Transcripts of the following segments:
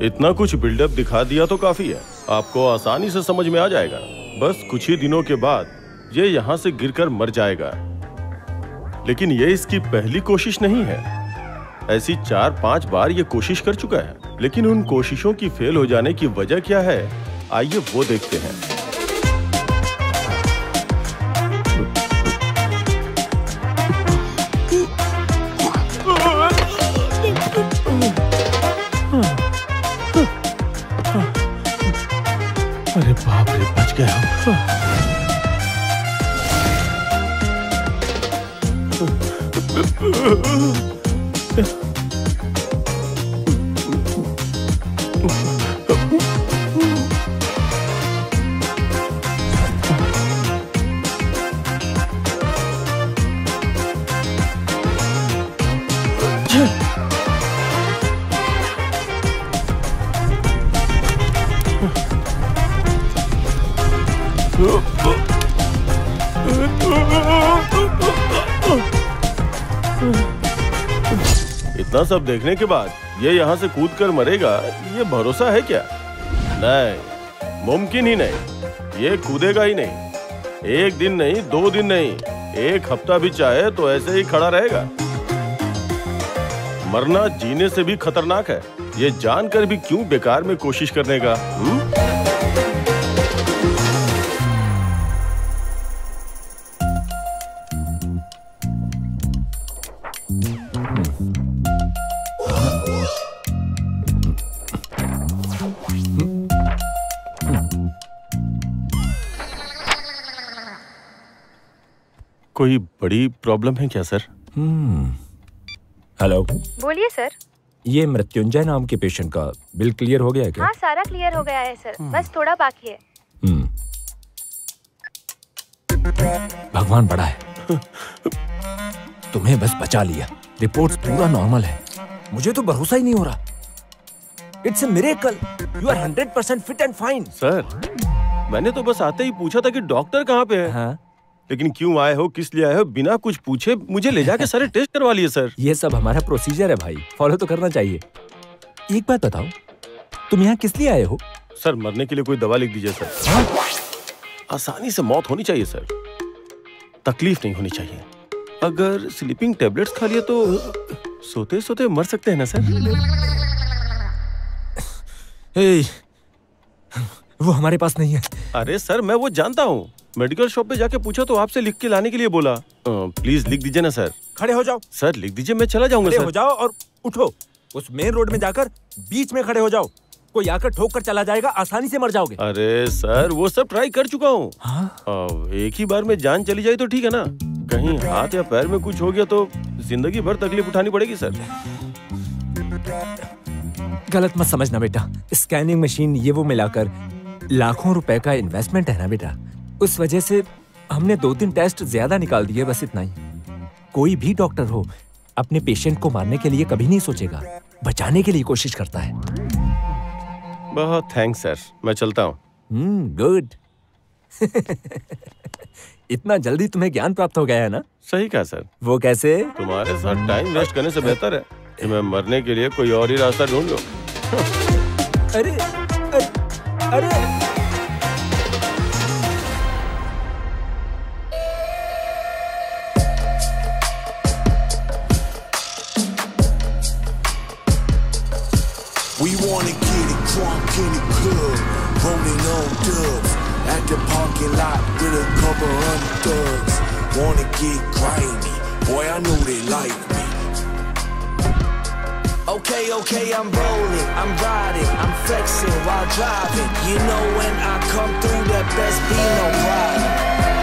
इतना कुछ बिल्डअप दिखा दिया तो काफी है, आपको आसानी से समझ में आ जाएगा। बस कुछ ही दिनों के बाद ये यहाँ से गिरकर मर जाएगा। लेकिन ये इसकी पहली कोशिश नहीं है, ऐसी 4-5 बार ये कोशिश कर चुका है। लेकिन उन कोशिशों की फेल हो जाने की वजह क्या है, आइए वो देखते हैं। अरे बाप रे, बच गए हम। इतना सब देखने के बाद ये यहाँ से कूद कर मरेगा, ये भरोसा है क्या? नहीं, मुमकिन ही नहीं। ये कूदेगा ही नहीं। 1 दिन नहीं, 2 दिन नहीं, 1 हफ्ता भी चाहे तो ऐसे ही खड़ा रहेगा। मरना जीने से भी खतरनाक है। ये जानकर भी क्यों बेकार में कोशिश करने का? कोई बड़ी प्रॉब्लम है क्या सर? हेलो, बोलिए सर। ये मृत्युंजय नाम के पेशेंट का बिल क्लियर हो गया है क्या? हाँ, सारा क्लियर हो गया है सर, बस थोड़ा बाकी है। भगवान बड़ा है। तुम्हें बस बचा लिया। रिपोर्ट्स पूरा नॉर्मल है। मुझे तो भरोसा ही नहीं हो रहा। It's a miracle. You are 100% fit and fine. Sir, मैंने तो बस आते ही पूछा था कि डॉक्टर कहाँ पे है। हाँ? लेकिन क्यों आए हो, किस लिए आए हो, बिना कुछ पूछे मुझे ले जाके सारे टेस्ट करवा लिए सर। ये सब हमारा प्रोसीजर है भाई, फॉलो तो करना चाहिए। एक बात बताओ, तुम यहाँ किस लिए आए हो? सर, मरने के लिए कोई दवा लिख दीजिए सर। हाँ? आसानी से मौत होनी चाहिए सर, तकलीफ नहीं होनी चाहिए। अगर स्लीपिंग टेबलेट्स खा लिए तो सोते सोते मर सकते हैं ना सर? वो हमारे पास नहीं है। अरे सर, मैं वो जानता हूँ। मेडिकल शॉप पे जाके पूछा तो आपसे लिख के लाने के लिए बोला। प्लीज लिख दीजिए ना सर। खड़े हो जाओ। सर लिख दीजिए, मैं चला जाऊंगा सर। खड़े हो जाओ और उठो। उस मेन रोड में जाकर बीच में खड़े हो जाओ। कोई आकर ठोक कर चला जाएगा, आसानी से मर जाओगे। अरे सर, वो सब ट्राई कर चुका हूँ। एक ही बार में जान चली जाए तो ठीक है ना। कहीं हाथ या पैर में कुछ हो गया तो जिंदगी भर तकलीफ उठानी पड़ेगी सर। गलत मत समझना बेटा, स्कैनिंग मशीन ये वो मिलाकर लाखों रुपए का इन्वेस्टमेंट है ना बेटा। उस वजह से हमने 2-3 टेस्ट ज्यादा निकाल दिए, बस इतना ही। कोई भी डॉक्टर हो अपने पेशेंट को मारने के लिए कभी नहीं सोचेगा, बचाने के लिए कोशिश करता है। बहुत थैंक्स सर, मैं चलता हूँ। गुड। इतना जल्दी तुम्हें ज्ञान प्राप्त हो गया है ना? सही कहा सर। वो कैसे? तुम्हारे साथ टाइम वेस्ट करने से बेहतर है कि मैं मरने के लिए कोई और ही रास्ता ढूंढ लूं। अरे अरे We wanna get it drunk in the club, rolling on dubs, at the parking lot with a couple hundred thugs. Wanna get grimy, boy I know they like me. Okay, I'm rolling, I'm riding, I'm flexing while driving. You know when I come through, that best be no problem.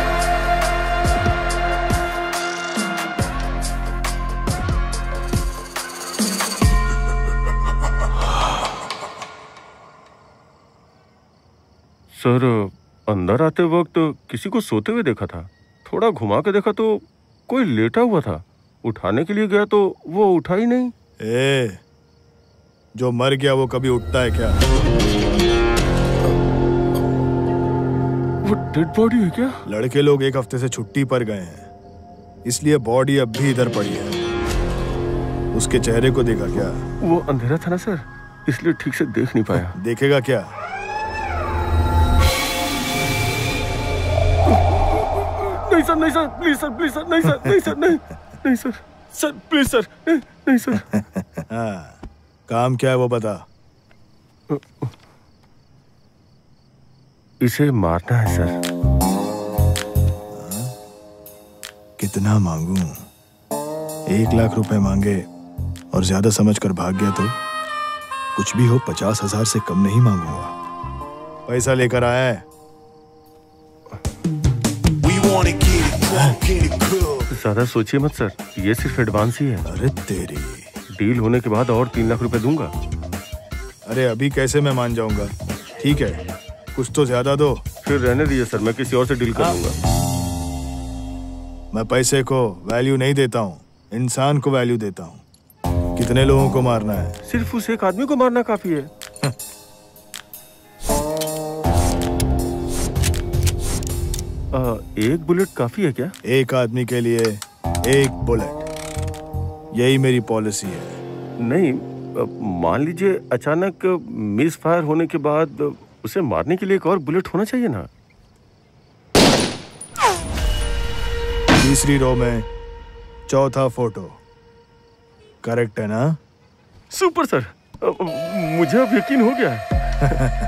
Sir, अंदर आते वक्त किसी को सोते हुए देखा था। थोड़ा घुमा के देखा तो कोई लेटा हुआ था। उठाने के लिए गया तो वो उठा ही नहीं। जो मर गया वो कभी उठता है क्या? वो डेड बॉडी है क्या? लड़के लोग 1 हफ्ते से छुट्टी पर गए हैं, इसलिए बॉडी अब भी इधर पड़ी है। उसके चेहरे को देखा क्या? वो अंधेरा था ना सर, इसलिए ठीक से देख नहीं पाया। देखेगा क्या? नहीं सर, नहीं sir, please sir, please sir, नहीं सर, नहीं सर, नहीं, नहीं सर, सर प्लीज सर, नहीं सर। हाँ, काम क्या है वो बता। इसे मारना है सर। कितना मांगूं? 1 लाख रुपए मांगे और ज्यादा समझकर भाग गया तो कुछ भी हो 50,000 से कम नहीं मांगूंगा। पैसा लेकर आया है। ज्यादा सोचिए मत सर, ये सिर्फ एडवांस ही है। अरे तेरी, डील होने के बाद और 3 लाख रुपए दूंगा। अरे अभी कैसे मैं मान जाऊंगा? ठीक है, कुछ तो ज्यादा दो। फिर रहने दीजिए सर, मैं किसी और से डील कर लूंगा। मैं पैसे को वैल्यू नहीं देता हूँ, इंसान को वैल्यू देता हूँ। कितने लोगों को मारना है? सिर्फ उस एक आदमी को मारना काफी है। एक बुलेट काफी है क्या? एक आदमी के लिए 1 बुलेट, यही मेरी पॉलिसी है। नहीं, मान लीजिए अचानक मिस फायर होने के बाद उसे मारने के लिए एक और बुलेट होना चाहिए ना। तीसरी रो में चौथा फोटो, करेक्ट है ना? सुपर सर, मुझे अब यकीन हो गया।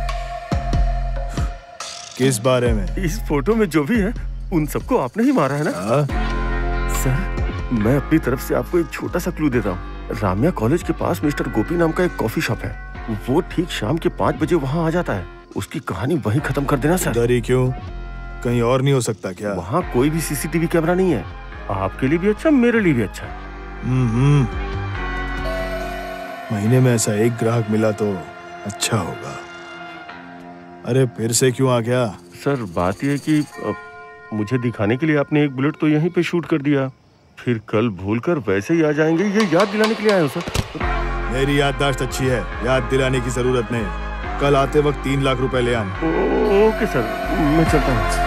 किस बारे में? इस फोटो में जो भी है उन सबको आपने ही मारा है ना? सर, मैं अपनी तरफ से आपको एक छोटा सा क्लू देता हूँ। रामिया कॉलेज के पास मिस्टर गोपी नाम का एक कॉफी शॉप है। वो ठीक शाम के 5 बजे वहाँ आ जाता है। उसकी कहानी वहीं खत्म कर देना सर। डरी क्यों? कहीं और नहीं हो सकता क्या? वहाँ कोई भी सीसीटीवी कैमरा नहीं है। आपके लिए भी अच्छा, मेरे लिए भी अच्छा। महीने में ऐसा एक ग्राहक मिला तो अच्छा होगा। अरे फिर से क्यों आ गया? सर बात यह है कि मुझे दिखाने के लिए आपने एक बुलेट तो यहीं पे शूट कर दिया, फिर कल भूलकर वैसे ही आ जाएंगे, ये याद दिलाने के लिए आए हो सर। मेरी याददाश्त अच्छी है, याद दिलाने की जरूरत नहीं। कल आते वक्त 3 लाख रुपए ले आना। ओके सर, मैं चलता हूँ।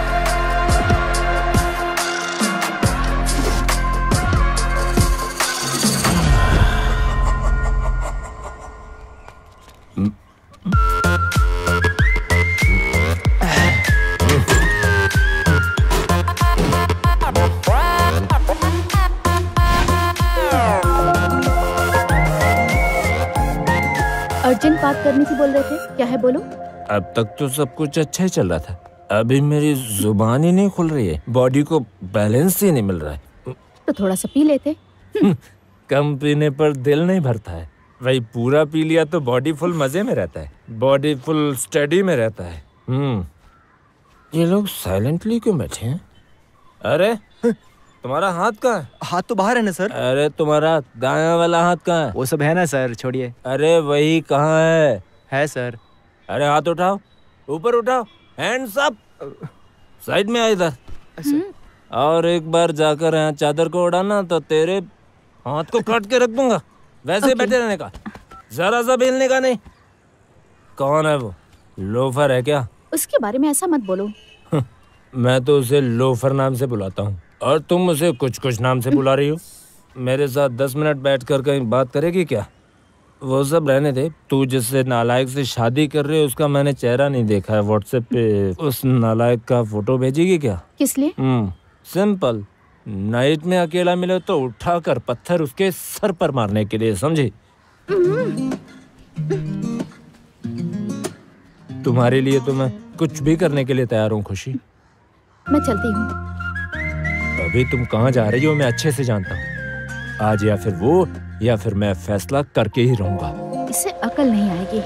अर्जेंट बात करनी थी बोल रहे थे, क्या है बोलो? अब तक तो सब कुछ अच्छा ही चल रहा था, अभी मेरी जुबान ही नहीं खुल रही है, बॉडी को बैलेंस ही नहीं मिल रहा है। तो थोड़ा सा पी लेते। कम पीने पर दिल नहीं भरता है, वही पूरा पी लिया तो बॉडी फुल मजे में रहता है, बॉडी फुल स्टडी में रहता है। ये लोग साइलेंटली क्यों बैठे हैं? अरे तुम्हारा हाथ कहाँ है? हाथ तो बाहर है ना सर। अरे तुम्हारा दायां वाला हाथ कहाँ है? वो सब है ना सर, छोड़िए। अरे वही कहाँ है सर। अरे हाथ उठाओ, ऊपर उठाओ, हैंड्स अप। साइड में आ इधर। और एक बार जाकर यहाँ चादर को उड़ाना तो तेरे हाथ को काट के रख दूंगा। वैसे बैठे रहने का, जरा सा हिलने का नहीं। कौन है वो? लोफर है क्या? उसके बारे में ऐसा मत बोलो। मैं तो उसे लोफर नाम से बुलाता हूँ और तुम उसे कुछ कुछ नाम से बुला रही हो। मेरे साथ 10 मिनट बैठकर कहीं बात करेगी क्या? वो सब रहने दे। तू जिससे नालायक से शादी कर रही है उसका मैंने चेहरा नहीं देखा है व्हाट्सएप पे। उस नालायक का फोटो भेजेगी क्या? किस लिए? सिंपल, नाइट में अकेला मिले तो उठाकर पत्थर उसके सर पर मारने के लिए, समझी? तुम्हारे लिए तो मैं कुछ भी करने के लिए तैयार हूँ खुशी। मैं चलती हूँ। अभी तुम कहाँ जा रही हो मैं अच्छे से जानता हूँ। आज या फिर वो या फिर मैं फैसला करके ही रहूंगा। इससे अकल नहीं आएगी।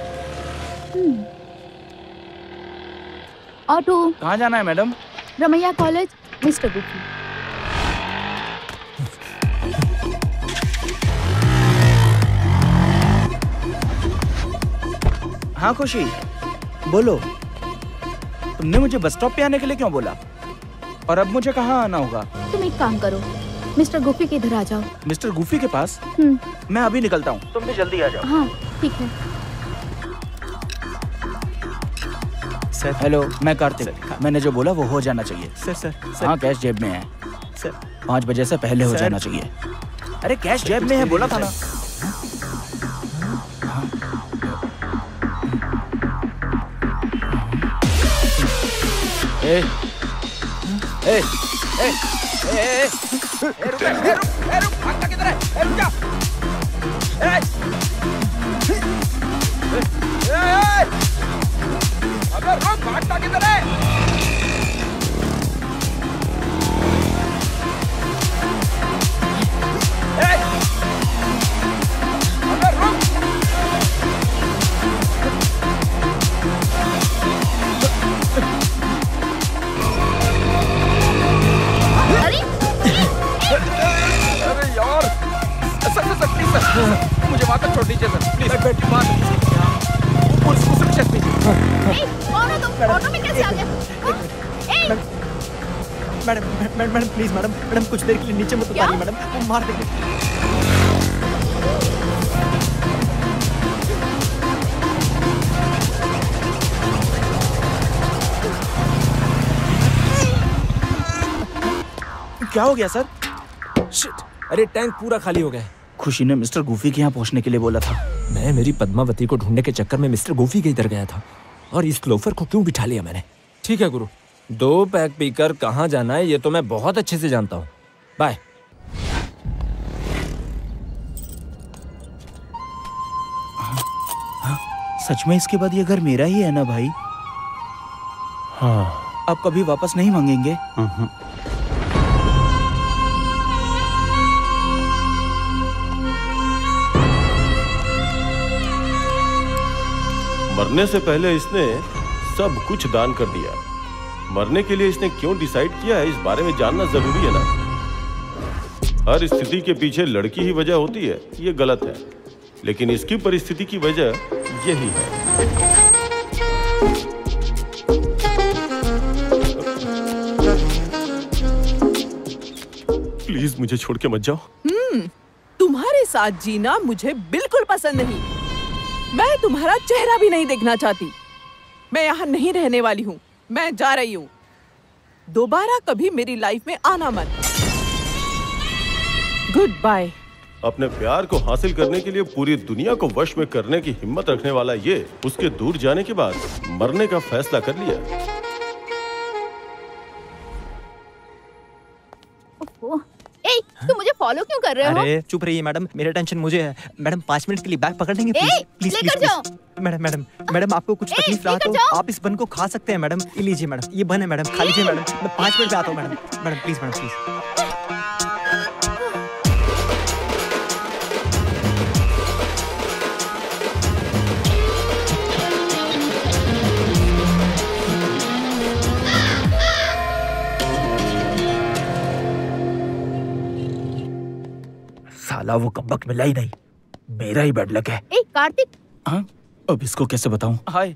ऑटो। कहाँ जाना है madam? Ramaiah college, mister Gupti. हाँ खुशी, बोलो। तुमने मुझे बस स्टॉप पे आने के लिए क्यों बोला? और अब मुझे कहाँ आना होगा? तुम एक काम करो, मिस्टर गुफी के इधर आ जाओ। मिस्टर गुफी के पास? मैं अभी निकलता हूँ, तुम भी जल्दी आ जाओ। हाँ ठीक है। सर हेलो, मैं कार्तिक। मैंने जो बोला वो हो जाना चाहिए। सर हाँ, कैश जेब में है सर। 5 बजे से पहले हो जाना चाहिए। अरे कैश जेब में है बोला था ना। ए, ए, ए, ए, ए, रुक, भागता किधर है? रुक जा। अबे रुक, भागता किधर है? अबे रुक। अरे यार, सर प्लीज सर, मुझे वहाँ तक छोड़ दीजिए सर, प्लीज। बेटी बात पुलिस चेक ऑटो में कैसे आ गया? मैडम प्लीज मैडम कुछ देर के लिए नीचे मत उतारिए मैडम, वो मार देंगे। क्या हो गया सर? शिट, अरे टैंक पूरा खाली हो गया। खुशी ने मिस्टर गूफी के यहाँ पहुँचने के लिए बोला था। मैं मेरी पद्मावती को ढूंढने के चक्कर में मिस्टर गूफी के इधर गया था और इस लोफर को क्यों बिठा लिया मैंने। ठीक है गुरु, 2 पैक पीकर कहाँ जाना है ये तो मैं बहुत अच्छे से जानता हूँ। बाय। सच में इसके बाद ये घर मेरा ही है ना भाई? हाँ। आप कभी वापस नहीं मांगेंगे? मरने से पहले इसने सब कुछ दान कर दिया। मरने के लिए इसने क्यों डिसाइड किया है इस बारे में जानना जरूरी है ना। हर स्थिति के पीछे लड़की ही वजह होती है, ये गलत है, लेकिन इसकी परिस्थिति की वजह यही है। प्लीज मुझे छोड़ के मत जाओ। तुम्हारे साथ जीना मुझे बिल्कुल पसंद नहीं। मैं तुम्हारा चेहरा भी नहीं देखना चाहती। मैं यहाँ नहीं रहने वाली हूँ, मैं जा रही हूँ। दोबारा कभी मेरी लाइफ में आना मत। Good bye. अपने प्यार को हासिल करने के लिए पूरी दुनिया को वश में करने की हिम्मत रखने वाला ये उसके दूर जाने के बाद मरने का फैसला कर लिया। तुम मुझे फॉलो क्यों कर रहे हो? अरे चुप रहिए मैडम, मेरा टेंशन मुझे है। मैडम 5 मिनट के लिए बैग पकड़ लेंगे प्लीज लेकर जाओ। मैडम आपको कुछ तकलीफ रहा तो आप इस बन को खा सकते हैं मैडम। ये लीजिए मैडम, ये बन है मैडम, खा लीजिए मैडम। मैं 5 मिनट में आता हूँ मैडम प्लीज। साला वो कब्बक मिला ही नहीं, मेरा ही बैड लक है। कार्तिक। हाँ, अब इसको कैसे बताऊं? हाय।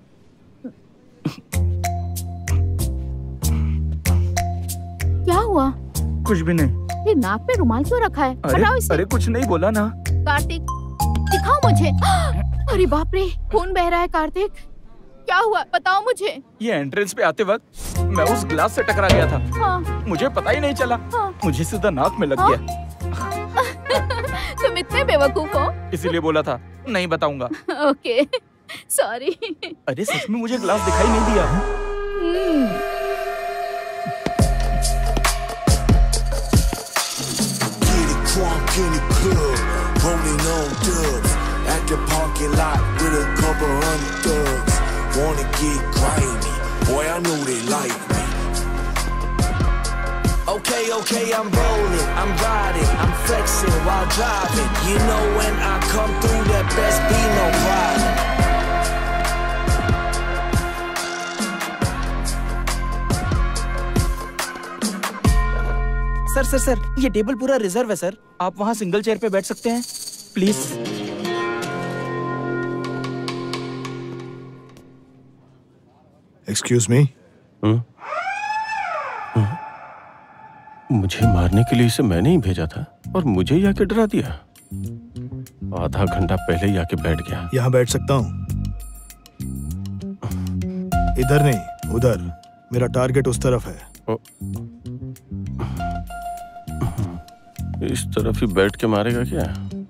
क्या हुआ? कुछ भी नहीं। ये नाक पे रुमाल क्यों रखा है? हटाओ इसे। अरे कुछ नहीं बोला ना। कार्तिक दिखाओ मुझे। अरे बाप रे, खून बह रहा है। कार्तिक क्या हुआ बताओ मुझे। ये एंट्रेंस पे आते वक्त मैं उस ग्लास से टकरा गया था। हाँ। मुझे पता ही नहीं चला। हाँ। मुझे सीधा नाक में लग गया। तुम इतने बेवकूफ हो। इसीलिए बोला था नहीं बताऊंगा। Okay sorry. अरे सच में मुझे ग्लास दिखाई नहीं दिया। Okay, I'm rolling, I'm riding, I'm flexing while driving. You know when I come through, that best be no problem. Sir, ये टेबल पूरा रिजर्व है सर। आप वहाँ सिंगल चेयर पे बैठ सकते हैं प्लीज। Excuse me. मुझे मारने के लिए इसे मैंने ही भेजा था और मुझे ही आके डरा दिया। आधा घंटा पहले ही आके बैठ गया। यहाँ बैठ सकता हूँ? इधर नहीं, उधर। मेरा टारगेट उस तरफ है। इस तरफ ही बैठ के मारेगा क्या?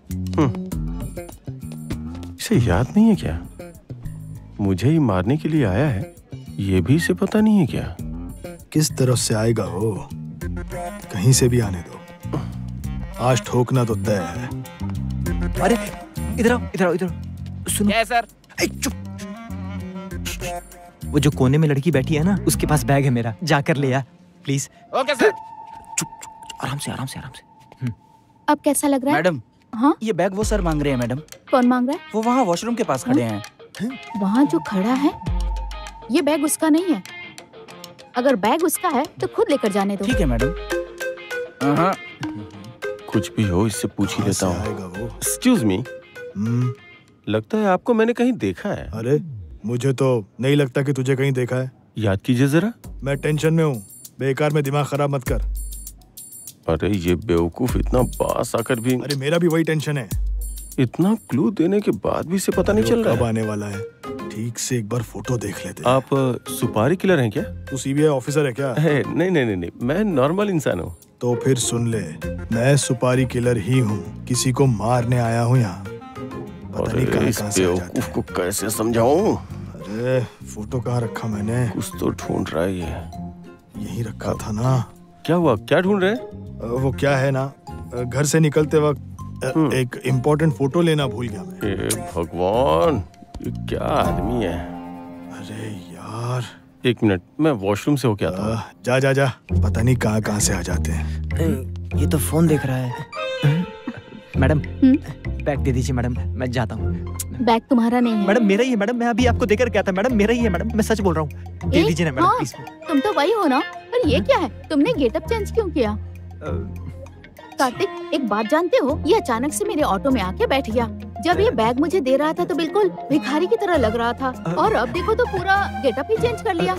इसे याद नहीं है क्या मुझे ही मारने के लिए आया है? ये भी इसे पता नहीं है क्या? किस तरफ से आएगा वो, कहीं से भी आने दो, आज ठोकना तो तय है। अरे इधर आओ, इधर आओ, इधर आओ। सुनो। क्या है सर? चुप। वो जो कोने में लड़की बैठी है ना, उसके पास बैग है मेरा, जाकर ले आ प्लीज। Okay sir. चुप, आराम से, आराम से, आराम से। अब कैसा लग रहा है? मैडम, हाँ, ये बैग वो सर मांग रहे हैं मैडम। कौन मांग रहा है? वो वहाँ वॉशरूम के पास खड़े हैं। वहाँ जो खड़ा है, ये बैग उसका नहीं है। अगर बैग उसका है तो खुद लेकर जाने दो। ठीक है मैडम। हाँ, कुछ भी हो, इससे पूछ ही लेता हूँ। आएगा वो। एक्सक्यूज मी, लगता है आपको मैंने कहीं देखा है। अरे मुझे तो नहीं लगता कि तुझे कहीं देखा है। याद कीजिए जरा। मैं टेंशन में हूँ, बेकार में दिमाग खराब मत कर। अरे ये बेवकूफ इतना पास आकर भी। अरे मेरा भी वही टेंशन है। इतना क्लू देने के बाद भी इसे पता नहीं चल रहा कब है। आने वाला है, ठीक से एक बार फोटो देख लेते। आप सुपारी किलर हैं क्या? तू सीबीआई ऑफिसर है क्या? नहीं नहीं नहीं, मैं नॉर्मल इंसान हूँ। तो फिर सुन ले, मैं सुपारी किलर ही हूँ, किसी को मारने आया हूँ यहाँ। पता नहीं कहाँ इस कहाँ से आ जाते बेवकूफ को कैसे समझाऊं? अरे फोटो कहाँ रखा मैंने? कुछ तो ढूंढ रहा है ये। यहीं रखा था ना। क्या हुआ, क्या ढूंढ रहे हैं? वो क्या है ना, घर से निकलते वक्त एक इम्पोर्टेंट फोटो लेना भूल गया मैं। हे भगवान, ये क्या आदमी है। अरे यार, एक मिनट, मैं वॉशरूम से होके आता हूँ। जा जा जा, पता नहीं कहाँ कहाँ से आ जाते हैं। ये तो फोन देख रहा है। मैडम बैग दे दीजिए मैडम, मैं जाता हूँ। बैग तुम्हारा नहीं है। मैडम मेरा ही है मैडम, मैं अभी आपको देकर गया था मैडम, मेरा ही है मैडम, मैं सच बोल रहा हूँ। दे दीजिए ना मैडम प्लीज। तुम तो वही हो ना, पर ये क्या है? तुमने गेटअप चेंज क्यों किया? कार्तिक, एक बात जानते हो, ये अचानक से मेरे ऑटो में आके बैठ गया। जब ये बैग मुझे दे रहा था तो बिल्कुल भिखारी की तरह लग रहा था, और अब देखो तो पूरा गेटअप ही चेंज कर लिया।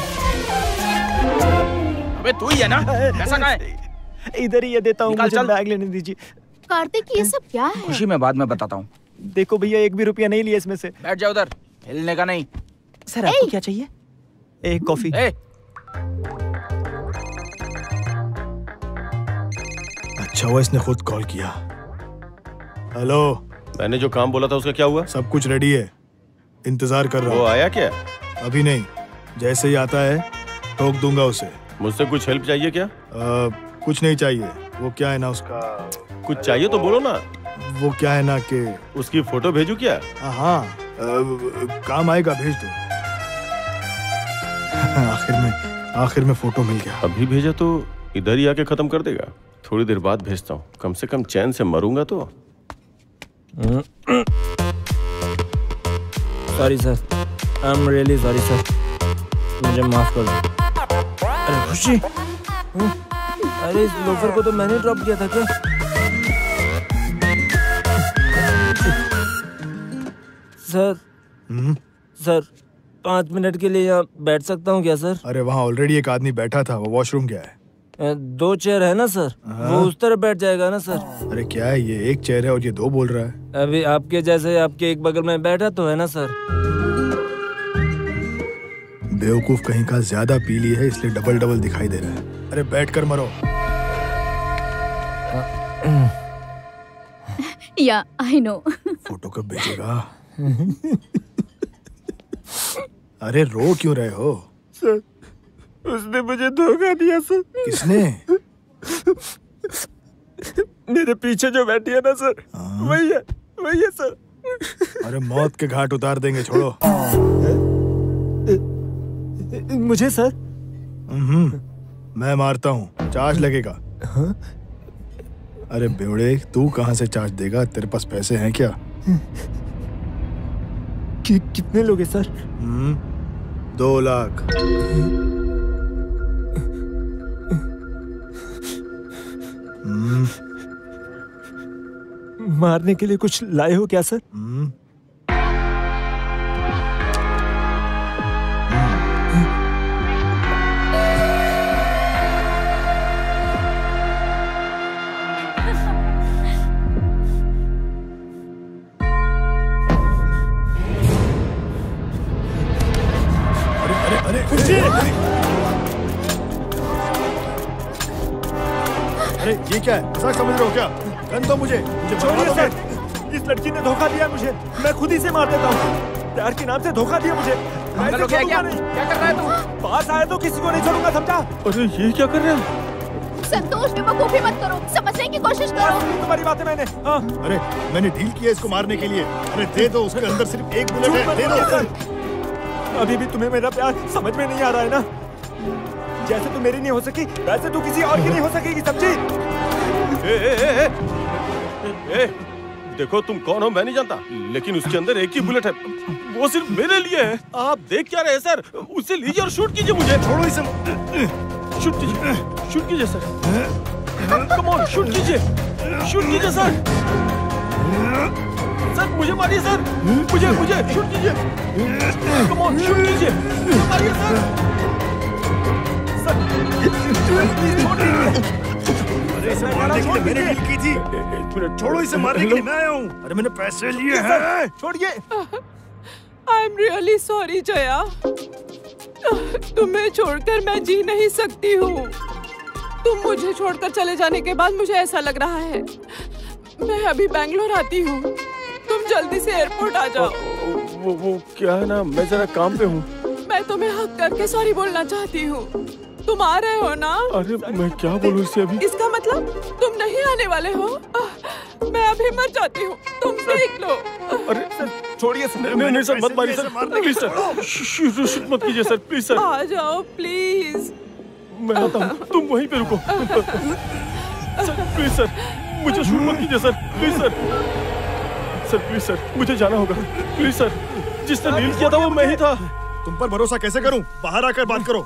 अबे तू ही है ना? पैसा कहाँ है? इधर ही ये देता हूँ, मुझे बैग लेने दीजिए। कार्तिक, ये सब क्या है? खुशी में बाद में बताता हूँ। देखो भैया, एक भी रुपया नहीं लिया इसमें से। बैठ जाओ उधर, हिलने का नहीं। सर आपको क्या चाहिए? एक कॉफी। अच्छा हुआ इसने खुद कॉल किया। हेलो, मैंने जो काम बोला था उसका क्या हुआ? सब कुछ रेडी है, इंतजार कर रहा हूँ। वो आया क्या? अभी नहीं, जैसे ही आता है ठोक दूंगा उसे। मुझसे कुछ हेल्प चाहिए क्या? कुछ नहीं चाहिए। वो क्या है ना, उसका कुछ चाहिए तो बोलो ना। वो क्या है ना कि उसकी फोटो भेजू क्या? हाँ, काम आएगा, भेज दो। आखिर में फोटो मिल गया। अभी भेजा तो इधर ही आके खत्म कर देगा। थोड़ी देर बाद भेजता हूँ, कम से कम चैन से मरूंगा तो। Sorry sir, I am really sorry sir, मुझे माफ कर दो। अरे खुशी, अरे इस लोफर को तो मैंने ड्रॉप किया था क्या? सर 5 मिनट के लिए यहाँ बैठ सकता हूँ क्या सर? अरे वहाँ ऑलरेडी एक आदमी बैठा था, वो वॉशरूम गया है। 2 चेयर है ना सर, वो उस तरफ बैठ जाएगा ना सर? अरे क्या है, ये एक चेयर है और ये 2 बोल रहा है। अभी आपके जैसे आपके एक बगल में बैठा तो है ना सर। बेवकूफ कहीं का, ज्यादा पी ली है इसलिए डबल डबल दिखाई दे रहा है। अरे बैठ कर मरो। या आई नो। फोटो कब भेजेगा? अरे रो क्यों रहे हो? सर, उसने मुझे धोखा दिया सर। किसने? मेरे पीछे जो बैठी है ना सर, वही है सर। अरे मौत के घाट उतार देंगे, छोड़ो। मुझे सर? मैं मारता हूँ, चार्ज लगेगा। अरे बेवड़े, तू कहाँ से चार्ज देगा? तेरे पास पैसे हैं क्या? कितने लोग हैं सर? 2 लाख। मारने के लिए कुछ लाए हो क्या सर? अरे ये क्या है? मजाक समझ रहे हो क्या? गन दो मुझे छोड़िए सर, इस लड़की ने धोखा दिया मुझे, मैं खुद ही से मार देता हूँ। प्यार के नाम से धोखा दिया मुझे। क्या कर रहा है तू? पास आए तो किसी को नहीं छोड़ूंगा, समझा? अरे ये क्या कर रहे हैं? संतोष, बेवकूफी मत करो, समझने की कोशिश करो। तुम्हारी बातें मैंने। हाँ। अरे मैंने डील किया इसको मारने के लिए। अरे दे दो, उसके अंदर सिर्फ एक बुलेट है, दे दो। अभी भी तुम्हें मेरा प्यार समझ में नहीं आ रहा है ना? जैसे तू मेरी नहीं हो सकी, वैसे तू किसी और की नहीं हो सकेगी, समझी? देखो तुम कौन हो मैं नहीं जानता, लेकिन उसके अंदर एक ही बुलेट है, वो सिर्फ मेरे लिए है। आप देख क्या रहे हैं सर? उसे लीजिए और शूट कीजिए मुझे। छोड़ो इसे। शूट कीजिए सर। कम ऑन, शूट कीजिए सर। सर मुझे मारिए सर, मुझे शूट कीजिए। कम ऑन, शूट कीजिए, मारिए सर। अरे इसे मारने के लिए मैंने डील की थी। छोड़ो इसे, मारने के लिए मैं आया हूँ। अरे मैंने पैसे लिए हैं। छोड़िए। I am really sorry Jaya, तुम्हें छोड़कर मैं जी नहीं सकती हूँ। तुम मुझे छोड़कर चले जाने के बाद मुझे ऐसा लग रहा है। मैं अभी बैंगलोर आती हूँ, तुम जल्दी से एयरपोर्ट आ जाओ। वो क्या है ना, मैं जरा काम पे हूँ। मैं तुम्हें हक करके सॉरी बोलना चाहती हूँ। तुम आ रहे हो ना? अरे मैं क्या बोलूँ इससे अभी? इसका मतलब तुम नहीं आने वाले हो? मैं अभी मर जाती हूँ, तुम देख लो। अरे सर छोड़िए सर। नहीं सर, मत मारिए सर, प्लीज सर, शूट मत कीजिए सर, प्लीज सर। आ जाओ प्लीज। मैं आता हूँ, तुम वहीं पे रुको। सर प्लीज सर, मुझे शूट मत कीजिए sir, please sir. Sir please sir, मुझे जाना होगा, प्लीज सर। जिसने डील किया था वो मैं ही था। तुम पर भरोसा कैसे करूं? बाहर आकर बात करो।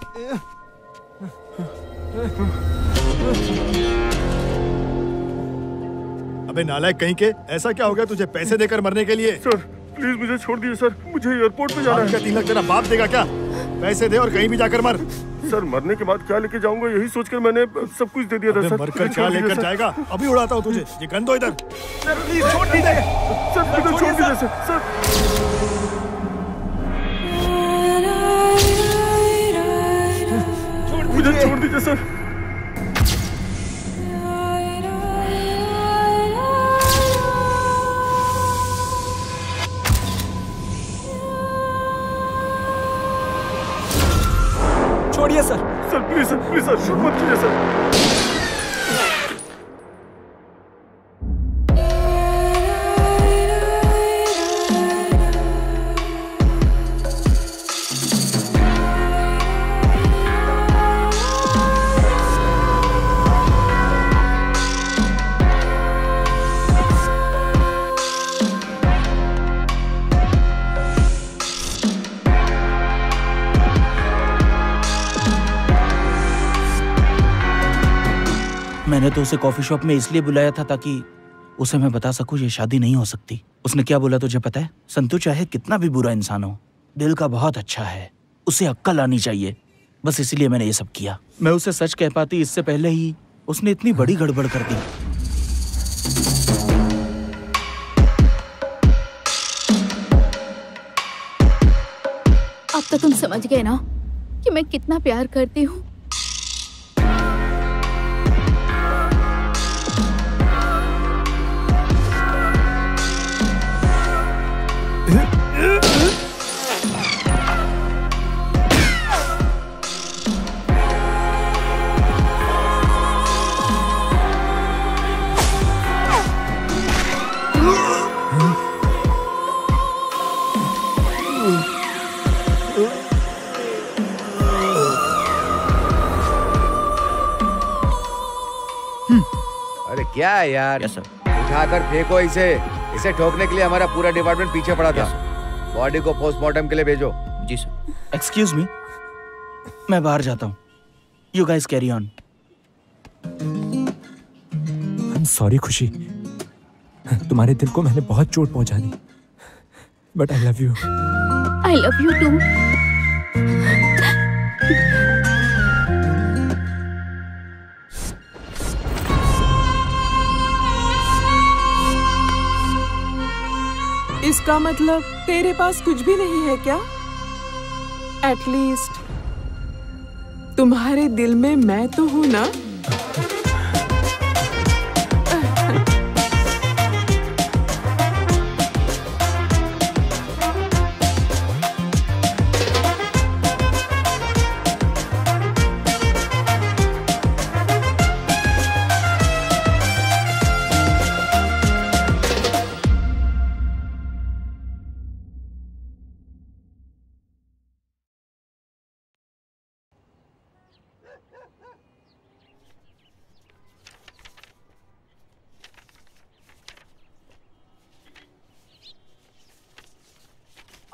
अबे नालायक कहीं के, ऐसा क्या हो गया तुझे पैसे देकर मरने के लिए? सर प्लीज मुझे छोड़ दीजिए सर, मुझे एयरपोर्ट पे जाना है। क्या 3 लाख तेरा बाप देगा क्या? पैसे दे और कहीं भी जाकर मर। सर मरने के बाद क्या लेके जाऊंगा, यही सोचकर मैंने सब कुछ दे दिया था सर। मरकर क्या लेकर जाएगा? अभी उड़ाता हूँ तुझे। ये गन दो इधर। सर प्लीज छोड़ दीजिए। सर मुझे छोड़ दीजिए सर। मुझे छोड़ दीजिए सर। छोड़िए sir. Sir please sir, shoot मत कीजिए सर। मैंने तो उसे कॉफी शॉप में इसलिए बुलाया था ताकि उसे मैं बता सकूं ये शादी नहीं हो सकती। उसने क्या बोला तुझे पता है? संतू चाहे कितना भी बुरा इंसान हो, दिल का बहुत अच्छा है, उसे अक्ल आनी चाहिए। बस इसलिए मैंने ये सब किया। मैं उसे सच कह पाती इससे पहले ही उसने इतनी बड़ी गड़बड़ कर दी। अब तो तुम समझ गए ना कि मैं कितना प्यार करती हूँ। अरे क्या है यार? Yes sir. उठाकर फेंको इसे। इसे ठोकने के लिए हमारा पूरा डिपार्टमेंट पीछे पड़ा था। बॉडी को पोस्टमार्टम के लिए भेजो। जी सर। एक्सक्यूज मी, मैं बाहर जाता हूँ। You guys carry on. I am sorry Khushi, तुम्हारे दिल को मैंने बहुत चोट पहुंचा दी, but I love you. I love you too. इसका मतलब तेरे पास कुछ भी नहीं है क्या? एटलीस्ट तुम्हारे दिल में मैं तो हूं ना?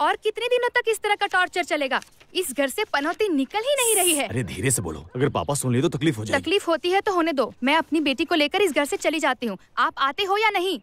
और कितने दिनों तक इस तरह का टॉर्चर चलेगा? इस घर से पनौती निकल ही नहीं रही है। अरे धीरे से बोलो, अगर पापा सुन लिए तो तकलीफ हो जाएगी। तकलीफ होती है तो होने दो, मैं अपनी बेटी को लेकर इस घर से चली जाती हूँ। आप आते हो या नहीं?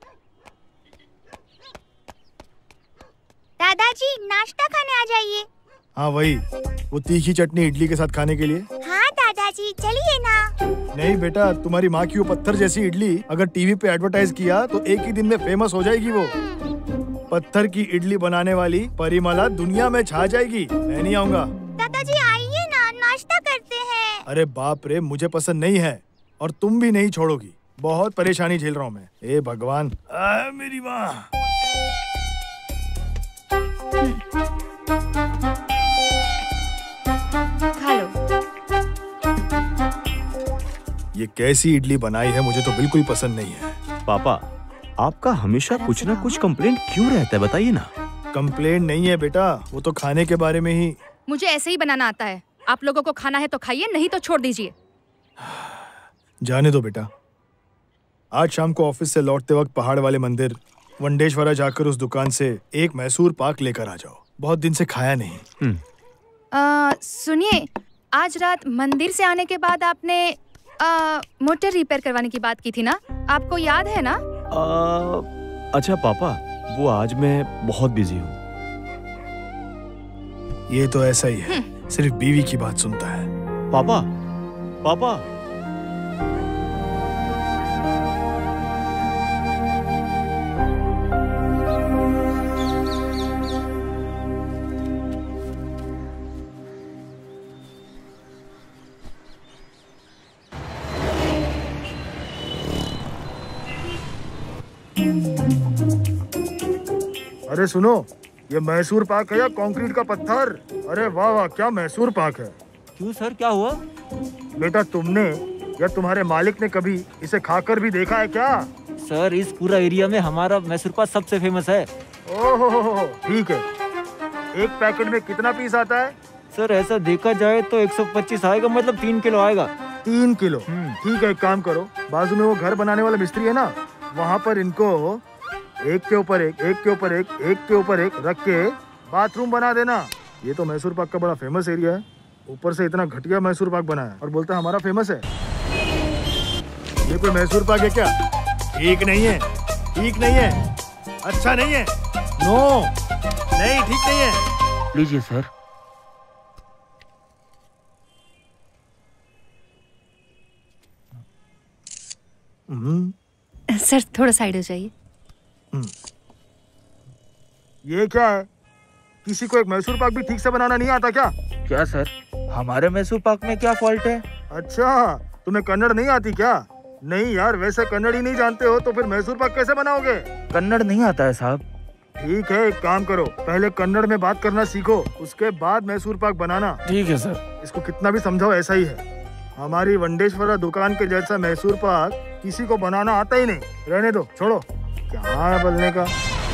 दादाजी नाश्ता खाने आ जाइए। हाँ वही, वो तीखी चटनी इडली के साथ खाने के लिए। हाँ दादाजी चलिए ना। नहीं बेटा, तुम्हारी माँ की वो पत्थर जैसी इडली अगर टीवी पे एडवर्टाइज किया तो एक ही दिन में फेमस हो जाएगी। वो पत्थर की इडली बनाने वाली परिमला दुनिया में छा जाएगी। मैं नहीं आऊँगा। दादाजी आइए ना, नाश्ता करते हैं। अरे बाप रे, मुझे पसंद नहीं है और तुम भी नहीं छोड़ोगी। बहुत परेशानी झेल रहा हूँ मैं। ए भगवान, मेरी माँ। खा लो। ये कैसी इडली बनाई है, मुझे तो बिल्कुल पसंद नहीं है। पापा, आपका हमेशा कुछ ना कुछ कंप्लेंट क्यों रहता है, बताइए ना। कंप्लेंट नहीं है बेटा, वो तो खाने के बारे में ही। मुझे ऐसे ही बनाना आता है। आप लोगों को खाना है तो खाइए, नहीं तो छोड़ दीजिए। जाने दो बेटा। आज शाम को ऑफिस से लौटते वक्त पहाड़ वाले मंदिर वंडेश्वरा जाकर उस दुकान से एक मैसूर पाक लेकर आ जाओ। बहुत दिन से खाया नहीं। सुनिए, आज रात मंदिर से आने के बाद आपने मोटर रिपेयर करवाने की बात की थी ना, आपको याद है ना? अच्छा पापा, वो आज मैं बहुत बिजी हूँ। ये तो ऐसा ही है, सिर्फ बीवी की बात सुनता है। पापा, पापा। अरे सुनो, ये मैसूर पाक है या कंक्रीट का पत्थर? अरे वाह वाह, क्या मैसूर पाक है। क्यों सर, क्या हुआ? बेटा तुमने या तुम्हारे मालिक ने कभी इसे खाकर भी देखा है क्या? सर, इस पूरा एरिया में हमारा मैसूर पाक सबसे फेमस है। ओहो, ठीक है। एक पैकेट में कितना पीस आता है? सर ऐसा देखा जाए तो 125 आएगा, मतलब 3 किलो आएगा। 3 किलो? ठीक है, एक काम करो, बाजू में वो घर बनाने वाला मिस्त्री है ना, वहाँ पर इनको एक के ऊपर एक, एक के ऊपर एक, एक के ऊपर एक रख के बाथरूम बना देना। ये तो मैसूर पाक का बड़ा फेमस एरिया है, ऊपर से इतना घटिया मैसूर पाक बना है और बोलता है हमारा फेमस है। ये कोई मैसूर पाक है क्या? ठीक नहीं है, ठीक नहीं है, अच्छा नहीं है। नो, नहीं, ठीक नहीं है। लीजिए सर। सर थोड़ा साइड हो जाइए। ये क्या है? किसी को एक मैसूर पाक भी ठीक से बनाना नहीं आता क्या? क्या सर, हमारे मैसूर पाक में क्या फॉल्ट है? अच्छा, तुम्हें कन्नड़ नहीं आती क्या? नहीं यार, वैसे कन्नड़ ही नहीं जानते हो तो फिर मैसूर पाक कैसे बनाओगे? कन्नड़ नहीं आता है साहब। ठीक है, एक काम करो, पहले कन्नड़ में बात करना सीखो, उसके बाद मैसूर पाक बनाना। ठीक है सर। इसको कितना भी समझाओ ऐसा ही है। हमारी वंडेश्वरा दुकान के जैसा मैसूर पाक किसी को बनाना आता ही नहीं। रहने दो, छोड़ो, क्या है बोलने का।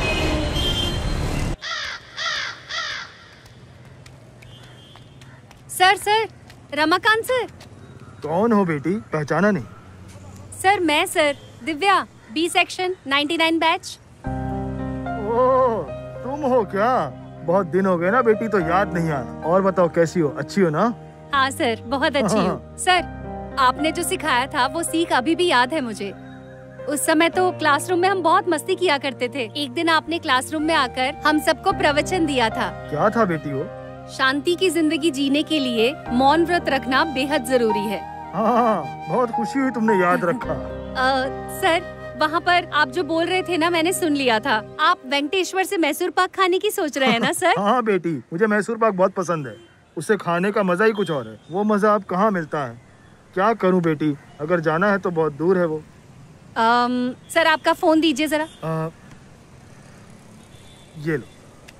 Sir, Ramakant sir. कौन हो बेटी, पहचाना नहीं? सर मैं sir Divya, B section 99 batch. Oh, तुम हो क्या? बहुत दिन हो गए ना बेटी, तो याद नहीं आया। और बताओ कैसी हो, अच्छी हो ना? हाँ सर, बहुत अच्छी हूँ। सर आपने जो सिखाया था वो सीख अभी भी याद है मुझे। उस समय तो क्लासरूम में हम बहुत मस्ती किया करते थे। एक दिन आपने क्लासरूम में आकर हम सबको प्रवचन दिया था। क्या था बेटी वो? शांति की जिंदगी जीने के लिए मौन व्रत रखना बेहद जरूरी है। हाँ, बहुत खुशी हुई तुमने याद रखा। सर वहाँ पर आप जो बोल रहे थे ना, मैंने सुन लिया था। आप वेंकटेश्वर से मैसूर पाक खाने की सोच रहे हैं ना सर? हाँ बेटी, मुझे मैसूर पाक बहुत पसंद है। उसे खाने का मजा ही कुछ और है। वो मजा अब कहाँ मिलता है। क्या करूँ बेटी, अगर जाना है तो बहुत दूर है वो। सर आपका फोन दीजिए जरा। ये लो।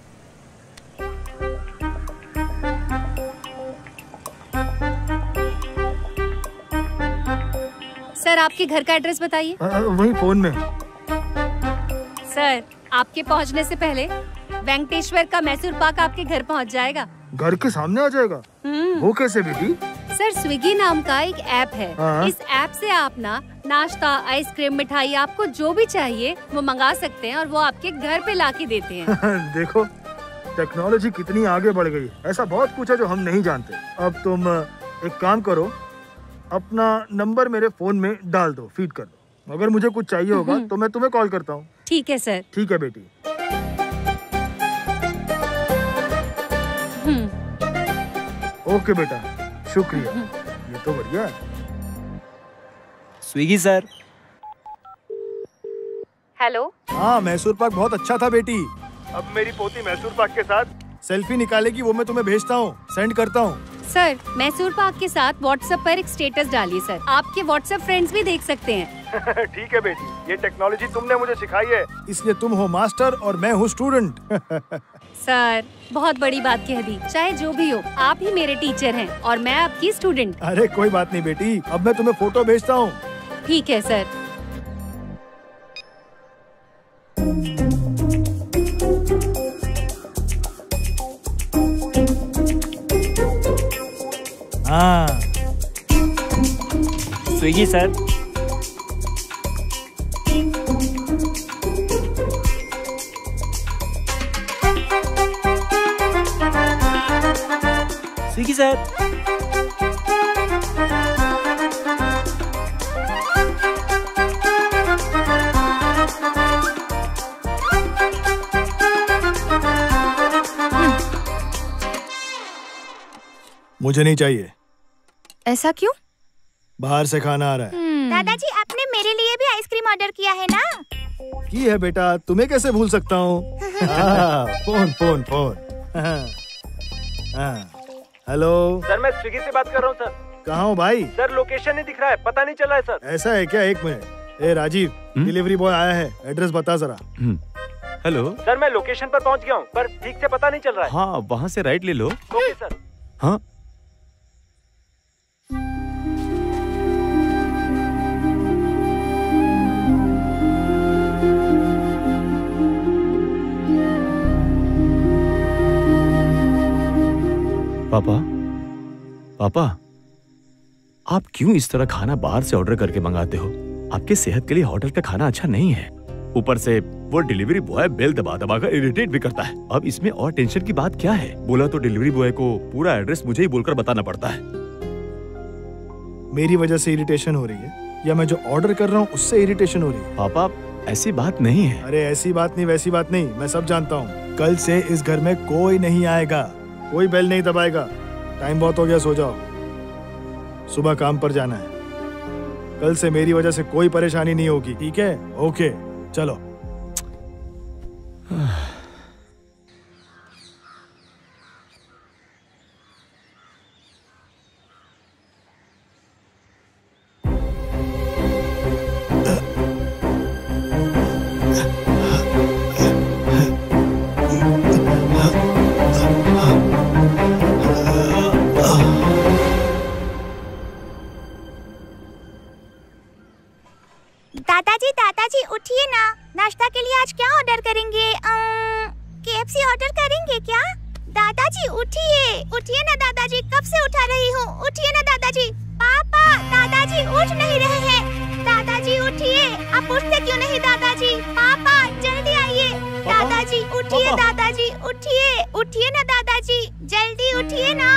सर आपके घर का एड्रेस बताइए। वही फोन में। सर आपके पहुंचने से पहले वेंकटेश्वर का मैसूर पाक आपके घर पहुंच जाएगा। घर के सामने आ जाएगा? वो कैसे बेटी? सर स्विगी नाम का एक ऐप है। इस ऐप से आप ना नाश्ता, आइसक्रीम, मिठाई, आपको जो भी चाहिए वो मंगा सकते हैं और वो आपके घर पे लाके देते हैं। देखो, टेक्नोलॉजी कितनी आगे बढ़ गई है। ऐसा बहुत कुछ है जो हम नहीं जानते। अब तुम एक काम करो, अपना नंबर मेरे फोन में डाल दो, फीड कर दो। अगर मुझे कुछ चाहिए होगा तो मैं तुम्हें कॉल करता हूँ। ठीक है सर। ठीक है बेटी। ओके बेटा, शुक्रिया। ये तो बढ़िया है। Swiggy sir. हेलो। हाँ, मैसूर पाक बहुत अच्छा था बेटी। अब मेरी पोती मैसूर पाक के साथ सेल्फी निकालेगी, वो मैं तुम्हें भेजता हूँ, सेंड करता हूँ। सर, मैसूर पाक के साथ व्हाट्सएप पर एक स्टेटस डालिए सर। आपके व्हाट्सएप फ्रेंड्स भी देख सकते हैं। ठीक है बेटी, ये टेक्नोलॉजी तुमने मुझे सिखाई है, इसलिए तुम हो मास्टर और मैं हूँ स्टूडेंट। सर, बहुत बड़ी बात कह दी। चाहे जो भी हो, आप ही मेरे टीचर हैं और मैं आपकी स्टूडेंट। अरे कोई बात नहीं बेटी, अब मैं तुम्हें फोटो भेजता हूँ। ठीक है सर। हाँ, स्विगी सर। Swiggy sir. मुझे नहीं चाहिए। ऐसा क्यों? बाहर से खाना आ रहा है। दादाजी, आपने मेरे लिए भी आइसक्रीम ऑर्डर किया है ना? की है बेटा, तुम्हें कैसे भूल सकता हूँ। Phone phone phone. Hello sir, मैं स्विगी से बात कर रहा हूँ सर। कहाँ हो भाई? सर, लोकेशन नहीं दिख रहा है, पता नहीं चल रहा है सर। ऐसा है क्या? एक मिनट। ए राजीव, डिलीवरी बॉय आया है, एड्रेस बता जरा। हेलो सर, मैं लोकेशन पर पहुँच गया हूँ, पर ठीक से पता नहीं चल रहा है। हाँ, वहाँ से राइट ले लो। Okay sir. हाँ, पापा, पापा, आप क्यों इस तरह खाना बाहर से ऑर्डर करके मंगाते हो? आपके सेहत के लिए होटल का खाना अच्छा नहीं है। ऊपर से वो डिलीवरी बॉय बेल दबा दबा कर इरिटेट भी करता है। अब इसमें और टेंशन की बात क्या है? बोला तो डिलीवरी बॉय को पूरा एड्रेस मुझे ही बोलकर बताना पड़ता है। मेरी वजह से इरिटेशन हो रही है या मैं जो ऑर्डर कर रहा हूँ उससे इरिटेशन हो रही है? पापा, ऐसी बात नहीं है। अरे ऐसी बात नहीं, वैसी बात नहीं, मैं सब जानता हूँ। कल से इस घर में कोई नहीं आएगा, कोई बेल नहीं दबाएगा। टाइम बहुत हो गया, सो जाओ, सुबह काम पर जाना है। कल से मेरी वजह से कोई परेशानी नहीं होगी, ठीक है? ओके, चलो। दादाजी उठिए ना, नाश्ता के लिए आज क्या ऑर्डर करेंगे? KFC ऑर्डर करेंगे क्या? दादाजी उठिए ना दादाजी, कब से उठा रही हूँ, उठिए ना दादाजी। पापा, दादाजी उठ नहीं रहे हैं। दादाजी उठिए, आप उठते क्यों नहीं दादाजी? पापा जल्दी आइए। दादाजी उठिए, दादाजी उठिए ना दादाजी, जल्दी उठिए ना।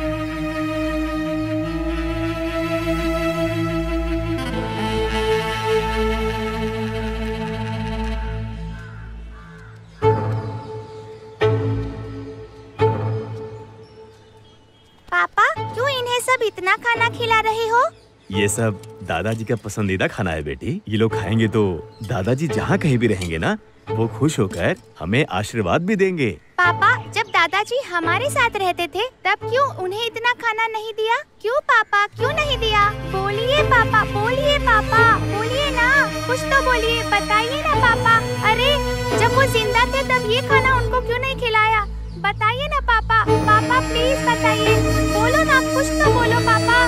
पापा, क्यों इन्हें सब इतना खाना खिला रहे हो? ये सब दादाजी का पसंदीदा खाना है बेटी। ये लोग खाएंगे तो दादाजी जहाँ कहीं भी रहेंगे ना, वो खुश होकर हमें आशीर्वाद भी देंगे। पापा, जब दादाजी हमारे साथ रहते थे तब क्यों उन्हें इतना खाना नहीं दिया? क्यों पापा, क्यों नहीं दिया? बोलिए पापा, बोलिए पापा, बोलिए ना, कुछ तो बोलिए, बताइए ना पापा। अरे जब वो जिंदा थे तब ये खाना उनको क्यों नहीं खिलाया? बताइए ना पापा, पापा प्लीज बताइए, बोलो ना, कुछ तो बोलो पापा।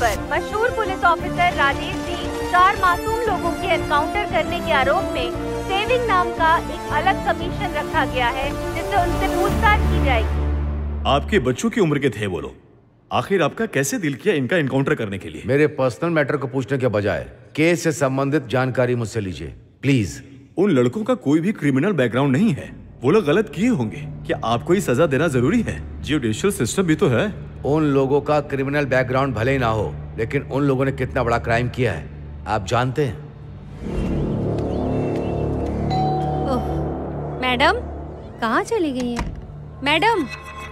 खबर, मशहूर पुलिस ऑफिसर राजेश जी 4 मासूम लोगों के एनकाउंटर करने के आरोप में सेविंग नाम का एक अलग कमीशन रखा गया है, जिससे उनसे पूछताछ की जाएगी। आपके बच्चों की उम्र के थे वो लोग, आखिर आपका कैसे दिल किया इनका एनकाउंटर करने के लिए? मेरे पर्सनल मैटर को पूछने के बजाय केस से संबंधित जानकारी मुझसे लीजिए प्लीज। उन लड़कों का कोई भी क्रिमिनल बैकग्राउंड नहीं है, वो लोग गलत किए होंगे। क्या आपको ही सजा देना जरूरी है? जुडिशियल सिस्टम भी तो है। उन लोगों का क्रिमिनल बैकग्राउंड भले ही ना हो, लेकिन उन लोगों ने कितना बड़ा क्राइम किया है आप जानते हैं? ओह, मैडम कहाँ चली गई है मैडम?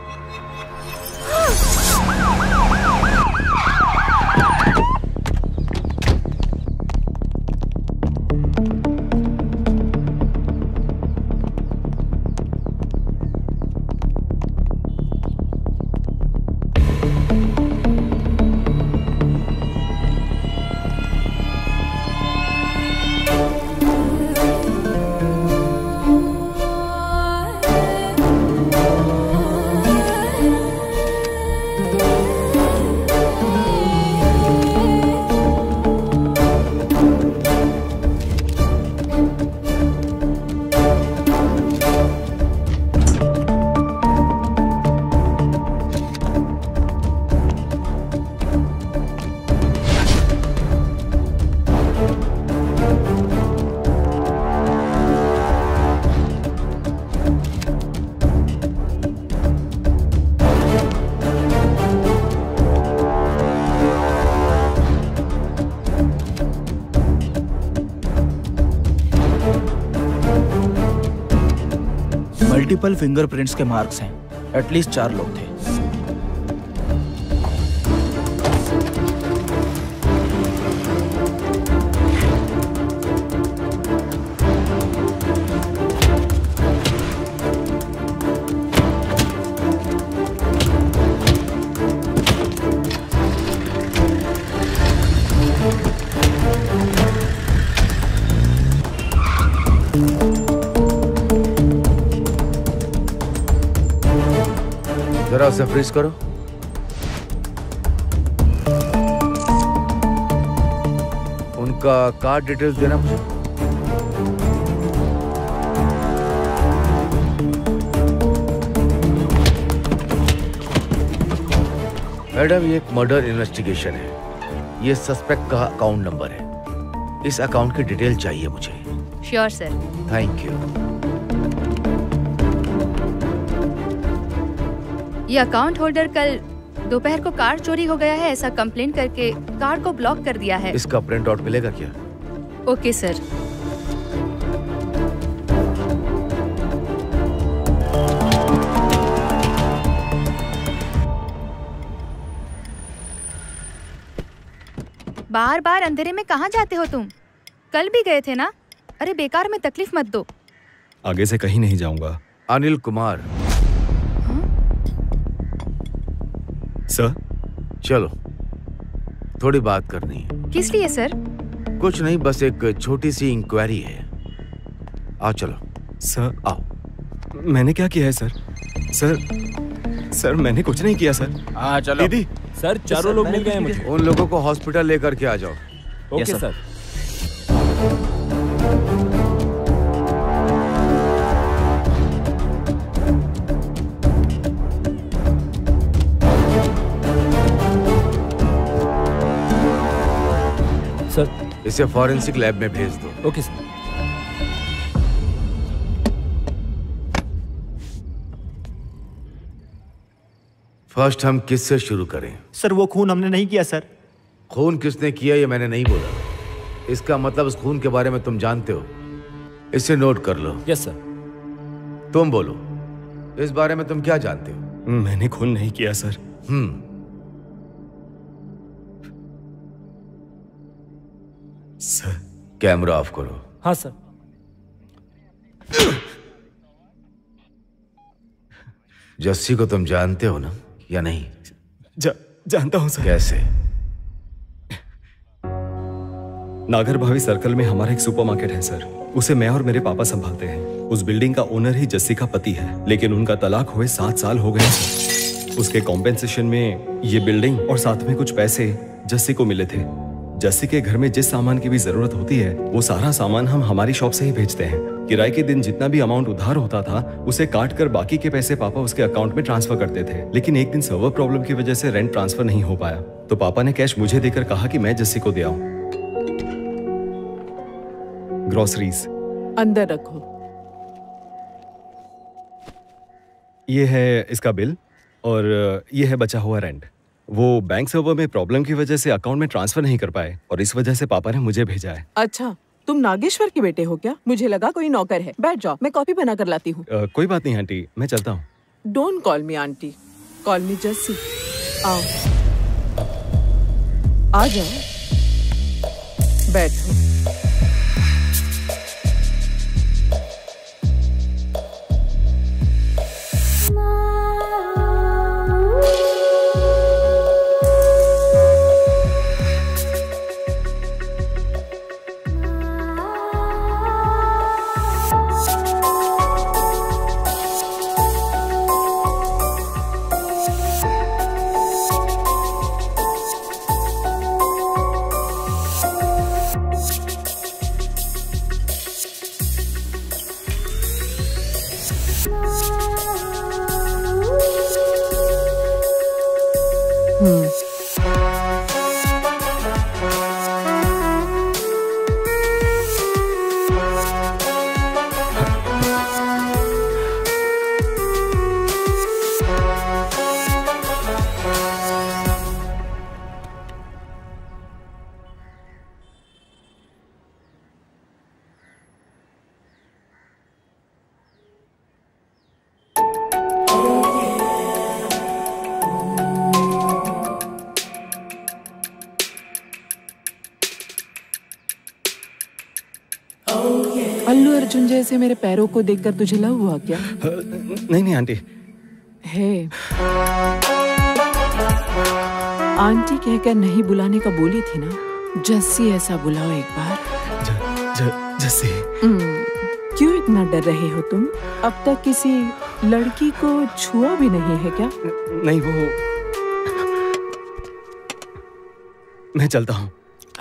मल्टीपल फिंगरप्रिंट्स के मार्क्स हैं, एटलीस्ट 4 लोग थे। जरा उसे फ्रीज करो। उनका कार्ड डिटेल्स देना मुझे। मैडम ये एक मर्डर इन्वेस्टिगेशन है, ये सस्पेक्ट का अकाउंट नंबर है, इस अकाउंट की डिटेल चाहिए मुझे। Sure sir. Thank you. ये अकाउंट होल्डर कल दोपहर को कार चोरी हो गया है ऐसा कंप्लेन करके कार को ब्लॉक कर दिया है। इसका प्रिंट आउट मिलेगा क्या? Okay sir. बार बार अंधेरे में कहाँ जाते हो तुम? कल भी गए थे ना? अरे बेकार में तकलीफ मत दो। आगे से कहीं नहीं जाऊंगा। अनिल कुमार। सर चलो थोड़ी बात करनी है। किस लिए सर? कुछ नहीं, बस एक छोटी सी इंक्वायरी है। आओ चलो। सर आओ। मैंने क्या किया है सर? सर मैंने कुछ नहीं किया सर। हाँ चलो। दीदी सर चारों लोग मिल गए मुझे। उन लोगों को हॉस्पिटल लेकर के आ जाओ। Okay sir. सर इसे फॉरेंसिक लैब में भेज दो। Okay sir. फर्स्ट हम किससे शुरू करें? सर वो खून हमने नहीं किया सर। खून किसने किया ये मैंने नहीं बोला। इसका मतलब उस खून के बारे में तुम जानते हो, इसे नोट कर लो। Yes sir. तुम बोलो, इस बारे में तुम क्या जानते हो? मैंने खून नहीं किया सर। सर कैमरा ऑफ करो। हाँ सर। जस्सी को तुम जानते हो ना या नहीं? जानता हूं सर। कैसे? नागर भावी सर्कल में हमारा एक सुपरमार्केट है सर, उसे मैं और मेरे पापा संभालते हैं। उस बिल्डिंग का ओनर ही जस्सी का पति है, लेकिन उनका तलाक हुए 7 साल हो गए सर। उसके कॉम्पेंसेशन में ये बिल्डिंग और साथ में कुछ पैसे जस्सी को मिले थे। जस्सी के घर में जिस सामान की भी जरूरत होती है वो सारा सामान हम हमारी शॉप से ही भेजते हैं। किराए के दिन जितना भी अमाउंट उधार होता था उसे काट कर बाकी के पैसे पापा उसके अकाउंट में ट्रांसफर करते थे। लेकिन एक दिन सर्वर प्रॉब्लम की वजह से रेंट ट्रांसफर नहीं हो पाया, तो पापा ने कैश मुझे देकर कहा कि मैं जस्सी को दे आऊं। ग्रोसरीज अंदर रखो। ये है इसका बिल और ये है बचा हुआ रेंट। वो बैंक सर्वर में प्रॉब्लम की वजह से अकाउंट में ट्रांसफर नहीं कर पाए और इस वजह से पापा ने मुझे भेजा है। अच्छा, तुम नागेश्वर के बेटे हो क्या? मुझे लगा कोई नौकर है। बैठ जाओ, मैं कॉफी बना कर लाती हूँ। कोई बात नहीं आंटी, मैं चलता हूँ। Don't call me aunty, call me Jassi. आओ, आ जाओ, बैठो। अल्लू अर्जुन जैसे मेरे पैरों को देखकर तुझे लव हुआ क्या? नहीं नहीं आंटी। है आंटी कहकर नहीं बुलाने का बोली थी ना। जस्सी ऐसा बुलाओ एक बार। जस्सी। क्यों इतना डर रहे हो तुम? अब तक किसी लड़की को छुआ भी नहीं है क्या? नहीं, वो मैं चलता हूँ।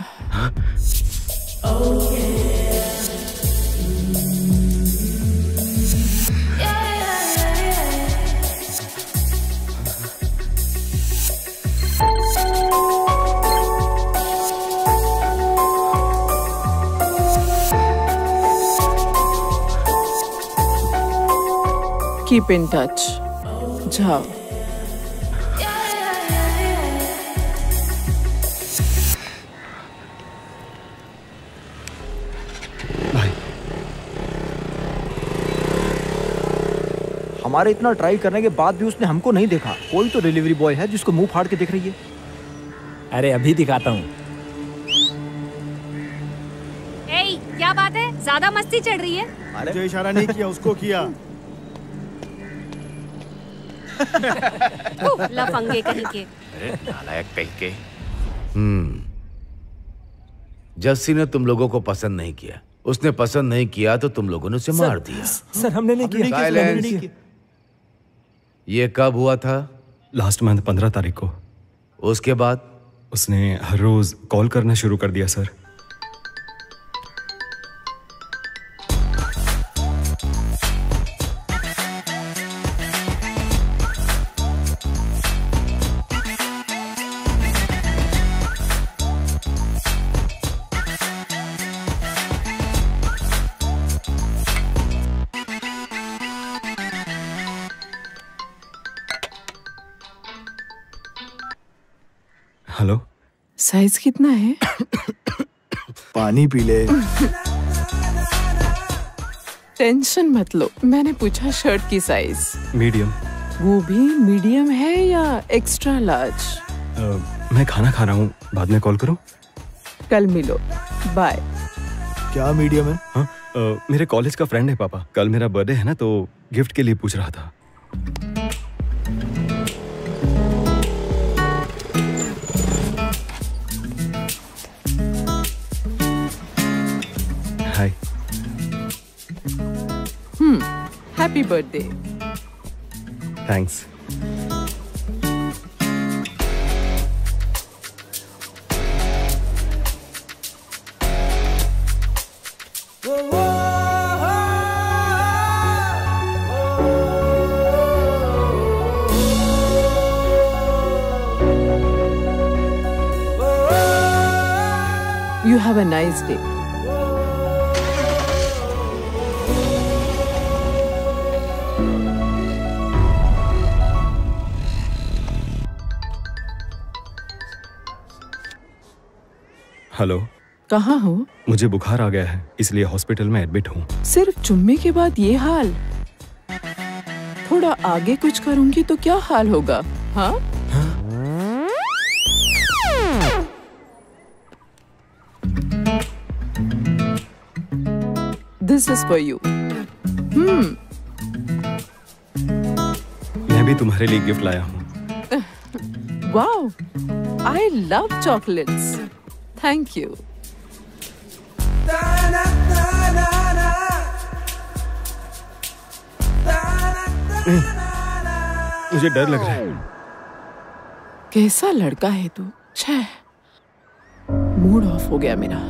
Keep in touch. जाओ। हमारे इतना ट्राई करने के बाद भी उसने हमको नहीं देखा। कोई तो डिलीवरी बॉय है जिसको मुंह फाड़ के देख रही है। अरे अभी दिखाता हूँ। क्या बात है, ज्यादा मस्ती चढ़ रही है? अरे जो इशारा नहीं किया उसको किया। लफंगे कहीं के। अरे नालायक कहीं के। जस्सी ने तुम लोगों को पसंद नहीं किया। उसने पसंद नहीं किया तो तुम लोगों ने उसे मार दिया। सर हमने नहीं किया। साइलेंस। ये कब हुआ था? लास्ट मंथ 15 तारीख को। उसके बाद? उसने हर रोज कॉल करना शुरू कर दिया सर। हेलो, साइज कितना है? पानी पी ले। टेंशन मत लो, मैंने पूछा शर्ट की साइज। मीडियम। वो भी मीडियम है या एक्स्ट्रा लार्ज? मैं खाना खा रहा हूँ, बाद में कॉल करूँ? कल मिलो, बाय। क्या मीडियम है? हाँ, मेरे कॉलेज का फ्रेंड है पापा। कल मेरा बर्थडे है ना, तो गिफ्ट के लिए पूछ रहा था। Hi. Happy birthday. Thanks. You have a nice day. Hello, कहाँ हो? मुझे बुखार आ गया है, इसलिए हॉस्पिटल में एडमिट हूँ। सिर्फ चुम्मे के बाद ये हाल? थोड़ा आगे कुछ करूंगी तो क्या हाल होगा? हाँ? This is for you. मैं भी तुम्हारे लिए गिफ्ट लाया हूँ। Wow, I love chocolates. Thank you. मुझे डर लग रहा है। कैसा लड़का है तू? छह, मूड ऑफ हो गया मेरा।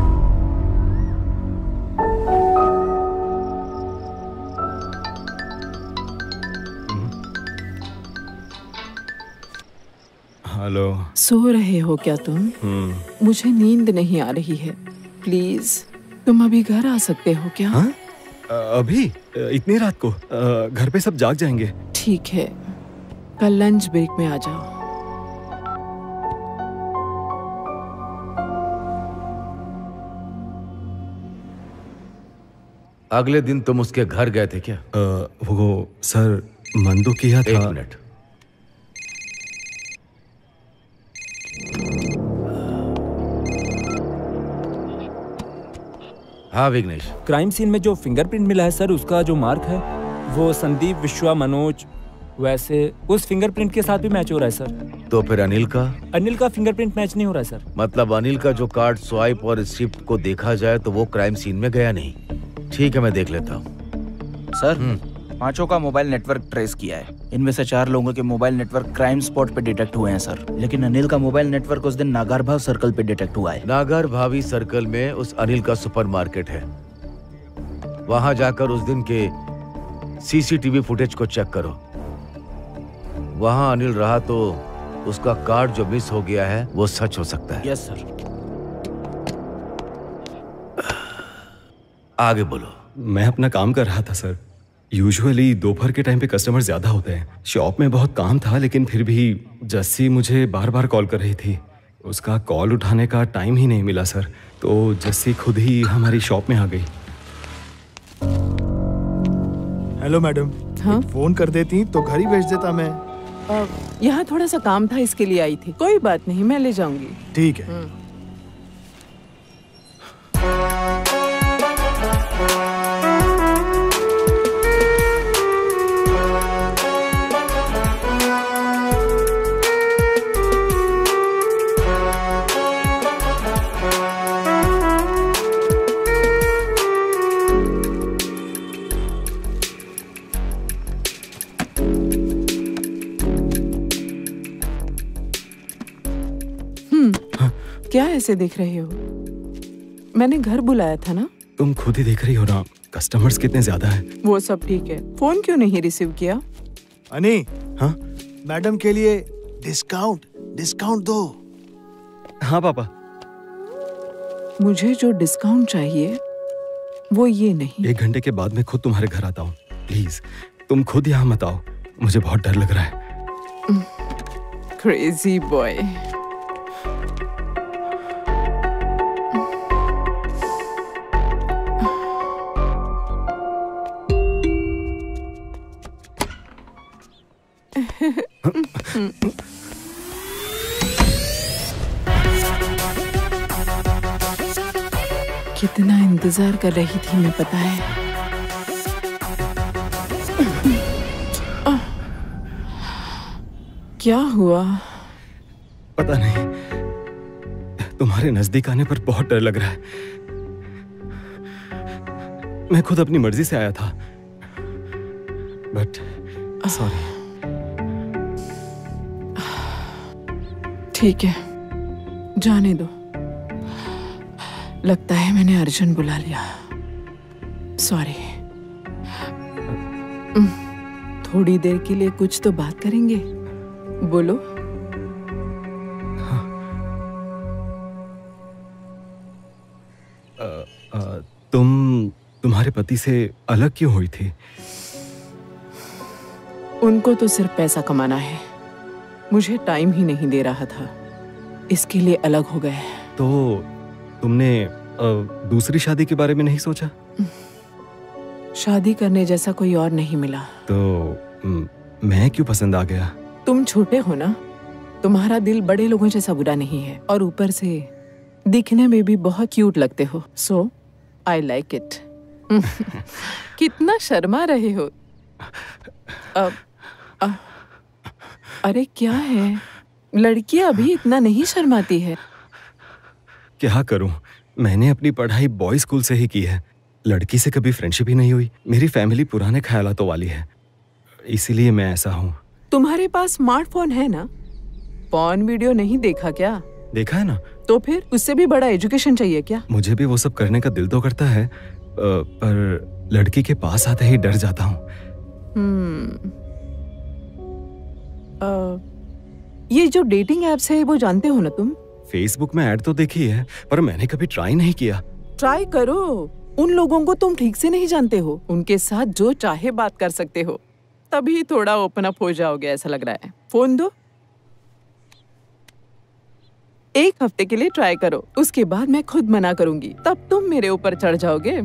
हेलो। सो रहे हो क्या तुम? मुझे नींद नहीं आ रही है। प्लीज तुम अभी घर आ सकते हो क्या? हाँ? अभी? इतनी रात को? घर पे सब जाग जाएंगे। ठीक है, कल लंच ब्रेक में आ जाओ। अगले दिन तुम उसके घर गए थे क्या? वो सर मन तो किया था। 1 मिनट। हाँ विघ्नेश। क्राइम सीन में जो फिंगरप्रिंट मिला है सर, उसका जो मार्क है वो संदीप, विश्वा, मनोज, वैसे उस फिंगरप्रिंट के साथ भी मैच हो रहा है सर। तो फिर अनिल का? अनिल का फिंगरप्रिंट मैच नहीं हो रहा है सर। मतलब अनिल का जो कार्ड स्वाइप और स्ट्रिप को देखा जाए तो वो क्राइम सीन में गया नहीं। ठीक है, मैं देख लेता हूँ। सर, 5 का मोबाइल नेटवर्क ट्रेस किया है। इनमें से 4 लोगों के मोबाइल नेटवर्क क्राइम स्पॉट पे डिटेक्ट हुए हैं सर, लेकिन अनिल का मोबाइल नेटवर्क उस दिन नागारभाव सर्कल पे डिटेक्ट हुआ है। नागारभावी सर्कल में उस अनिल का सुपरमार्केट है। वहां जाकर उस दिन के सीसीटीवी फुटेज को चेक करो। वहां अनिल रहा तो उसका कार्ड जो मिस हो गया है वो सच हो सकता है। Yes sir. आगे बोलो। मैं अपना काम कर रहा था सर। यूजुअली दोपहर के टाइम पे कस्टमर ज्यादा होते हैं। शॉप में बहुत काम था, लेकिन फिर भी जस्सी मुझे बार बार कॉल कर रही थी। उसका कॉल उठाने का टाइम ही नहीं मिला सर, तो जस्सी खुद ही हमारी शॉप में आ गई। Hello madam. हाँ? फोन कर देती तो घर ही भेज देता मैं। यहाँ थोड़ा सा काम था, इसके लिए आई थी। कोई बात नहीं, मैं ले जाऊंगी। ठीक है। क्या ऐसे देख रहे हो? मैंने घर बुलाया था ना। तुम खुद ही देख रही हो ना, कस्टमर्स कितने ज्यादा हैं। वो सब ठीक है, फोन क्यों नहीं रिसीव किया? अनी, हाँ? मैडम के लिए डिस्काउंट दो। हाँ पापा। मुझे जो डिस्काउंट चाहिए वो ये नहीं। 1 घंटे के बाद मैं खुद तुम्हारे घर आता हूँ। प्लीज तुम खुद यहाँ मत आओ, मुझे बहुत डर लग रहा है। Crazy boy. कितना इंतजार कर रही थी मैं, पता है? क्या हुआ? पता नहीं, तुम्हारे नजदीक आने पर बहुत डर लग रहा है। मैं खुद अपनी मर्जी से आया था, बट सॉरी। ठीक है, जाने दो। लगता है मैंने अर्जुन बुला लिया। सॉरी। थोड़ी देर के लिए कुछ तो बात करेंगे, बोलो। तुम्हारे पति से अलग क्यों हुई थी? उनको तो सिर्फ पैसा कमाना है, मुझे टाइम ही नहीं दे रहा था, इसके लिए अलग हो गए। तो तुमने दूसरी शादी के बारे में नहीं सोचा? शादी करने जैसा कोई और नहीं मिला। तो मैं क्यों पसंद आ गया? तुम छोटे हो ना, तुम्हारा दिल बड़े लोगों जैसा बुरा नहीं है, और ऊपर से दिखने में भी बहुत क्यूट लगते हो। So I like it. कितना शर्मा रहे हो। अरे क्या है, लड़कियां अभी इतना नहीं शर्माती है। क्या करूं, मैंने अपनी पढ़ाई बॉय स्कूल से ही की है, लड़की से कभी फ्रेंडशिप ही नहीं हुई। मेरी फैमिली पुराने ख्यालातों वाली है, इसीलिए मैं ऐसा हूँ। तुम्हारे पास स्मार्टफोन है ना? पॉर्न वीडियो नहीं देखा क्या? देखा है ना। तो फिर उससे भी बड़ा एजुकेशन चाहिए क्या? मुझे भी वो सब करने का दिल तो करता है, पर लड़की के पास आते ही डर जाता हूँ। ये जो डेटिंग एप्स है वो जानते हो ना तुम? फेसबुक में ऐड तो देखी है, पर मैंने कभी ट्राई नहीं किया। ट्राई करो, उन लोगों को तुम ठीक से नहीं जानते हो, उनके साथ जो चाहे बात कर सकते हो, तभी थोड़ा ओपन अप हो जाओगे ऐसा लग रहा है। फोन दो, एक हफ्ते के लिए ट्राई करो, उसके बाद मैं खुद मना करूंगी, तब तुम मेरे ऊपर चढ़ जाओगे।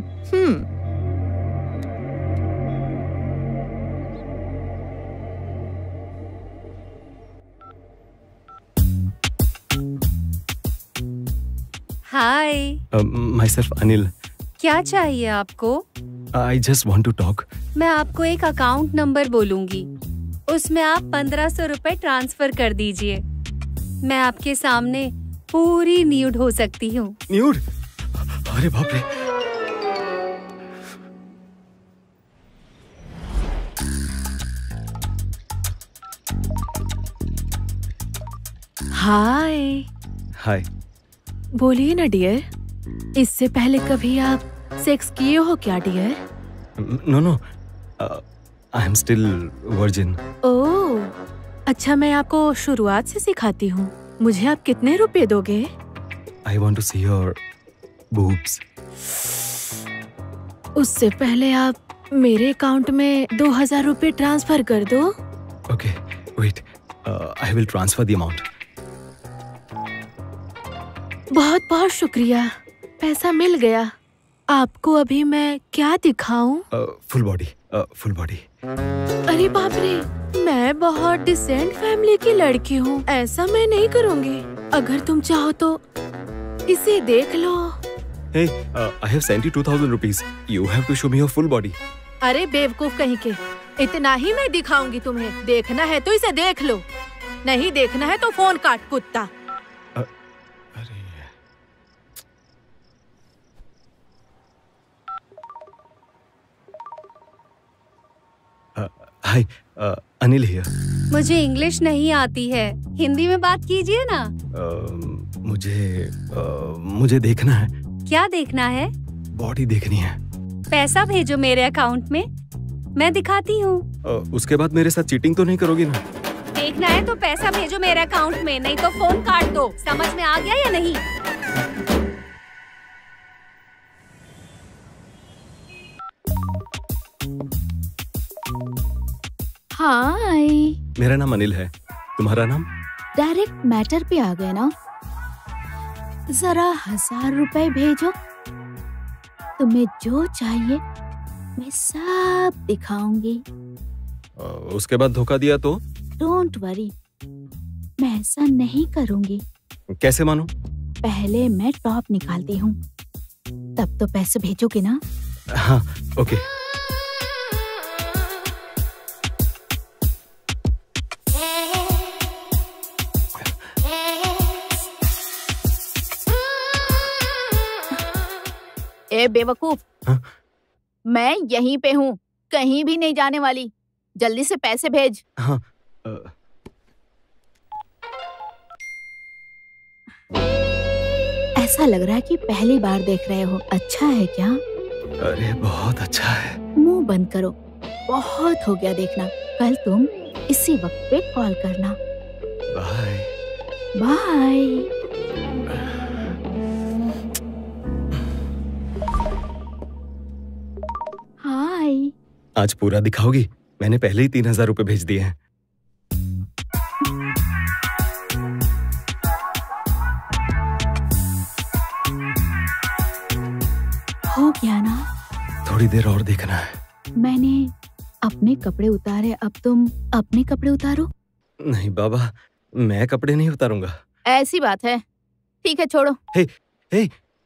हाय। माइसेल्फ अनिल। क्या चाहिए आपको? I just want to talk. मैं आपको एक अकाउंट नंबर बोलूंगी, उसमें आप 1500 रुपए ट्रांसफर कर दीजिए। मैं आपके सामने पूरी न्यूड हो सकती हूँ। न्यूड? अरे बाप रे। हाय। हाय। बोलिए ना डियर, इससे पहले कभी आप सेक्स किए हो क्या dear? No no, I am still virgin. Oh, अच्छा, मैं आपको शुरुआत से सिखाती हूँ। मुझे आप कितने रुपए दोगे? I want to see your boobs. उससे पहले आप मेरे अकाउंट में 2000 रुपए ट्रांसफर कर दो। Okay, wait. I will transfer the amount. बहुत बहुत शुक्रिया, पैसा मिल गया। आपको अभी मैं क्या दिखाऊं? Full body, full body. अरे बाप रे, मैं बहुत डिसेंट फैमिली की लड़की हूँ, ऐसा मैं नहीं करूँगी। अगर तुम चाहो तो इसे देख लो। Hey, I have sent you 2000 rupees. You have to show me your full body. अरे बेवकूफ कहीं के, इतना ही मैं दिखाऊंगी तुम्हें। देखना है तो इसे देख लो, नहीं देखना है तो फोन काट कुत्ता। Hi, Anil here. मुझे इंग्लिश नहीं आती है, हिंदी में बात कीजिए ना। मुझे देखना है। क्या देखना है? बॉडी देखनी है। पैसा भेजो मेरे अकाउंट में, मैं दिखाती हूँ। उसके बाद मेरे साथ चीटिंग तो नहीं करोगी ना? देखना है तो पैसा भेजो मेरे अकाउंट में, नहीं तो फोन काट दो। समझ में आ गया या नहीं? हाय। मेरा नाम अनिल है, तुम्हारा नाम? डायरेक्ट मैटर पे आ गए ना। जरा 1000 रुपए भेजो, तुम्हें जो चाहिए मैं सब दिखाऊंगी। उसके बाद धोखा दिया तो? डोंट वरी, मैं ऐसा नहीं करूंगी। कैसे मानूं? पहले मैं टॉप निकालती हूँ, तब तो पैसे भेजोगे ना? हाँ, ओके। ए बेवकूफ, मैं यहीं पे हूँ, कहीं भी नहीं जाने वाली। जल्दी से पैसे भेज। हाँ, ऐसा लग रहा है कि पहली बार देख रहे हो। अच्छा है क्या? अरे बहुत अच्छा है। मुंह बंद करो, बहुत हो गया देखना। कल तुम इसी वक्त पे कॉल करना। Bye bye. हाय। आज पूरा दिखाओगी? मैंने पहले ही 3000 रुपए भेज दिए हैं। हो गया ना? थोड़ी देर और देखना है। मैंने अपने कपड़े उतारे, अब तुम अपने कपड़े उतारो। नहीं बाबा, मैं कपड़े नहीं उतारूंगा। ऐसी बात है, ठीक है छोड़ो। हे, हे।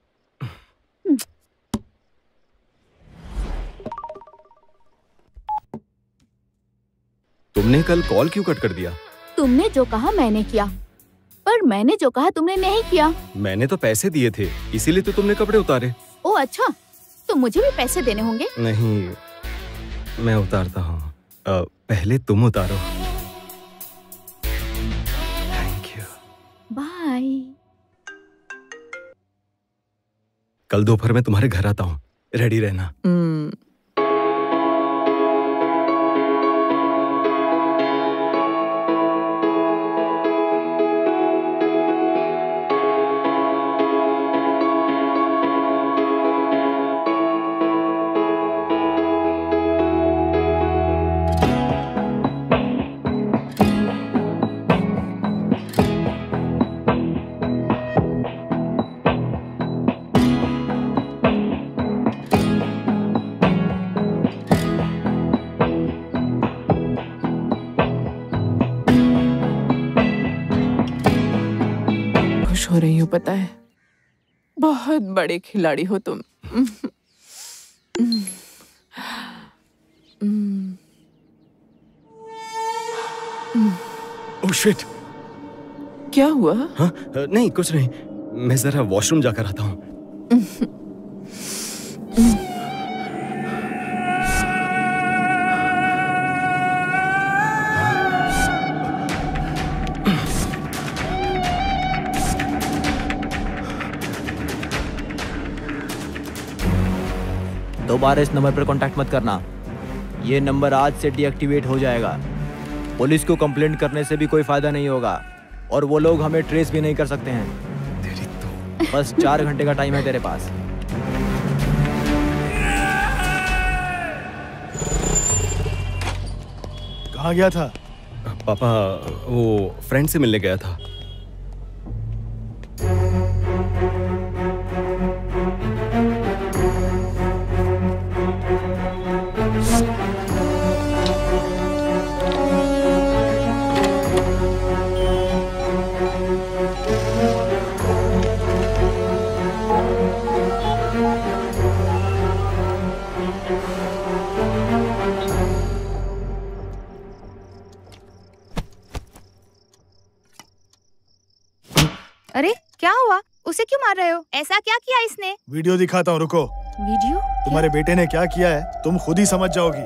तुमने कल कॉल क्यों कट कर दिया? तुमने जो कहा मैंने किया, पर मैंने जो कहा तुमने नहीं किया। मैंने तो पैसे दिए थे, इसीलिए तो तुमने कपड़े उतारे। ओ अच्छा, तो मुझे भी पैसे देने होंगे। नहीं, मैं उतारता हूँ। पहले तुम उतारो। Thank you. बाय। कल दोपहर में तुम्हारे घर आता हूँ, रेडी रहना। हो रही हूँ, पता है, बहुत बड़े खिलाड़ी हो तुम। Oh shit. क्या हुआ? हाँ, नहीं कुछ नहीं, मैं जरा वॉशरूम जाकर आता हूँ। दोबारा इस नंबर पर कांटेक्ट मत करना। ये नंबर आज से डीएक्टिवेट हो जाएगा। पुलिस को कंप्लेंट करने से भी कोई फायदा नहीं होगा और वो लोग हमें ट्रेस भी नहीं कर सकते हैं। तेरी तो। बस 4 घंटे का टाइम है तेरे पास। कहाँ गया था? पापा, वो फ्रेंड से मिलने गया था। अरे क्या हुआ? उसे क्यों मार रहे हो? ऐसा क्या किया इसने? वीडियो दिखाता हूँ, रुको। वीडियो? तुम्हारे बेटे ने क्या किया है तुम खुद ही समझ जाओगी।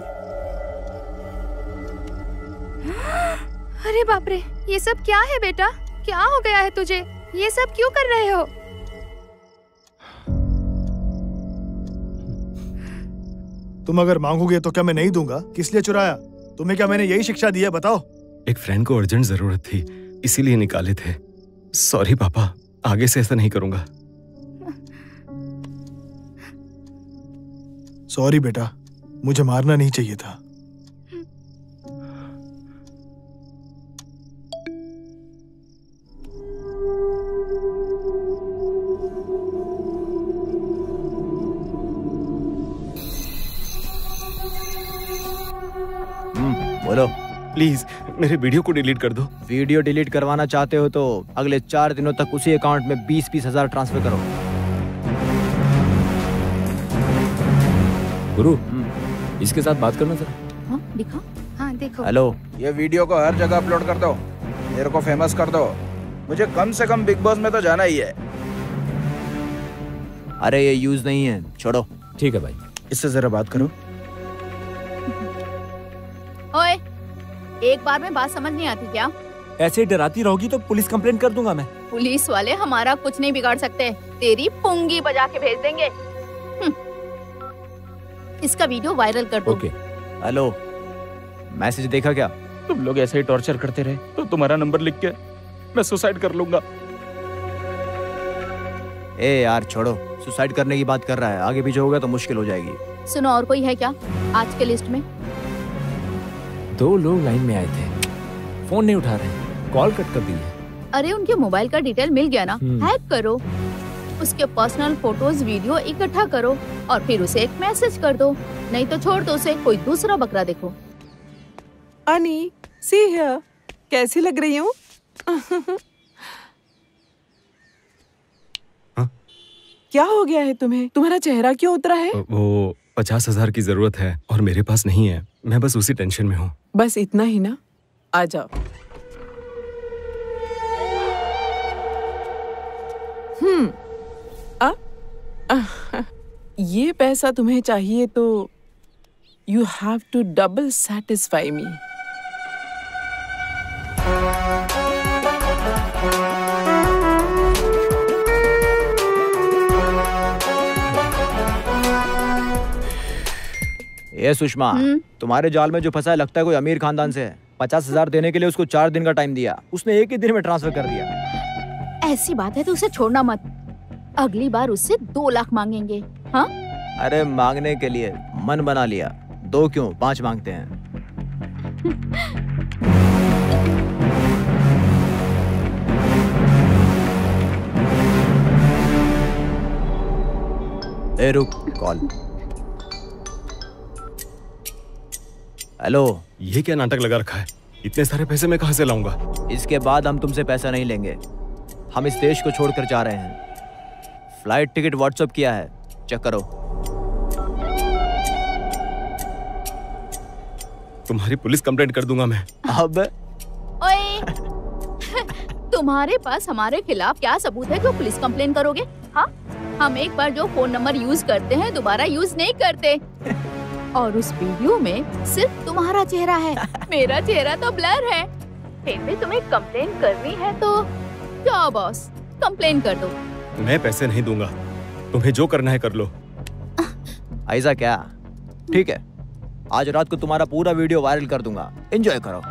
अरे बाप रे, ये सब क्या है बेटा? क्या हो गया है तुझे? ये सब क्यों कर रहे हो? तुम अगर मांगोगे तो क्या मैं नहीं दूंगा? किस लिए चुराया? तुम्हें क्या मैंने यही शिक्षा दी है? बताओ। एक फ्रेंड को अर्जेंट जरूरत थी, इसीलिए निकाले थे। सॉरी पापा, आगे से ऐसा नहीं करूंगा। सॉरी बेटा, मुझे मारना नहीं चाहिए था। बोलो। प्लीज मेरे वीडियो को डिलीट कर दो। वीडियो डिलीट करवाना चाहते हो तो अगले 4 दिनों तक उसी अकाउंट में 20-20 हजार ट्रांसफर करो। गुरु, इसके साथ बात करना जरा। हाँ, दिखाओ। हाँ, देखो। हेलो, ये वीडियो को हर जगह अपलोड कर दो, मेरे को फेमस कर दो। मुझे कम से कम बिग बॉस में तो जाना ही है। अरे ये यूज नहीं है, छोड़ो। ठीक है भाई। इससे जरा बात करो। ओए, एक बार में बात समझ नहीं आती क्या? ऐसे डराती रहोगी तो पुलिस कंप्लेंट कर दूंगा मैं। पुलिस वाले हमारा कुछ नहीं बिगाड़ सकते, तेरी पुंगी बजा के भेज देंगे। इसका वीडियो वायरल कर दो। ओके। हेलो, मैसेज देखा क्या? तुम लोग ऐसे ही टॉर्चर करते रहे तो तुम्हारा नंबर लिख के मैं सुसाइड कर लूंगा। ए यार छोड़ो, सुसाइड करने की बात कर रहा है, आगे पीछे होगा तो मुश्किल हो जाएगी। सुनो, और कोई है क्या आज के लिस्ट में? 2 लोग लाइन में आए थे, फोन नहीं उठा रहे, कॉल कट कर दी है। अरे उनके मोबाइल का डिटेल मिल गया ना, हैक करो, उसके पर्सनल फोटोज वीडियो इकट्ठा करो और फिर उसे एक मैसेज कर दो, नहीं तो छोड़ दो उसे, कोई दूसरा बकरा देखो। अनी, सी हियर, कैसी लग रही हूँ? क्या हो गया है तुम्हें? तुम्हारा चेहरा क्यों उतरा है? वो 50,000 की जरूरत है और मेरे पास नहीं है, मैं बस उसी टेंशन में हूँ। बस इतना ही ना, आ जाओ। ये पैसा तुम्हें चाहिए तो you have to double satisfy me. ये सुषमा, तुम्हारे जाल में जो फंसा है लगता है कोई अमीर खानदान से है। 50,000 देने के लिए उसको 4 दिन का टाइम दिया, उसने एक ही दिन में ट्रांसफर कर दिया। ऐसी बात है तो उसे छोड़ना मत, अगली बार उससे 2 लाख मांगेंगे। हाँ? अरे मांगने के लिए मन बना लिया, 2 क्यों 5 मांगते हैं। ए रुक, कॉल। हेलो, ये क्या नाटक लगा रखा है? इतने सारे पैसे मैं कहाँ से लाऊंगा? इसके बाद हम तुमसे पैसा नहीं लेंगे, हम इस देश को छोड़कर जा रहे हैं। फ्लाइट टिकट व्हाट्सएप किया है, चेक करो। तुम्हारी पुलिस कंप्लेंट कर दूंगा मैं। अब ओए, तुम्हारे पास हमारे खिलाफ क्या सबूत है जो पुलिस कंप्लेन करोगे? हाँ? हम एक बार जो फोन नंबर यूज करते हैं दोबारा यूज नहीं करते। और उस वीडियो में सिर्फ तुम्हारा चेहरा है, मेरा चेहरा तो ब्लर है। फिर भी तुम्हें कंप्लेन करनी है तो जाओ बॉस, कंप्लेन कर दो। मैं पैसे नहीं दूंगा, तुम्हें जो करना है कर लो। ऐसा क्या? ठीक है, आज रात को तुम्हारा पूरा वीडियो वायरल कर दूंगा, एंजॉय करो।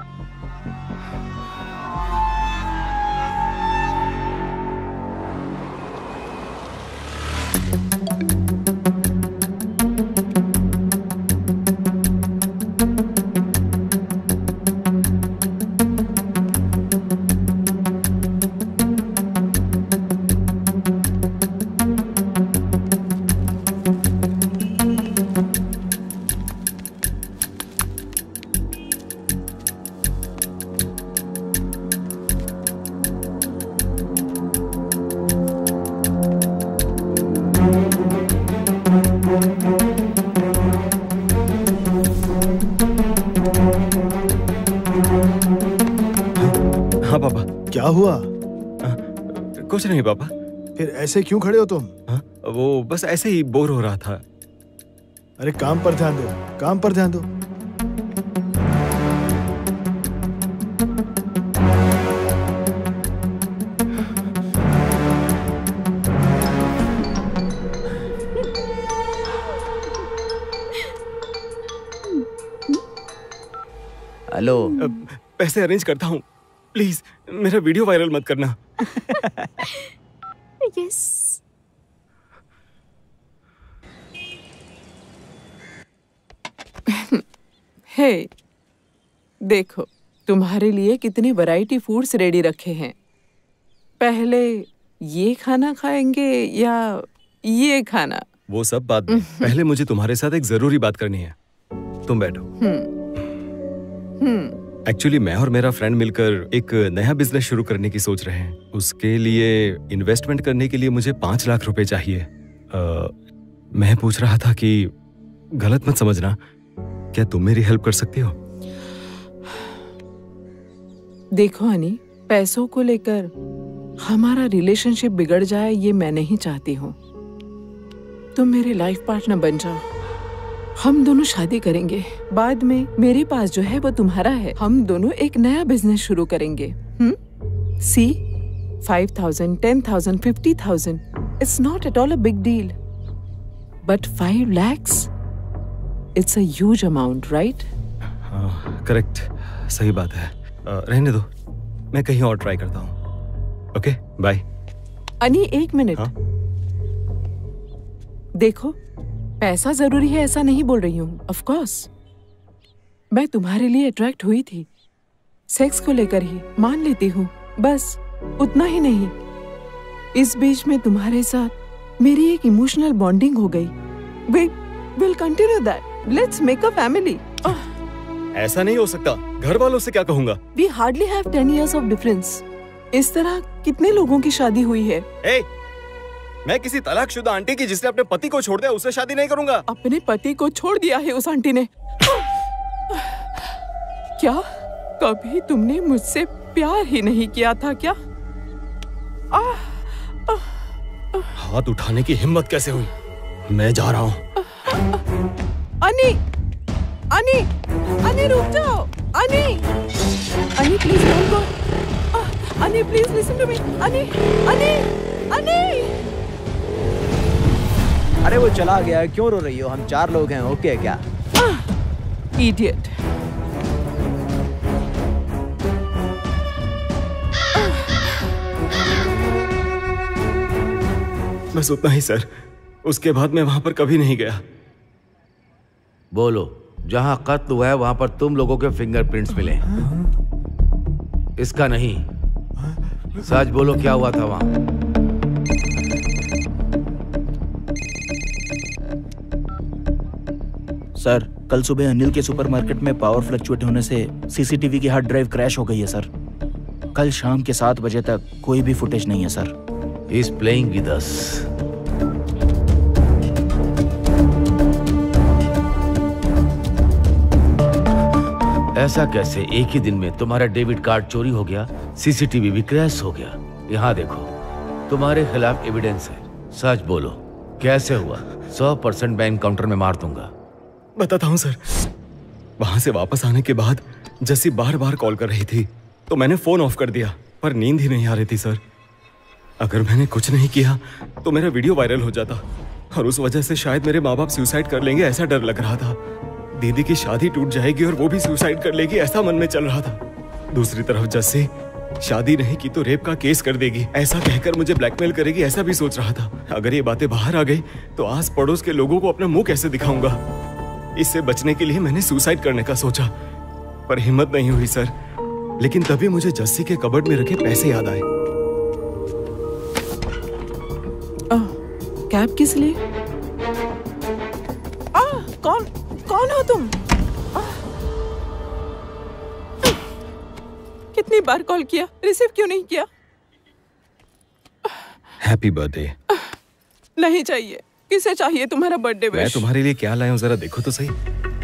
हाँ पापा। क्या हुआ? कुछ नहीं पापा। फिर ऐसे क्यों खड़े हो तुम? वो बस ऐसे ही बोर हो रहा था। अरे काम पर ध्यान दो, काम पर ध्यान दो। हेलो, पैसे अरेंज करता हूँ, प्लीज मेरा वीडियो वायरल मत करना। यस। हे, देखो तुम्हारे लिए कितने वैरायटी फूड्स रेडी रखे हैं। पहले ये खाना खाएंगे या ये खाना? वो सब बात में, पहले मुझे तुम्हारे साथ एक जरूरी बात करनी है। तुम बैठो। एक्चुअली मैं और मेरा फ्रेंड मिलकर एक नया बिजनेस शुरू करने की सोच रहे हैं। उसके लिए इन्वेस्टमेंट करने के लिए मुझे 5 लाख रुपए चाहिए। मैं पूछ रहा था कि गलत मत समझना, क्या तुम मेरी हेल्प कर सकती हो? देखो हनी, पैसों को लेकर हमारा रिलेशनशिप बिगड़ जाए ये मैं नहीं चाहती हूँ। तुम मेरे लाइफ पार्टनर बन जाओ, हम दोनों शादी करेंगे, बाद में मेरे पास जो है वो तुम्हारा है, हम दोनों एक नया बिजनेस शुरू करेंगे। See 5,000, 10,000, 50,000 it's not at all a big deal, but 5 lakhs it's a huge amount, right? Correct, सही बात है। रहने दो, मैं कहीं और ट्राई करता हूँ। Okay, bye. अनी, एक मिनट। देखो, पैसा जरूरी है ऐसा नहीं बोल रही हूँ। ऑफ कोर्स मैं तुम्हारे लिए अट्रैक्ट हुई थी, सेक्स को लेकर ही, मान लेती हूँ, बस उतना ही नहीं। इस बीच में तुम्हारे साथ मेरी एक इमोशनल बॉन्डिंग हो गई। We will continue that. Let's make a family. ऐसा नहीं हो सकता, घर वालों से क्या कहूँगा? We hardly have 10 years of difference। इस तरह कितने लोगों की शादी हुई है। मैं किसी तलाकशुदा आंटी की जिसने अपने पति को छोड़ दिया उससे शादी नहीं करूंगा। अपने पति को छोड़ दिया है उस आंटी ने? क्या कभी तुमने मुझसे प्यार ही नहीं किया था क्या? हाथ उठाने की हिम्मत कैसे हुई? मैं जा रहा हूँ। अनी, अनी, अनी रुक जाओ। अनी, अनी प्लीज डोंट गो। अनी प्लीज लिसन टू मी। अनी, अनी, अनी। अरे वो चला गया है, क्यों रो रही हो? हम 4 लोग हैं, ओके क्या? इडियट। बस उतना ही सर, उसके बाद मैं वहां पर कभी नहीं गया। बोलो, जहां कत्ल हुआ है वहां पर तुम लोगों के फिंगरप्रिंट्स मिले, इसका नहीं। सच बोलो, क्या हुआ था वहां? सर, कल सुबह अनिल के सुपरमार्केट में पावर फ्लक्चुएट होने से सीसीटीवी की हार्ड ड्राइव क्रैश हो गई है सर। कल शाम के 7 बजे तक कोई भी फुटेज नहीं है sir. He's playing with us. ऐसा कैसे एक ही दिन में तुम्हारा डेबिट कार्ड चोरी हो गया, सीसीटीवी भी क्रैश हो गया? यहाँ देखो, तुम्हारे खिलाफ एविडेंस है। सच बोलो, कैसे हुआ? 100% बैंक काउंटर में मार दूंगा। बताता हूँ सर। वहां से वापस आने के बाद जैसी बार बार कॉल कर रही थी तो मैंने फोन ऑफ कर दिया, पर नींद ही नहीं आ रही थी सर। अगर मैंने कुछ नहीं किया तो मेरा वीडियो वायरल हो जाता और उस वजह से शायद मेरे माँ बाप सुसाइड कर लेंगे, ऐसा डर लग रहा था। दीदी की शादी टूट जाएगी और वो भी सुसाइड कर लेगी, ऐसा मन में चल रहा था। दूसरी तरफ जस्सी शादी नहीं की तो रेप का केस कर देगी, ऐसा कहकर मुझे ब्लैकमेल करेगी, ऐसा भी सोच रहा था। अगर ये बातें बाहर आ गई तो आस पड़ोस के लोगों को अपना मुंह कैसे दिखाऊंगा? इससे बचने के लिए मैंने सुसाइड करने का सोचा, पर हिम्मत नहीं हुई सर। लेकिन तभी मुझे जस्सी के कबर्ड में रखे पैसे याद आए। कैब किस लिए? कौन हो तुम? कितनी बार कॉल किया, रिसीव क्यों नहीं किया? Happy birthday. नहीं चाहिए। किसे चाहिए तुम्हारा बर्थडे विश? मैं तुम्हारे लिए क्या लाया हूँ, जरा देखो तो सही।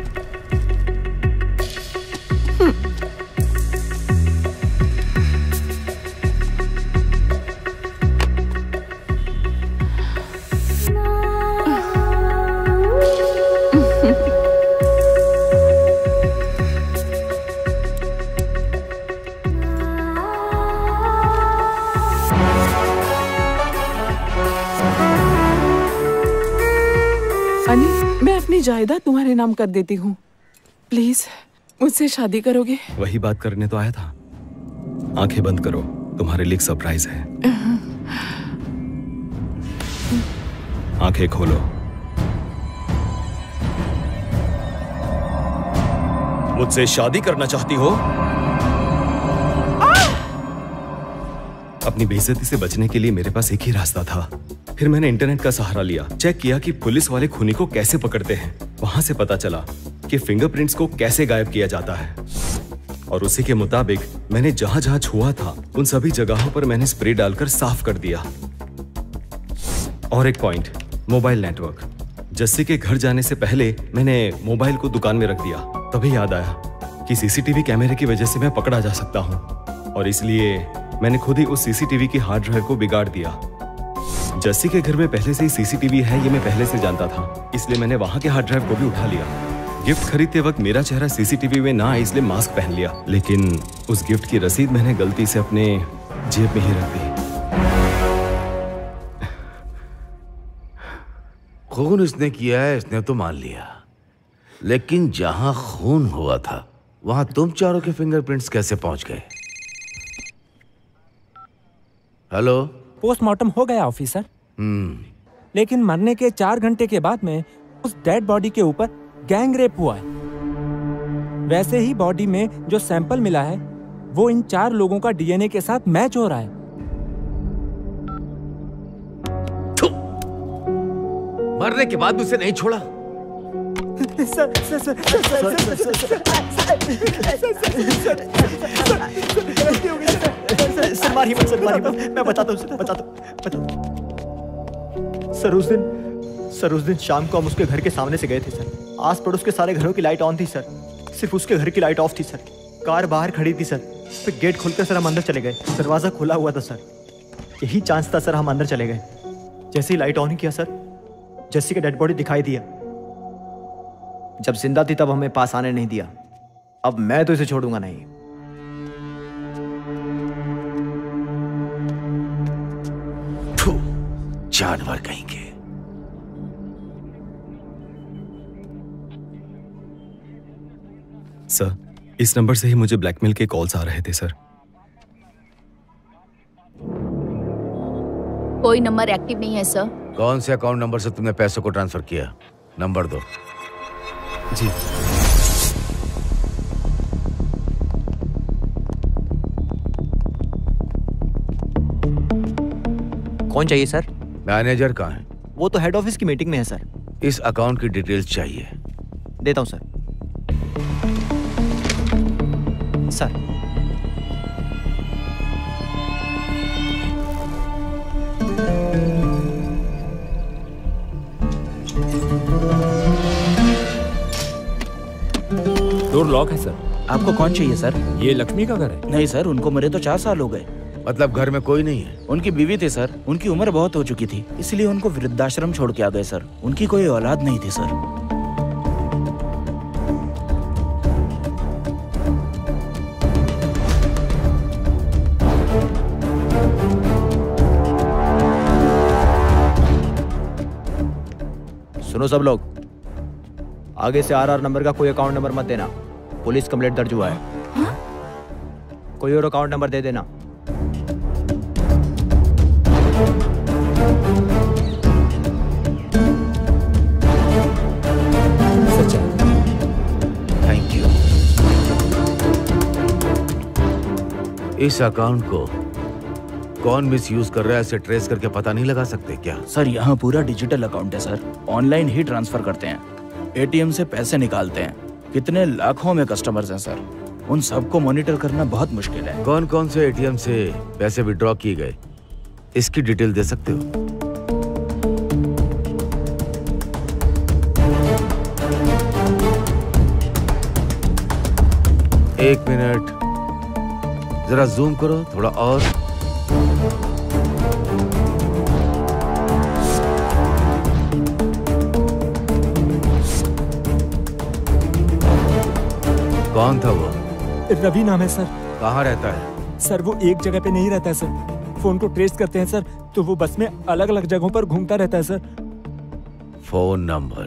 मैं अपनी जायदाद तुम्हारे नाम कर देती हूँ, प्लीज मुझसे शादी करोगे? वही बात करने तो आया था। आंखें बंद करो, तुम्हारे लिए एक सरप्राइज है। आंखें खोलो। मुझसे शादी करना चाहती हो? अपनी बेइज्जती से बचने के लिए मेरे पास एक ही रास्ता था। फिर मैंने इंटरनेट का सहारा लिया, चेक किया कि पुलिस वाले खूनी को कैसे पकड़ते हैं। वहां से पता चला कि फिंगरप्रिंट्स को कैसे गायब किया जाता है, और उसी के मुताबिक मैंने जहां जहां छुआ था उन सभी जगहों पर मैंने स्प्रे डालकर साफ कर दिया। और एक पॉइंट, मोबाइल नेटवर्क। जस्सी के घर जाने से पहले मैंने मोबाइल को दुकान में रख दिया। तभी याद आया कि सीसीटीवी कैमरे की वजह से मैं पकड़ा जा सकता हूँ, और इसलिए मैंने खुद ही उस सीसीटीवी की हार्ड ड्राइव को बिगाड़ दिया। जस्सी के घर में पहले से ही सीसीटीवी है, ये मैं पहले से जानता था, इसलिए मैंने वहां के हार्ड ड्राइव को भी उठा लिया। गिफ्ट खरीदते वक्त मेरा चेहरा सीसीटीवी में ना आए इसलिए मास्क पहन लिया, लेकिन उस गिफ्ट की रसीद मैंने गलती से अपने जेब में ही रख दी। खून इसने किया है, इसने तो मान लिया, लेकिन जहां खून हुआ था वहां तुम चारों के फिंगरप्रिंट्स कैसे पहुंच गए? हेलो? पोस्टमार्टम हो गया ऑफिसर, लेकिन मरने के 4 घंटे के बाद में उस डेड बॉडी के ऊपर गैंग रेप हुआ है। वैसे ही बॉडी में जो सैंपल मिला है वो इन 4 लोगों का डीएनए के साथ मैच हो रहा है। मरने के बाद उसे नहीं छोड़ा। सर मारिए मत, मैं बताता हूँ सर उस दिन शाम को हम उसके घर के सामने से गए थे सर। आस पड़ोस के सारे घरों की लाइट ऑन थी सर, सिर्फ उसके घर की लाइट ऑफ थी सर। कार बाहर खड़ी थी सर, फिर गेट खोलकर सर हम अंदर चले गए, दरवाजा खुला हुआ था सर। यही चांस था सर, हम अंदर चले गए। जैसे ही लाइट ऑन किया सर, जेसी का डेड बॉडी दिखाई दिया। जब जिंदा थी तब हमें पास आने नहीं दिया, अब मैं तो इसे छोड़ूंगा नहीं। जानवर कहेंगे। सर, इस नंबर से ही मुझे ब्लैकमेल के कॉल्स आ रहे थे सर। कोई नंबर एक्टिव नहीं है सर। कौन से अकाउंट नंबर से तुमने पैसों को ट्रांसफर किया? नंबर दो। जी। कौन चाहिए सर? मैनेजर कहाँ है? वो तो हेड ऑफिस की मीटिंग में है सर। इस अकाउंट की डिटेल्स चाहिए। देता हूं सर। सर डोर लॉक है सर। आपको कौन चाहिए सर? ये लक्ष्मी का घर है। नहीं सर, उनको मरे तो 4 साल हो गए। मतलब घर में कोई नहीं है? उनकी बीवी थी सर, उनकी उम्र बहुत हो चुकी थी, इसलिए उनको वृद्धाश्रम छोड़ के आ गए सर। उनकी कोई औलाद नहीं थी सर। सुनो सब लोग, आगे से RR नंबर का कोई अकाउंट नंबर मत देना, पुलिस कंप्लेंट दर्ज हुआ है। कोई और अकाउंट नंबर दे देना। Thank you. इस अकाउंट को कौन मिसयूज कर रहा है इसे ट्रेस करके पता नहीं लगा सकते क्या? सर यहाँ पूरा डिजिटल अकाउंट है सर, ऑनलाइन ही ट्रांसफर करते हैं, ATM से पैसे निकालते हैं। कितने लाखों में कस्टमर्स हैं सर, उन सबको मॉनिटर करना बहुत मुश्किल है। कौन कौन से ATM से पैसे विड्रॉ किए गए इसकी डिटेल दे सकते हो? एक मिनट, जरा जूम करो थोड़ा और। कौन था वो? रवि नाम है सर। कहाँ रहता है? सर वो एक जगह पे नहीं रहता है सर, फोन को ट्रेस करते हैं सर तो वो बस में अलग अलग जगहों पर घूमता रहता है सर। Phone number?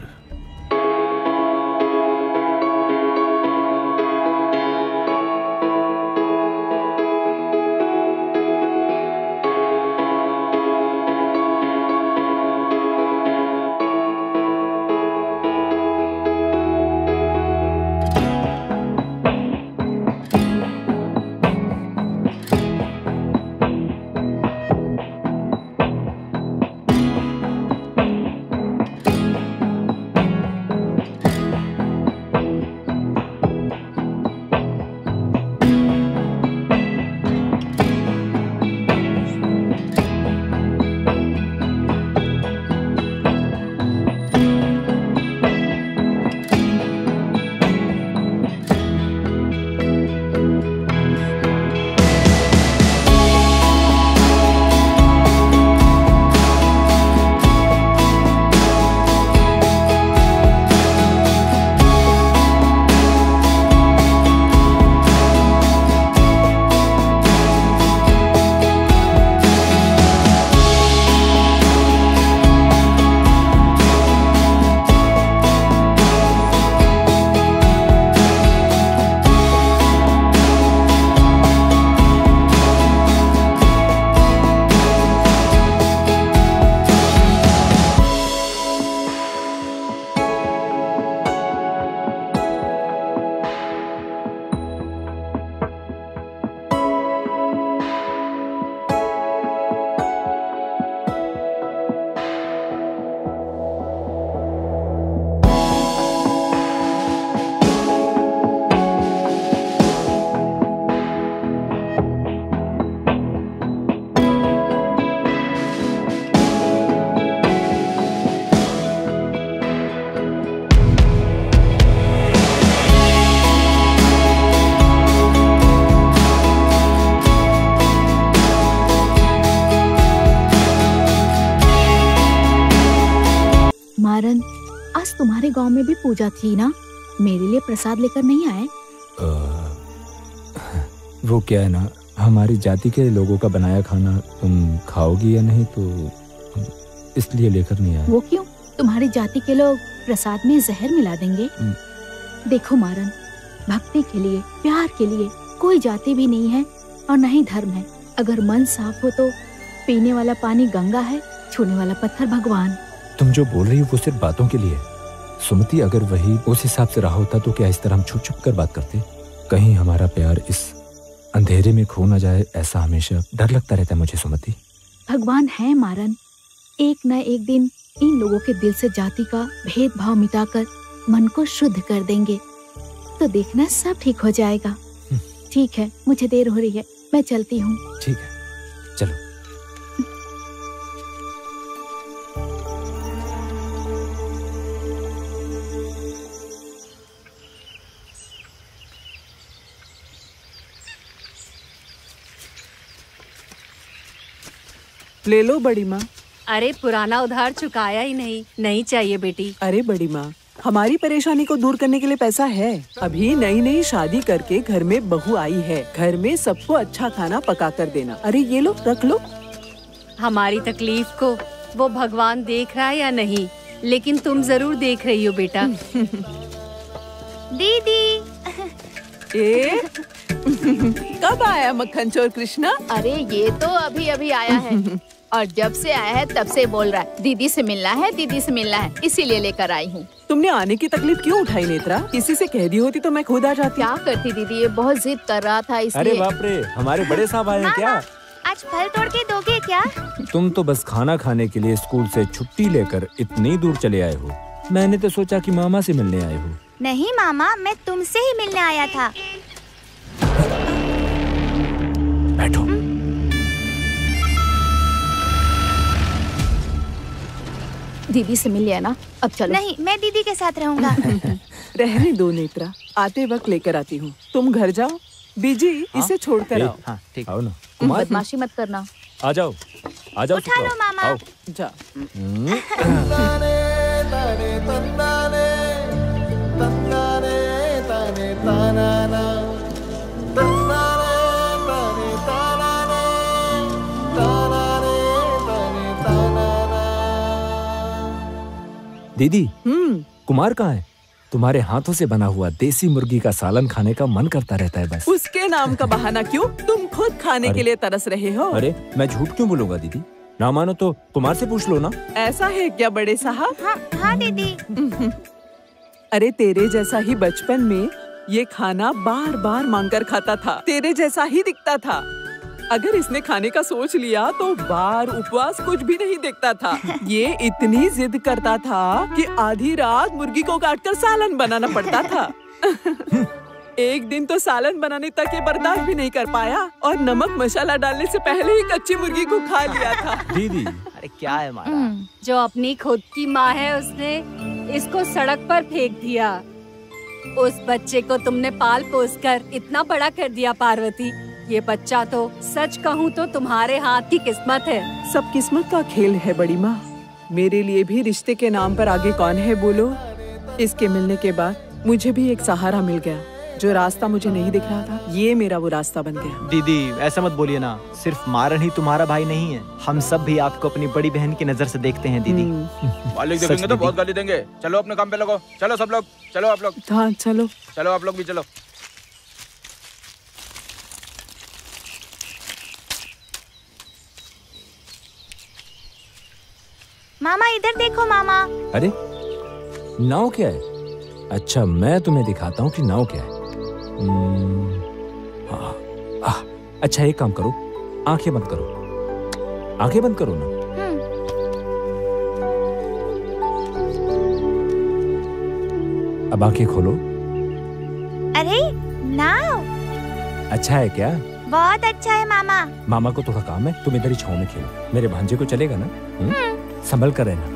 मारन, आज तुम्हारे गांव में भी पूजा थी ना, मेरे लिए प्रसाद लेकर नहीं आए? वो क्या है ना, हमारी जाति के लोगों का बनाया खाना तुम खाओगी या नहीं, तो इसलिए लेकर नहीं आए। वो क्यों? तुम्हारी जाति के लोग प्रसाद में जहर मिला देंगे? देखो मारन, भक्ति के लिए, प्यार के लिए कोई जाति भी नहीं है और न ही धर्म है। अगर मन साफ हो तो पीने वाला पानी गंगा है, छूने वाला पत्थर भगवान। तुम जो बोल रही हो वो सिर्फ बातों के लिए। सुमति, अगर वही उस हिसाब से रहा होता तो क्या इस तरह हम छुप छुप कर बात करते? कहीं हमारा प्यार इस अंधेरे में खो न जाए, ऐसा हमेशा डर लगता रहता है मुझे सुमति। भगवान है मारन, एक न एक दिन इन लोगों के दिल से जाति का भेदभाव मिटाकर मन को शुद्ध कर देंगे, तो देखना सब ठीक हो जाएगा। ठीक है, मुझे देर हो रही है, मैं चलती हूँ। ठीक है, चलो। ले लो बड़ी माँ। अरे पुराना उधार चुकाया ही नहीं चाहिए बेटी। अरे बड़ी माँ, हमारी परेशानी को दूर करने के लिए पैसा है। अभी नई नई शादी करके घर में बहू आई है, घर में सबको अच्छा खाना पका कर देना। अरे ये लो, रख लो। हमारी तकलीफ को वो भगवान देख रहा है या नहीं, लेकिन तुम जरूर देख रही हो बेटा। दीदी कब आया मक्खन चोर कृष्णा? अरे ये तो अभी अभी आया है और जब से आया है तब से बोल रहा है दीदी से मिलना है, दीदी से मिलना है, इसीलिए लेकर आई हूँ। तुमने आने की तकलीफ क्यों उठाई नेत्रा? किसी से कह दी होती तो मैं खुद आ जाती। क्या करती दीदी, ये बहुत जिद कर रहा था इसलिए। अरे बाप रे, हमारे बड़े साहब आए हैं क्या? आज फल तोड़ के दोगे क्या? तुम तो बस खाना खाने के लिए स्कूल से छुट्टी लेकर इतनी दूर चले आए हो। मैंने तो सोचा कि मामा से मिलने आए हो। नहीं मामा, मैं तुमसे ही मिलने आया था। बैठो। दीदी से मिल लिया ना, अब चलो। नहीं, मैं दीदी के साथ रहूंगा। रहने दो नेत्रा, आते वक्त लेकर आती हूँ। तुम घर जाओ, बीजी इसे छोड़कर आओ। हाँ, ठीक। आओ ना। बदमाशी मत करना। आ जाओ, आ जाओ। उठा लो मामा। आओ। जा। दीदी, कुमार कहाँ है? तुम्हारे हाथों से बना हुआ देसी मुर्गी का सालन खाने का मन करता रहता है बस। उसके नाम का बहाना क्यों? तुम खुद खाने के लिए तरस रहे हो। अरे मैं झूठ क्यों बोलूंगा दीदी? ना मानो तो कुमार से पूछ लो ना। ऐसा है क्या बड़े साहब? हाँ दीदी। अरे तेरे जैसा ही बचपन में ये खाना बार बार मांगकर खाता था, तेरे जैसा ही दिखता था। अगर इसने खाने का सोच लिया तो बार उपवास कुछ भी नहीं देखता था। ये इतनी जिद करता था कि आधी रात मुर्गी को काटकर सालन बनाना पड़ता था। एक दिन तो सालन बनाने तक ये बर्दाश्त भी नहीं कर पाया और नमक मसाला डालने से पहले ही कच्ची मुर्गी को खा लिया था। दीदी, अरे क्या है मारा? जो अपनी खुद की माँ है उसने इसको सड़क पर फेंक दिया। उस बच्चे को तुमने पाल पोस कर इतना बड़ा कर दिया पार्वती। ये बच्चा तो सच कहूँ तो तुम्हारे हाथ की किस्मत है। सब किस्मत का खेल है बड़ी माँ। मेरे लिए भी रिश्ते के नाम पर आगे कौन है बोलो? इसके मिलने के बाद मुझे भी एक सहारा मिल गया। जो रास्ता मुझे नहीं दिख रहा था, ये मेरा वो रास्ता बन गया। दीदी ऐसा मत बोलिए ना, सिर्फ मारन ही तुम्हारा भाई नहीं है, हम सब भी आपको अपनी बड़ी बहन की नजर से देखते हैं दीदी। मालिक देखेंगे तो बहुत गाली देंगे। चलो अपने काम पे लगो। चलो सब लोग, चलो आप लोग। हाँ चलो। चलो आप लोग भी चलो। मामा इधर देखो मामा। अरे नाव क्या है? अच्छा मैं तुम्हें दिखाता हूँ कि नाव क्या है। अच्छा एक काम करो, आंखें बंद करो, आंखें बंद करो ना। अब आंखें खोलो। अरे नाव अच्छा है क्या? बहुत अच्छा है मामा। मामा को थोड़ा काम है, तुम इधर ही छांव में खेलो। मेरे भांजे को चलेगा ना? संभल कर रहना।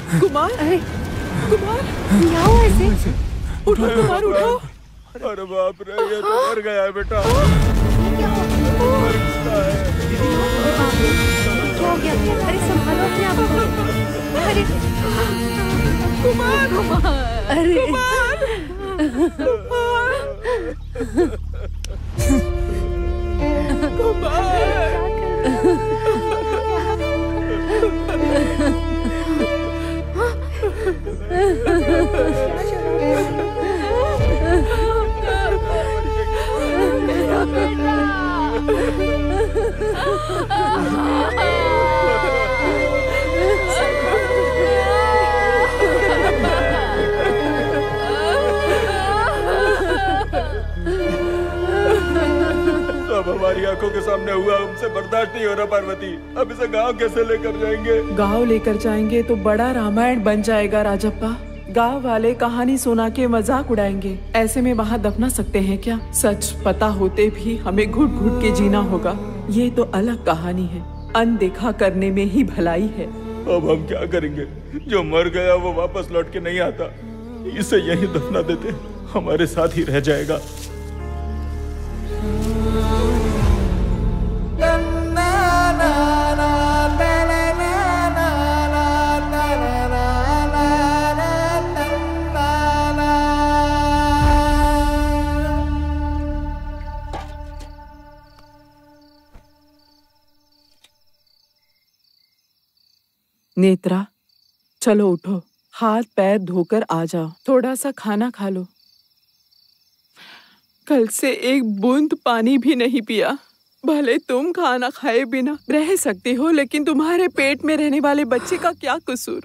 कुमार, कुमार, क्या हुआ ऐसे? उठो कुमार, उठो। अरे बाप रे, ये तो मर गया है बेटा। क्या हो गया? अरे संभालो अपने आप को। अरे कुमार, अरे अब हमारी आंखों के सामने हुआ, हमसे बर्दाश्त नहीं हो रहा पार्वती। अब इसे गांव कैसे लेकर जाएंगे? गांव लेकर जाएंगे तो बड़ा रामायण बन जाएगा राजप्पा। गांव वाले कहानी सुना के मजाक उड़ाएंगे। ऐसे में वहाँ दफना सकते हैं क्या? सच पता होते भी हमें घुट घुट के जीना होगा। ये तो अलग कहानी है, अनदेखा करने में ही भलाई है। अब हम क्या करेंगे? जो मर गया वो वापस लौट के नहीं आता। इसे यहीं दफना देते, हमारे साथ ही रह जाएगा। नेत्रा, चलो उठो, हाथ पैर धोकर आ जाओ, थोड़ा सा खाना खा लो। कल से एक बूंद पानी भी नहीं पिया। भले तुम खाना खाए बिना रह सकती हो, लेकिन तुम्हारे पेट में रहने वाले बच्चे का क्या कसूर?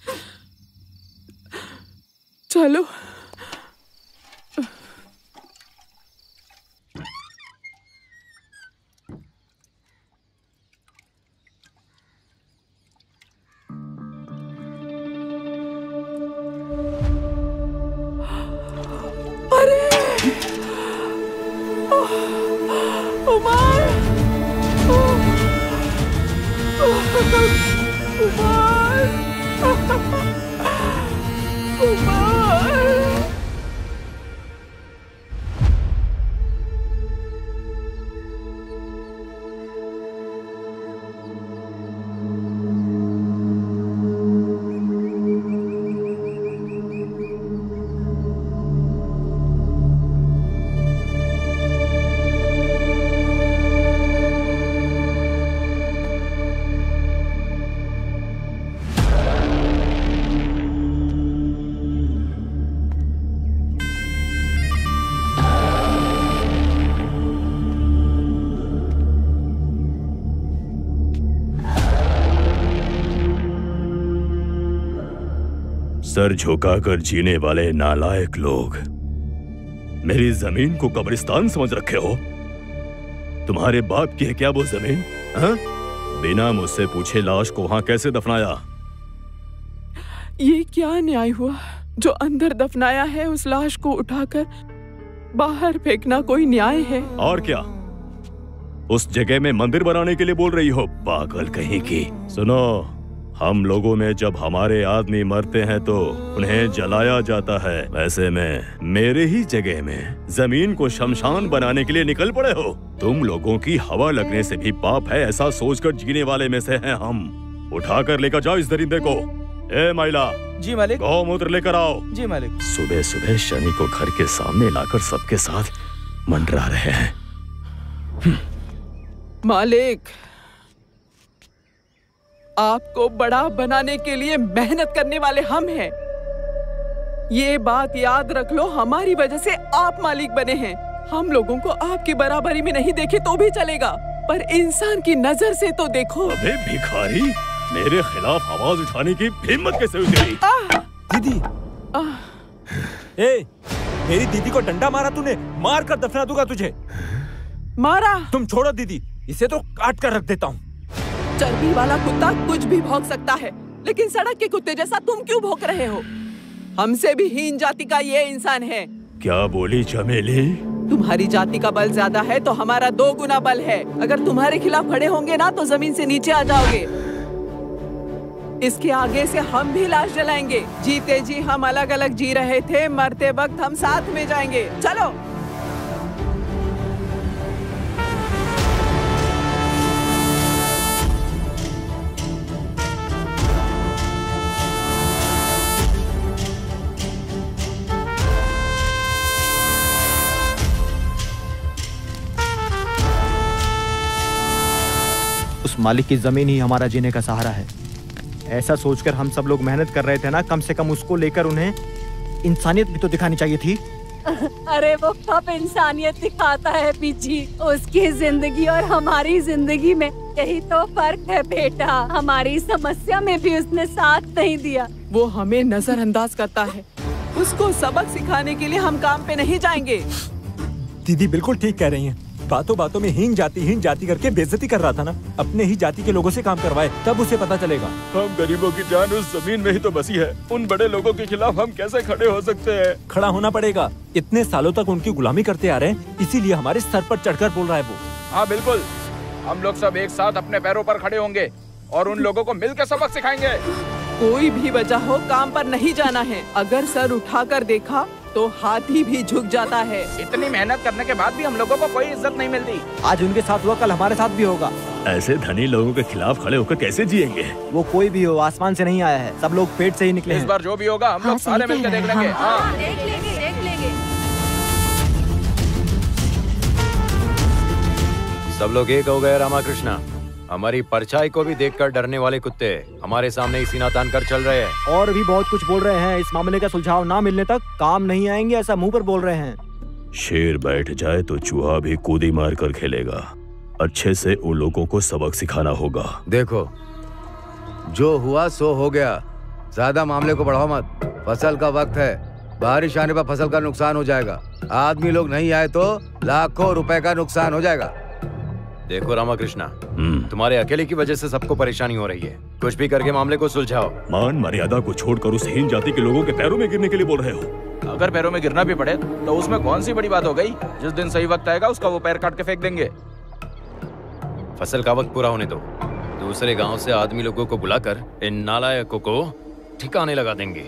चलो। सर झुकाकर जीने वाले नालायक लोग, मेरी जमीन को कब्रिस्तान समझ रखे हो? तुम्हारे बाप की है क्या वो जमीन? हाँ? बिना मुझसे पूछे लाश को वहां कैसे दफनाया? ये क्या न्याय हुआ? जो अंदर दफनाया है उस लाश को उठाकर बाहर फेंकना कोई न्याय है? और क्या, उस जगह में मंदिर बनाने के लिए बोल रही हो? पागल कहीं की। सुनो, हम लोगों में जब हमारे आदमी मरते हैं तो उन्हें जलाया जाता है, वैसे में मेरे ही जगह में जमीन को शमशान बनाने के लिए निकल पड़े हो। तुम लोगों की हवा लगने से भी पाप है, ऐसा सोचकर जीने वाले में से हैं हम। उठाकर लेकर जाओ इस दरिंदे को। ए महिला। जी मालिक। गौमूत्र लेकर आओ। जी मालिक। सुबह सुबह शनि को घर के सामने लाकर सबके साथ मंडरा रहे हैं। मालिक, आपको बड़ा बनाने के लिए मेहनत करने वाले हम हैं। ये बात याद रख लो, हमारी वजह से आप मालिक बने हैं। हम लोगों को आपकी बराबरी में नहीं देखे तो भी चलेगा, पर इंसान की नजर से तो देखो। अबे भिखारी, मेरे खिलाफ आवाज उठाने की हिम्मत कैसे हुई तेरी? दीदी, ए, मेरी दीदी को डंडा मारा तूने, मार कर दफना दूंगा तुझे। मारा? तुम छोड़ो दीदी, इसे तो काट कर रख देता हूँ। चर्बी वाला कुत्ता कुछ भी भौंक सकता है, लेकिन सड़क के कुत्ते जैसा तुम क्यों भौंक रहे हो? हमसे भी हीन जाति का ये इंसान है। क्या बोली चमेली? तुम्हारी जाति का बल ज्यादा है तो हमारा 2 गुना बल है। अगर तुम्हारे खिलाफ खड़े होंगे ना तो जमीन से नीचे आ जाओगे। इसके आगे से हम भी लाश जलाएंगे। जीते जी हम अलग अलग जी रहे थे, मरते वक्त हम साथ में जाएंगे। चलो। उस मालिक की जमीन ही हमारा जीने का सहारा है, ऐसा सोचकर हम सब लोग मेहनत कर रहे थे ना। कम से कम उसको लेकर उन्हें इंसानियत भी तो दिखानी चाहिए थी। अरे वो कब इंसानियत दिखाता है पीछी, उसकी जिंदगी और हमारी जिंदगी में यही तो फर्क है बेटा। हमारी समस्या में भी उसने साथ नहीं दिया। वो हमें नजरअंदाज करता है। उसको सबक सिखाने के लिए हम काम पे नहीं जाएंगे। दीदी बिल्कुल ठीक कह रही हैं। बातों बातों में हीन जाति करके बेइज्जती कर रहा था ना। अपने ही जाति के लोगों से काम करवाए, तब उसे पता चलेगा। हम गरीबों की जान उस जमीन में ही तो बसी है। उन बड़े लोगों के खिलाफ हम कैसे खड़े हो सकते हैं? खड़ा होना पड़ेगा। इतने सालों तक उनकी गुलामी करते आ रहे हैं, इसीलिए हमारे सर पर चढ़कर बोल रहा है वो। हाँ बिल्कुल, हम लोग सब एक साथ अपने पैरों पर खड़े होंगे और उन लोगों को मिलकर सबक सिखाएंगे। कोई भी वजह हो, काम पर नहीं जाना है। अगर सर उठाकर देखा तो हाथी भी झुक जाता है। इतनी मेहनत करने के बाद भी हम लोगों को कोई इज्जत नहीं मिलती। आज उनके साथ हुआ, कल हमारे साथ भी होगा। ऐसे धनी लोगों के खिलाफ खड़े होकर कैसे जिएंगे? वो कोई भी हो, आसमान से नहीं आया है। सब लोग पेट से ही निकले हैं। इस बार जो भी होगा हम लोग सारे मिलकर देख लेंगे। हाँ। देख लेंगे। सब लोग एक हो गए रामाकृष्णा। हमारी परछाई को भी देखकर डरने वाले कुत्ते हमारे सामने ही सीना तान कर चल रहे हैं। और भी बहुत कुछ बोल रहे हैं। इस मामले का सुलझाव ना मिलने तक काम नहीं आएंगे, ऐसा मुंह पर बोल रहे हैं। शेर बैठ जाए तो चूहा भी कूदी मार कर खेलेगा। अच्छे से उन लोगों को सबक सिखाना होगा। देखो, जो हुआ सो हो गया। ज्यादा मामले को बढ़ाओ मत। फसल का वक्त है, बारिश आने पर फसल का नुकसान हो जाएगा। आदमी लोग नहीं आए तो लाखों रुपए का नुकसान हो जाएगा। देखो रामाकृष्णा, तुम्हारे अकेले की वजह से सबको परेशानी हो रही है। कुछ भी करके मामले को सुलझाओ। मान मर्यादा को छोड़कर उस हीन जाति के लोगों के पैरों में गिरने के लिए बोल रहे हो। अगर पैरों में गिरना भी पड़े तो उसमें कौन सी बड़ी बात हो गई। जिस दिन सही वक्त आएगा उसका वो पैर काट के फेंक देंगे। फसल का वक्त पूरा होने दो। दूसरे गांव से आदमी लोगों को बुलाकर इन नालायकों को ठिकाने लगा देंगे।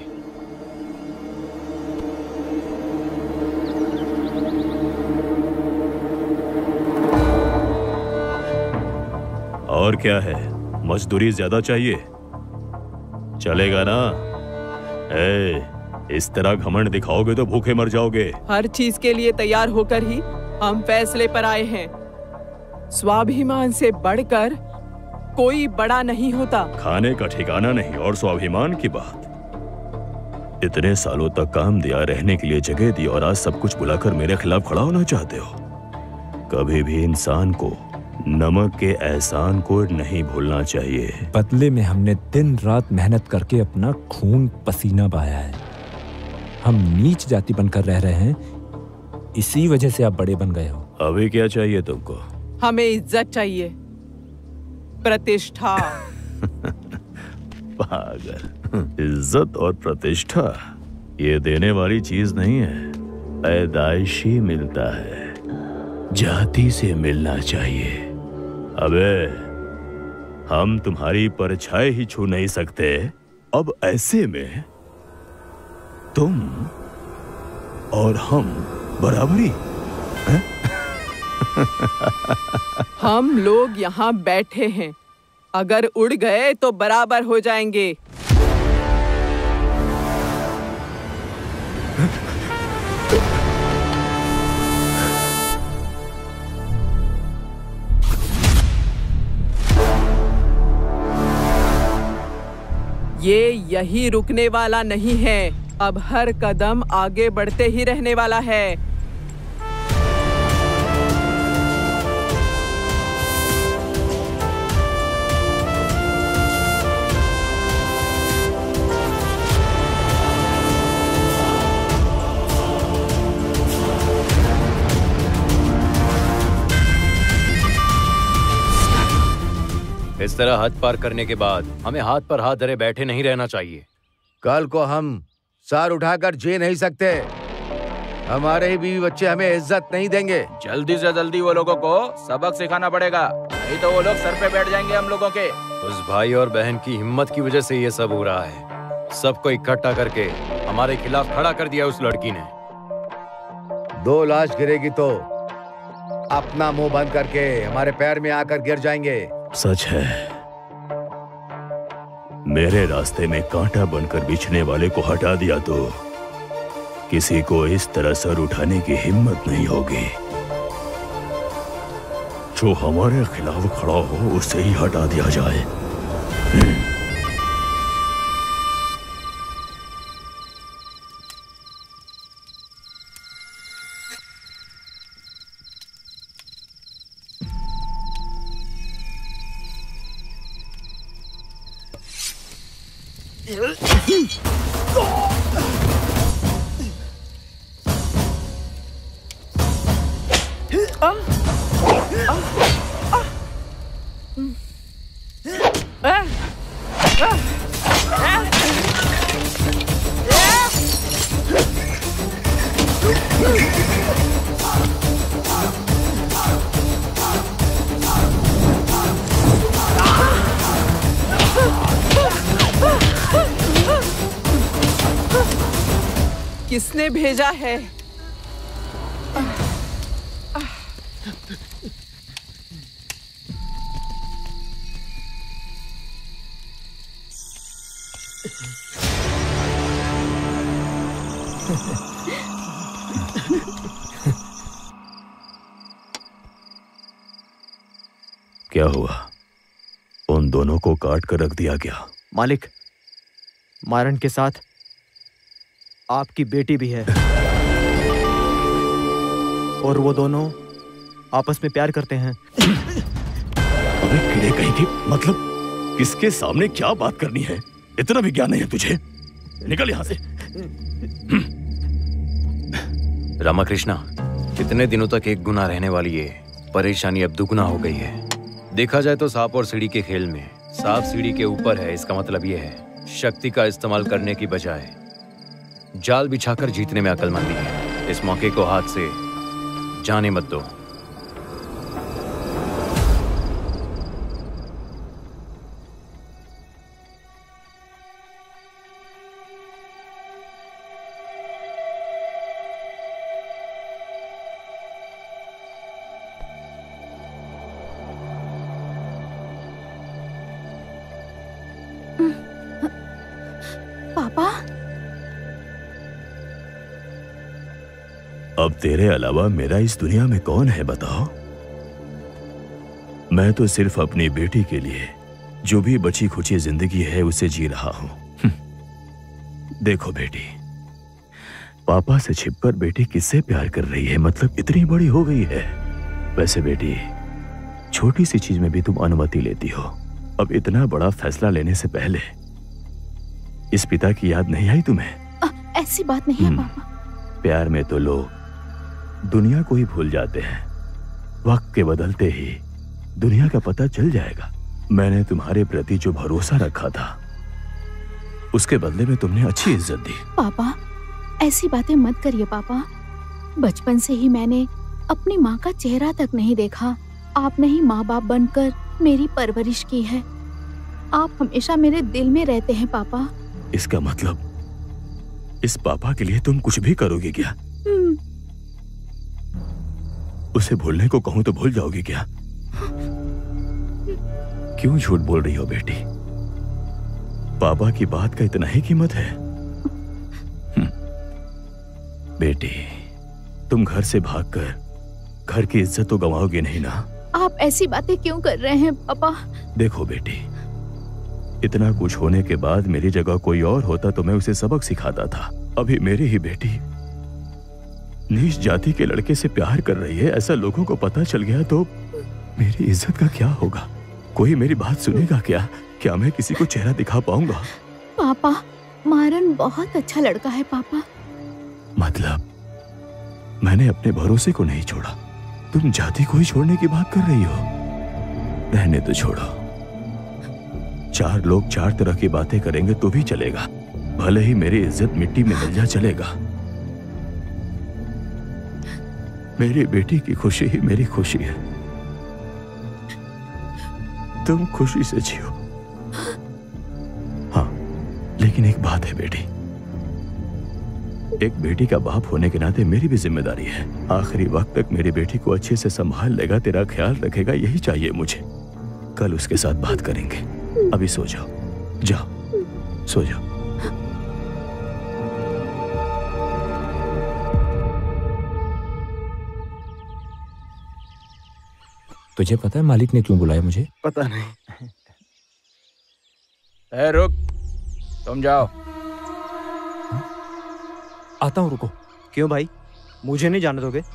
और क्या है, मजदूरी ज्यादा चाहिए? चलेगा ना? इस तरह घमंड दिखाओगे तो भूखे मर जाओगे। हर चीज के लिए तैयार होकर ही हम फैसले पर आए हैं। स्वाभिमान से बढ़कर कोई बड़ा नहीं होता। खाने का ठिकाना नहीं और स्वाभिमान की बात। इतने सालों तक काम दिया, रहने के लिए जगह दी और आज सब कुछ बुलाकर मेरे खिलाफ खड़ा होना चाहते हो? कभी भी इंसान को नमक के एहसान को नहीं भूलना चाहिए। बदले में हमने दिन रात मेहनत करके अपना खून पसीना बहाया है। हम नीच जाति बनकर रह रहे हैं, इसी वजह से आप बड़े बन गए हो। अभी क्या चाहिए तुमको? हमें इज्जत चाहिए, प्रतिष्ठा। पागल, इज्जत और प्रतिष्ठा ये देने वाली चीज नहीं है, पैदाइशी मिलता है। जाति से मिलना चाहिए। अबे, हम तुम्हारी परछाई ही छू नहीं सकते, अब ऐसे में तुम और हम बराबरी हैं? हम लोग यहाँ बैठे हैं, अगर उड़ गए तो बराबर हो जाएंगे। ये यही रुकने वाला नहीं है, अब हर कदम आगे बढ़ते ही रहने वाला है। इस तरह हद पार करने के बाद हमें हाथ पर हाथ धरे बैठे नहीं रहना चाहिए। कल को हम सर उठाकर जी नहीं सकते। हमारे ही बीवी बच्चे हमें इज्जत नहीं देंगे। जल्दी से जल्दी वो लोगों को सबक सिखाना पड़ेगा, नहीं तो वो लोग सर पे बैठ जाएंगे हम लोगों के। उस भाई और बहन की हिम्मत की वजह से ये सब हो रहा है। सबको इकट्ठा करके हमारे खिलाफ खड़ा कर दिया उस लड़की ने। 2 लाश गिरेगी तो अपना मुंह बंद करके हमारे पैर में आकर गिर जाएंगे। सच है, मेरे रास्ते में कांटा बनकर बिछने वाले को हटा दिया तो किसी को इस तरह सर उठाने की हिम्मत नहीं होगी। जो हमारे खिलाफ खड़ा हो उसे ही हटा दिया जाए। किसने भेजा है? क्या हुआ? उन दोनों को काट कर रख दिया गया। मालिक, मारन के साथ आपकी बेटी भी है और वो दोनों आपस में प्यार करते हैं। अबे कीड़े कहीं की, मतलब किसके सामने क्या बात करनी है? इतना भी ज्ञान नहीं है तुझे? निकल यहाँ से। रामाकृष्णा, कितने दिनों तक एक गुना रहने वाली है, परेशानी अब दुगुना हो गई है। देखा जाए तो सांप और सीढ़ी के खेल में सांप सीढ़ी के ऊपर है। इसका मतलब यह है शक्ति का इस्तेमाल करने की बजाय जाल बिछाकर जीतने में अक्लमंदी है। इस मौके को हाथ से जाने मत दो। पापा, अब तेरे अलावा मेरा इस दुनिया में कौन है बताओ? मैं तो सिर्फ अपनी बेटी के लिए जो भी बची खुची जिंदगी है उसे जी रहा हूं। देखो बेटी, पापा से छिपकर बेटी किससे प्यार कर रही है, मतलब इतनी बड़ी हो गई है। वैसे बेटी, छोटी सी चीज में भी तुम अनुमति लेती हो। अब इतना बड़ा फैसला लेने से पहले इस पिता की याद नहीं आई तुम्हें? ऐसी बात नहीं है पापा। प्यार में तो लोग दुनिया को ही भूल जाते हैं। वक्त के बदलते ही दुनिया का पता चल जाएगा। मैंने तुम्हारे प्रति जो भरोसा रखा था उसके बदले में तुमने अच्छी इज्जत दी। पापा, ऐसी बातें मत करिए पापा। बचपन से ही मैंने अपनी माँ का चेहरा तक नहीं देखा। आपने ही माँ बाप बनकर मेरी परवरिश की है। आप हमेशा मेरे दिल में रहते हैं पापा। इसका मतलब इस पापा के लिए तुम कुछ भी करोगे क्या? उसे भूलने को कहूं तो भूल जाओगी क्या? क्यों झूठ बोल रही हो बेटी? पापा की बात का इतना ही कीमत है? बेटी, तुम घर से भागकर घर की इज्जत तो गंवाओगे नहीं ना? आप ऐसी बातें क्यों कर रहे हैं पापा? देखो बेटी, इतना कुछ होने के बाद मेरी जगह कोई और होता तो मैं उसे सबक सिखाता था। अभी मेरी ही बेटी नीच जाति के लड़के से प्यार कर रही है, ऐसा लोगों को पता चल गया तो मेरी इज्जत का क्या होगा? कोई मेरी बात सुनेगा क्या? क्या मैं किसी को चेहरा दिखा पाऊंगा? पापा, मारन बहुत अच्छा लड़का है पापा। मतलब मैंने अपने भरोसे को नहीं छोड़ा, तुम जाति को ही छोड़ने की बात कर रही हो? रहने तो छोड़ो। 4 लोग 4 तरह की बातें करेंगे तो भी चलेगा, भले ही मेरी इज्जत मिट्टी में मिल जा चलेगा। मेरी बेटी की खुशी ही मेरी खुशी है। तुम खुशी से जियो। हाँ, लेकिन एक बात है बेटी, एक बेटी का बाप होने के नाते मेरी भी जिम्मेदारी है। आखिरी वक्त तक मेरी बेटी को अच्छे से संभाल लेगा, तेरा ख्याल रखेगा, यही चाहिए मुझे। कल उसके साथ बात करेंगे। अभी सो जाओ, जाओ सो जाओ। तुझे पता है मालिक ने क्यों बुलाया मुझे? पता नहीं। ए रुक, तुम जाओ। आता हूं, रुको। क्यों भाई, मुझे नहीं जाने दोगे?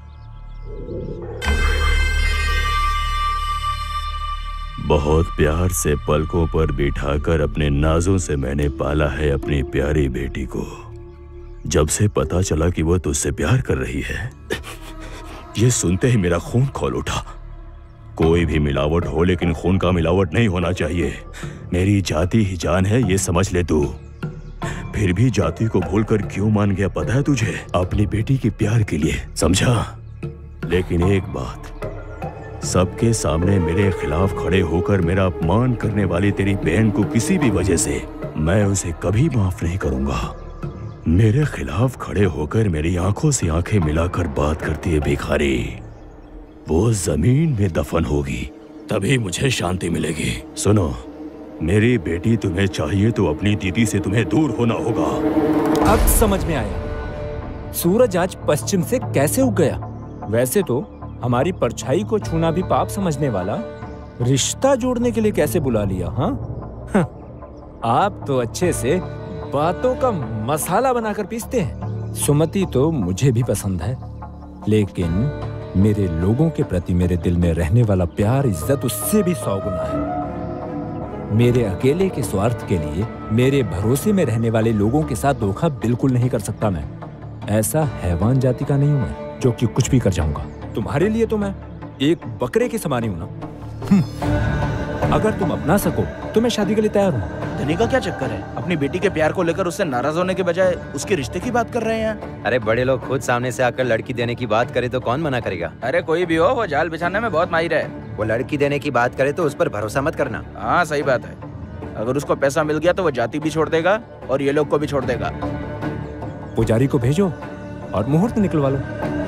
बहुत प्यार से पलकों पर बिठाकर अपने नाजों से मैंने पाला है अपनी प्यारी बेटी को। जब से पता चला कि वो तुझसे प्यार कर रही है, ये सुनते ही मेरा खून खौल उठा। कोई भी मिलावट हो, लेकिन खून का मिलावट नहीं होना चाहिए। मेरी जाति ही जान है, ये समझ ले तू। फिर भी जाति को भूलकर क्यों मान गया पता है तुझे? अपनी बेटी के प्यार के लिए, समझा? लेकिन एक बात, सबके सामने मेरे खिलाफ खड़े होकर मेरा अपमान करने वाली तेरी बहन को किसी भी वजह से मैं उसे कभी माफ नहीं करूंगा। मेरे खिलाफ खड़े होकर मेरी आंखों से आंखें मिलाकर बात करती है भिखारी, वो जमीन में दफन होगी, तभी मुझे शांति मिलेगी। सुनो, मेरी बेटी तुम्हें चाहिए तो अपनी दीदी से तुम्हें दूर होना होगा। अब समझ में आया सूरज आज पश्चिम से कैसे उग गया। वैसे तो हमारी परछाई को छूना भी पाप समझने वाला रिश्ता जोड़ने के लिए कैसे बुला लिया। हाँ, आप तो अच्छे से बातों का मसाला बनाकर पीसते हैं। सुमति तो मुझे भी पसंद है, लेकिन मेरे लोगों के प्रति मेरे दिल में रहने वाला प्यार, इज्जत उससे भी 100 गुना है। मेरे अकेले के स्वार्थ के लिए मेरे भरोसे में रहने वाले लोगों के साथ धोखा बिल्कुल नहीं कर सकता मैं। ऐसा हैवान जाति का नहीं हूं मैं, जो कि कुछ भी कर जाऊंगा। तुम्हारे लिए तो मैं एक बकरे की समानी हूं ना। अगर तुम अपना सको तो मैं शादी के लिए तैयार हूँ। धनी का क्या चक्कर है? अपनी बेटी के प्यार को लेकर उससे नाराज होने के बजाय उसके रिश्ते की बात कर रहे हैं। अरे बड़े लोग खुद सामने से आकर लड़की देने की बात करे तो कौन मना करेगा? अरे कोई भी हो, वो जाल बिछाने में बहुत माहिर है। वो लड़की देने की बात करे तो उस पर भरोसा मत करना। हाँ सही बात है। अगर उसको पैसा मिल गया तो वो जाति भी छोड़ देगा और ये लोग को भी छोड़ देगा। पुजारी को भेजो और मुहूर्त निकलवा लो।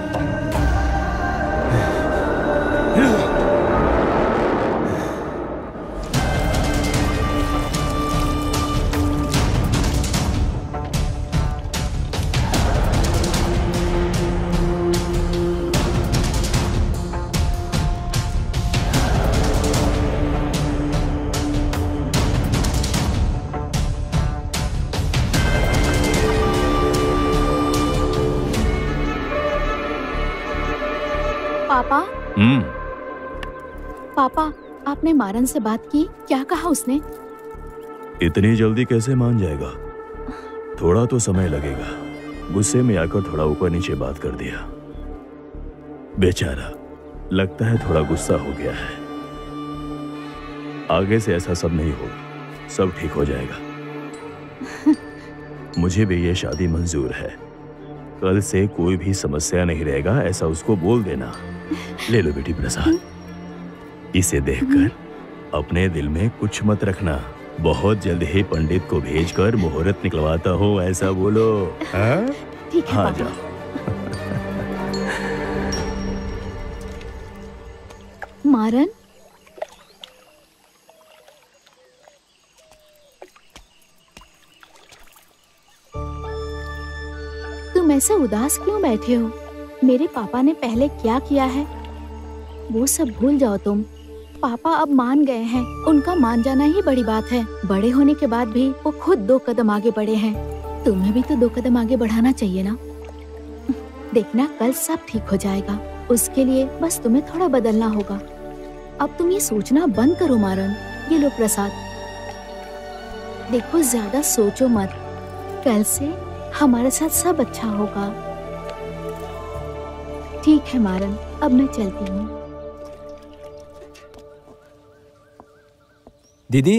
पापा, आपने मारन से बात की? क्या कहा उसने? इतनी जल्दी कैसे मान जाएगा? थोड़ा तो समय लगेगा। गुस्से में आकर थोड़ा ऊपर नीचे बात कर दिया। बेचारा, लगता है थोड़ा गुस्सा हो गया है। आगे से ऐसा सब नहीं होगा, सब ठीक हो जाएगा। मुझे भी ये शादी मंजूर है। कल से कोई भी समस्या नहीं रहेगा, ऐसा उसको बोल देना। ले लो बेटी प्रसाद, इसे देखकर अपने दिल में कुछ मत रखना। बहुत जल्द ही पंडित को भेजकर मुहूर्त निकलवाता हूँ, ऐसा बोलो। हाँ? ठीक है हाँ, पापा। जाओ। मारन, तुम ऐसे उदास क्यों बैठे हो? मेरे पापा ने पहले क्या किया है वो सब भूल जाओ तुम। पापा अब मान गए हैं, उनका मान जाना ही बड़ी बात है। बड़े होने के बाद भी वो खुद 2 कदम आगे बढ़े हैं, तुम्हें भी तो 2 कदम आगे बढ़ाना चाहिए ना। देखना कल सब ठीक हो जाएगा, उसके लिए बस तुम्हें थोड़ा बदलना होगा। अब तुम ये सोचना बंद करो मारन। ये लो प्रसाद, देखो ज्यादा सोचो मत, कल से हमारे साथ सब अच्छा होगा। ठीक है मारन, अब मैं चलती हूँ। दीदी,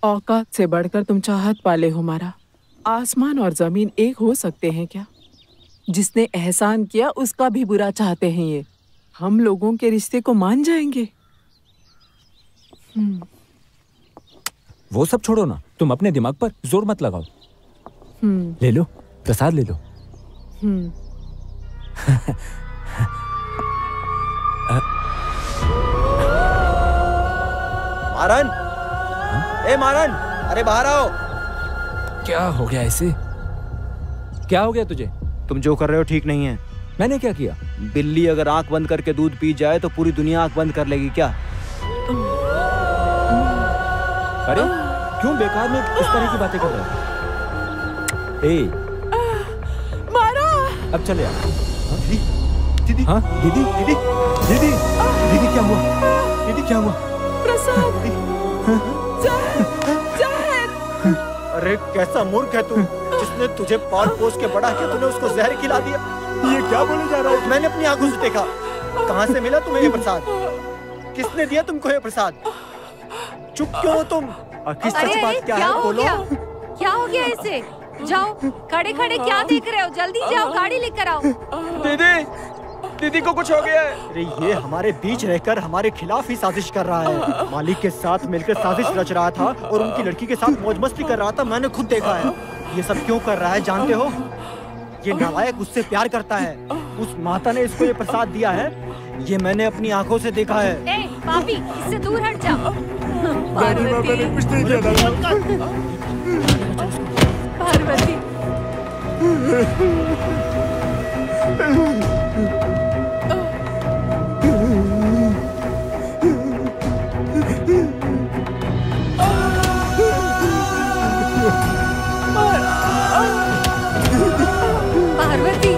औकात से बढ़कर तुम चाहत पाले हो मारा। आसमान और जमीन एक हो सकते हैं क्या? जिसने एहसान किया उसका भी बुरा चाहते हैं ये। हम लोगों के रिश्ते को मान जाएंगे? वो सब छोड़ो ना, तुम अपने दिमाग पर जोर मत लगाओ। ले लो, प्रसाद ले लो। मारन, ए मारन, अरे बाहर आओ। क्या हो गया इसे? क्या हो गया तुझे? तुम जो कर रहे हो ठीक नहीं है। मैंने क्या किया? बिल्ली अगर आंख बंद करके दूध पी जाए तो पूरी दुनिया आंख बंद कर लेगी क्या? अरे क्यों बेकार में इस तरह की बातें कर रहे हो? मारा। अब चले आप। दीदी, हाँ दीदी, दीदी, दीदी, दीदी क्या हुआ? दीदी क्या हुआ? प्रसाद, अरे कैसा मूर्ख है तू, जिसने तुझे पाल पोस के बड़ा किया, तूने उसको जहर खिला दिया। ये क्या बोले जा रहा है? मैंने अपनी आंखों से देखा। कहाँ से मिला तुम्हें ये प्रसाद? किसने दिया तुमको ये प्रसाद? चुप क्यों हो तुम? किस सच बात क्या है बोलो? क्या हो गया इसे? जाओ, खड़े खड़े क्या देख रहे हो? जल्दी जाओ, गाड़ी लेकर आओ। दीदी, दीदी को कुछ हो गया है। अरे ये हमारे बीच रहकर हमारे खिलाफ ही साजिश कर रहा है। मालिक के साथ मिलकर साजिश रच रहा था और उनकी लड़की के साथ मौज मस्ती कर रहा था। मैंने खुद देखा है। ये सब क्यों कर रहा है जानते हो? ये नालायक उससे प्यार करता है। उस माता ने इसको ये प्रसाद दिया है। ये मैंने अपनी आंखों से देखा है। ए, पापी, इससे दूर हट जाओ। पार्वती, पार्वती,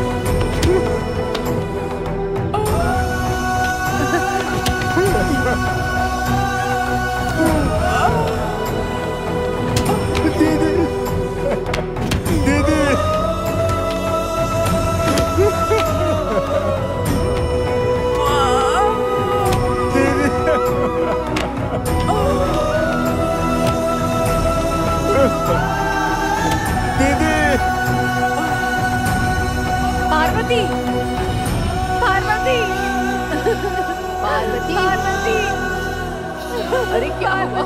पार्वती, पार्वती, पार्वती, पार्वती, अरे क्या हुआ?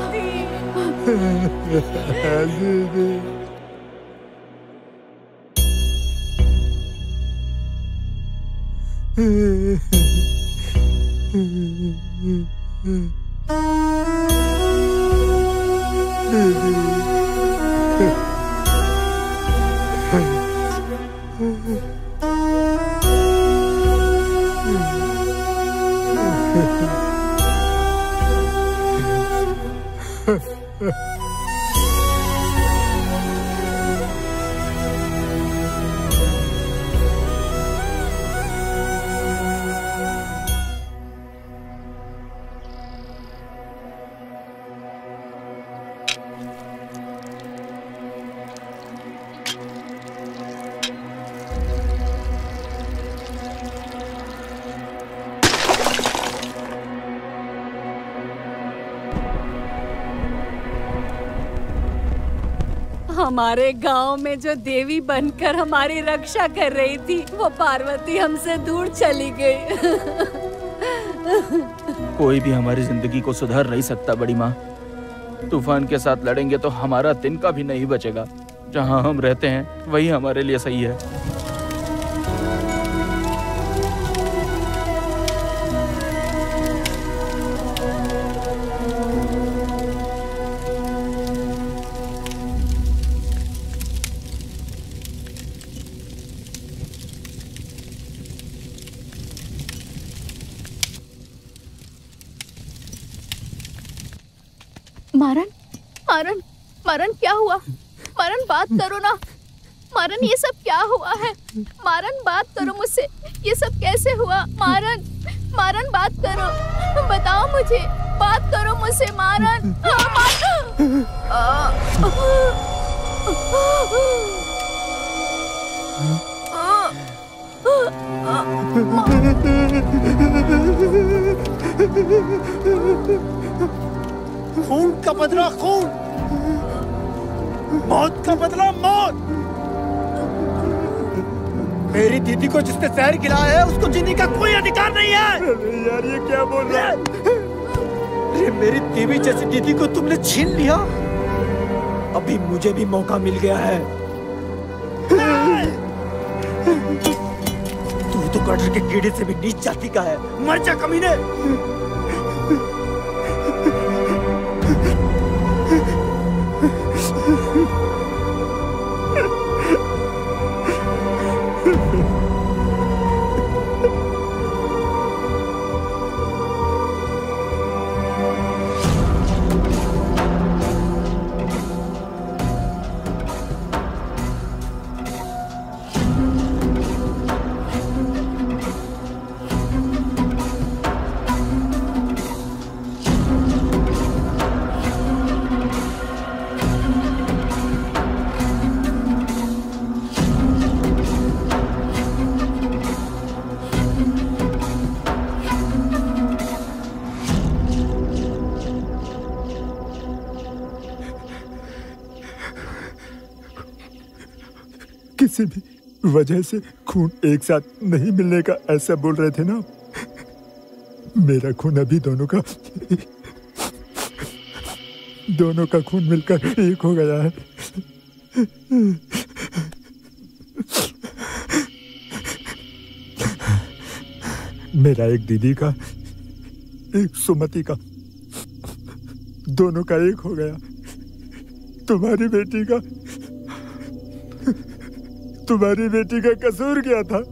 हमारे गांव में जो देवी बनकर हमारी रक्षा कर रही थी, वो पार्वती हमसे दूर चली गई। कोई भी हमारी जिंदगी को सुधार नहीं सकता बड़ी माँ। तूफान के साथ लड़ेंगे तो हमारा तिनका भी नहीं बचेगा। जहाँ हम रहते हैं वही हमारे लिए सही है। मारन, मारन, मारन क्या हुआ? मारन बात करो ना। मारन ये सब क्या हुआ है? मारन बात करो मुझसे। ये सब कैसे हुआ? मारन, मारन बात करो, बताओ मुझे, बात करो मुझसे मारन। खून का बदला खून। मतलब मौत। मेरी दीदी को जिसने जहर खिलाया है उसको जीने का कोई अधिकार नहीं है। यार ये क्या बोल रहा है? अरे मेरी देवी जैसी दीदी को तुमने छीन लिया। अभी मुझे भी मौका मिल गया है। तू तो गटर के कीड़े से भी नीच जाति का है। मर जा कमीने। किसी भी वजह से खून एक साथ नहीं मिलने का ऐसा बोल रहे थे ना। मेरा खून अभी दोनों का खून मिलकर एक हो गया है। मेरा एक दीदी का, एक सुमति का, दोनों का एक हो गया। तुम्हारी बेटी का कसूर क्या था?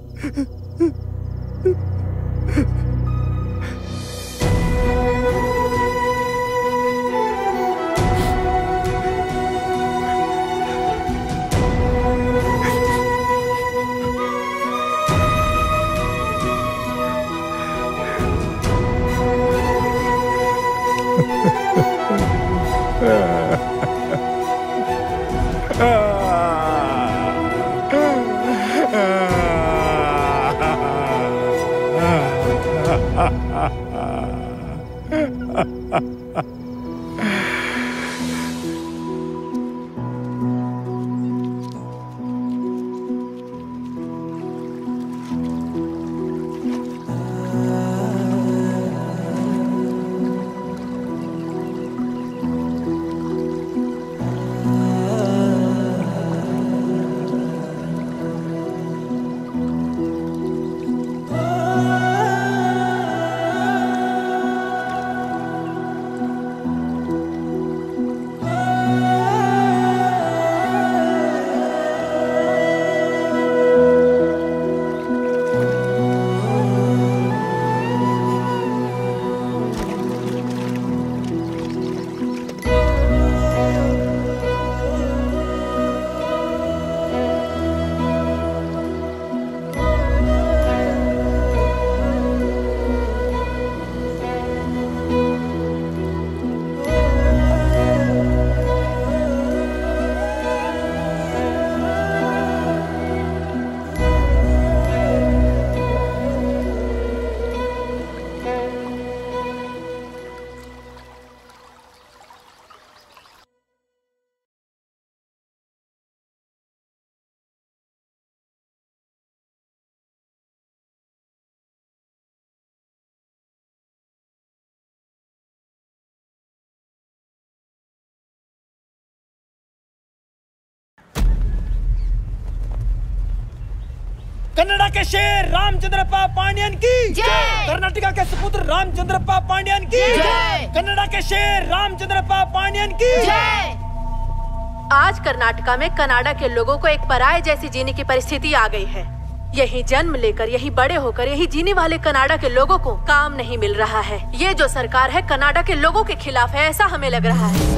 कन्नड़ा के शेर रामचंद्रप्पा पांड्यन की जय। कर्नाटका के सुपुत्र रामचंद्रप्पा पांड्यन की जय। कन्नड़ा के शेर रामचंद्रप्पा पांड्यन की जय। आज कर्नाटका में कनाडा के लोगों को एक पराये जैसी जीने की परिस्थिति आ गई है। यही जन्म लेकर, यही बड़े होकर, यही जीने वाले कनाडा के लोगों को काम नहीं मिल रहा है। ये जो सरकार है कनाडा के लोगों के खिलाफ है, ऐसा हमें लग रहा है।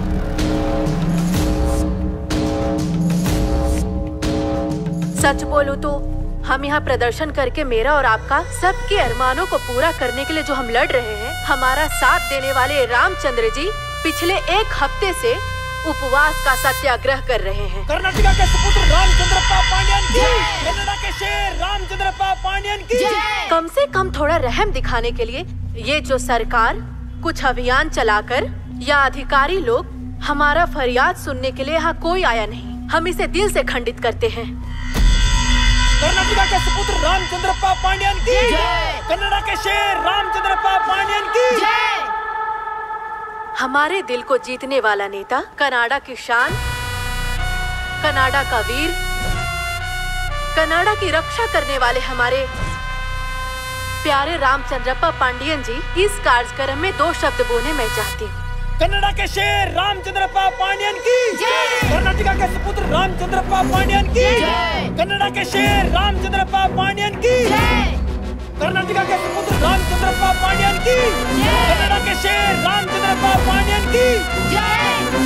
सच बोलूं तो हम यहाँ प्रदर्शन करके मेरा और आपका सबके अरमानों को पूरा करने के लिए जो हम लड़ रहे हैं, हमारा साथ देने वाले रामचंद्र जी पिछले एक हफ्ते से उपवास का सत्याग्रह कर रहे हैं। कर्नाटका के सुपुत्र रामचंद्रप्पा पांड्यन की, कन्नड़ा के शेर रामचंद्रप्पा पांड्यन की। कम से कम थोड़ा रहम दिखाने के लिए ये जो सरकार कुछ अभियान चलाकर या अधिकारी लोग हमारा फरियाद सुनने के लिए यहाँ कोई आया नहीं। हम इसे दिल से खंडित करते हैं। कर्नाटका के सुपुत्र रामचंद्रप्पा पांड्यन की जय। कन्नड़ा के शेर रामचंद्रप्पा पांड्यन की जय। हमारे दिल को जीतने वाला नेता, कनाडा की शान, कनाडा का वीर, कनाडा की रक्षा करने वाले हमारे प्यारे रामचंद्रप्पा पांड्यन जी, इस कार्यक्रम में 2 शब्द बोलने मैं चाहती हूँ। कन्नड़ा के शेर रामचंद्रप्पा पांड्यन की जय। कर्नाटका के सुपुत्र रामचंद्रप्पा पांड्यन की जय। कन्नड़ा के शेर रामचंद्रप्पा पांड्यन की जय। कर्नाटका के सुपुत्र रामचंद्रप्पा पांड्यन की जय। कन्नड़ा के शेर रामचंद्रप्पा पांड्यन की जय।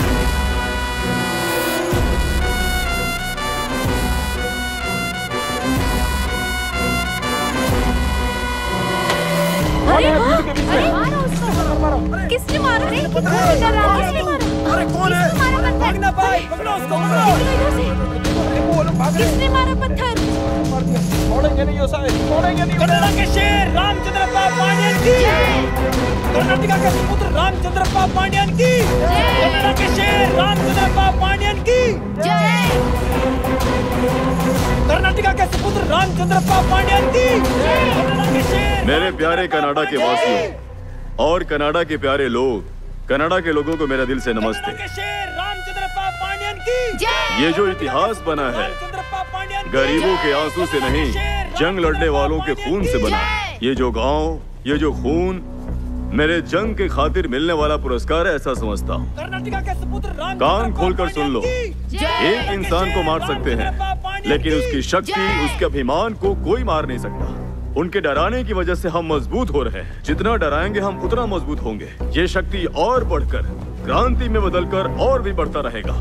किसने मारा? अरे कौन है? भागना भाई, पकड़ो उसको, किसने मारा पत्थर? छोड़ेंगे नहीं, छोड़ेंगे नहीं। कन्नड़ा के शेर रामचंद्रप्पा पांड्यन की जय। कर्नाटका के सुपुत्र रामचंद्रप्पा पांड्यन की जय। कन्नड़ा के शेर रामचंद्रप्पा पांड्यन की जय। कर्नाटका के सुपुत्र रामचंद्रप्पा पांड्यन की जय। कन्नड़ा के शेर। मेरे प्यारे कनाडा के वासियों और कनाडा के प्यारे लोग, कनाडा के लोगों को मेरा दिल से नमस्ते। ये जो इतिहास बना है गरीबों के आंसू से नहीं, जंग लड़ने वालों के खून से बना है। ये जो गांव, ये जो खून मेरे जंग के खातिर मिलने वाला पुरस्कार है, ऐसा समझता हूँ। कान खोलकर सुन लो, एक इंसान को मार सकते हैं लेकिन उसकी शक्ति, उसके अभिमान को कोई मार नहीं सकता। उनके डराने की वजह से हम मजबूत हो रहे हैं। जितना डराएंगे हम उतना मजबूत होंगे। ये शक्ति और बढ़कर क्रांति में बदलकर और भी बढ़ता रहेगा।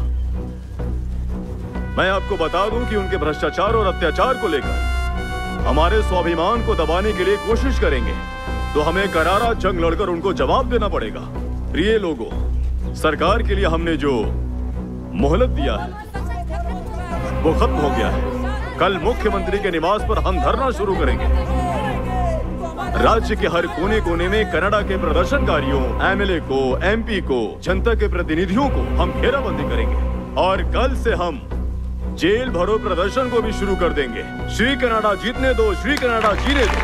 मैं आपको बता दूं कि उनके भ्रष्टाचार और अत्याचार को लेकर हमारे स्वाभिमान को दबाने के लिए कोशिश करेंगे तो हमें करारा जंग लड़कर उनको जवाब देना पड़ेगा। प्रिय लोगों, सरकार के लिए हमने जो मोहलत दिया है वो खत्म हो गया है। कल मुख्यमंत्री के निवास पर हम धरना शुरू करेंगे। राज्य के हर कोने कोने में कनाडा के प्रदर्शनकारियों, एमएलए को, एमपी को, जनता के प्रतिनिधियों को हम घेराबंदी करेंगे और कल से हम जेल भरो प्रदर्शन को भी शुरू कर देंगे। श्री कनाडा जीतने दो, श्री कनाडा जीने दो।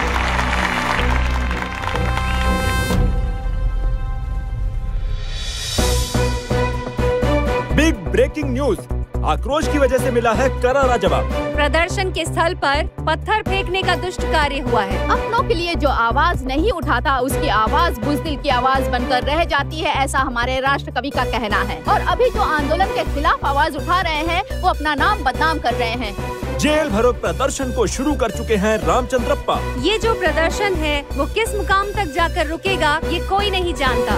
बिग ब्रेकिंग न्यूज, आक्रोश की वजह से मिला है करारा जवाब। प्रदर्शन के स्थल पर पत्थर फेंकने का दुष्ट कार्य हुआ है। अपनों के लिए जो आवाज नहीं उठाता उसकी आवाज बुज़दिल की आवाज बनकर रह जाती है, ऐसा हमारे राष्ट्र कवि का कहना है। और अभी जो आंदोलन के खिलाफ आवाज उठा रहे हैं वो अपना नाम बदनाम कर रहे हैं। जेल भरो प्रदर्शन को शुरू कर चुके हैं रामचंद्रप्पा। ये जो प्रदर्शन है वो किस मुकाम तक जाकर रुकेगा ये कोई नहीं जानता।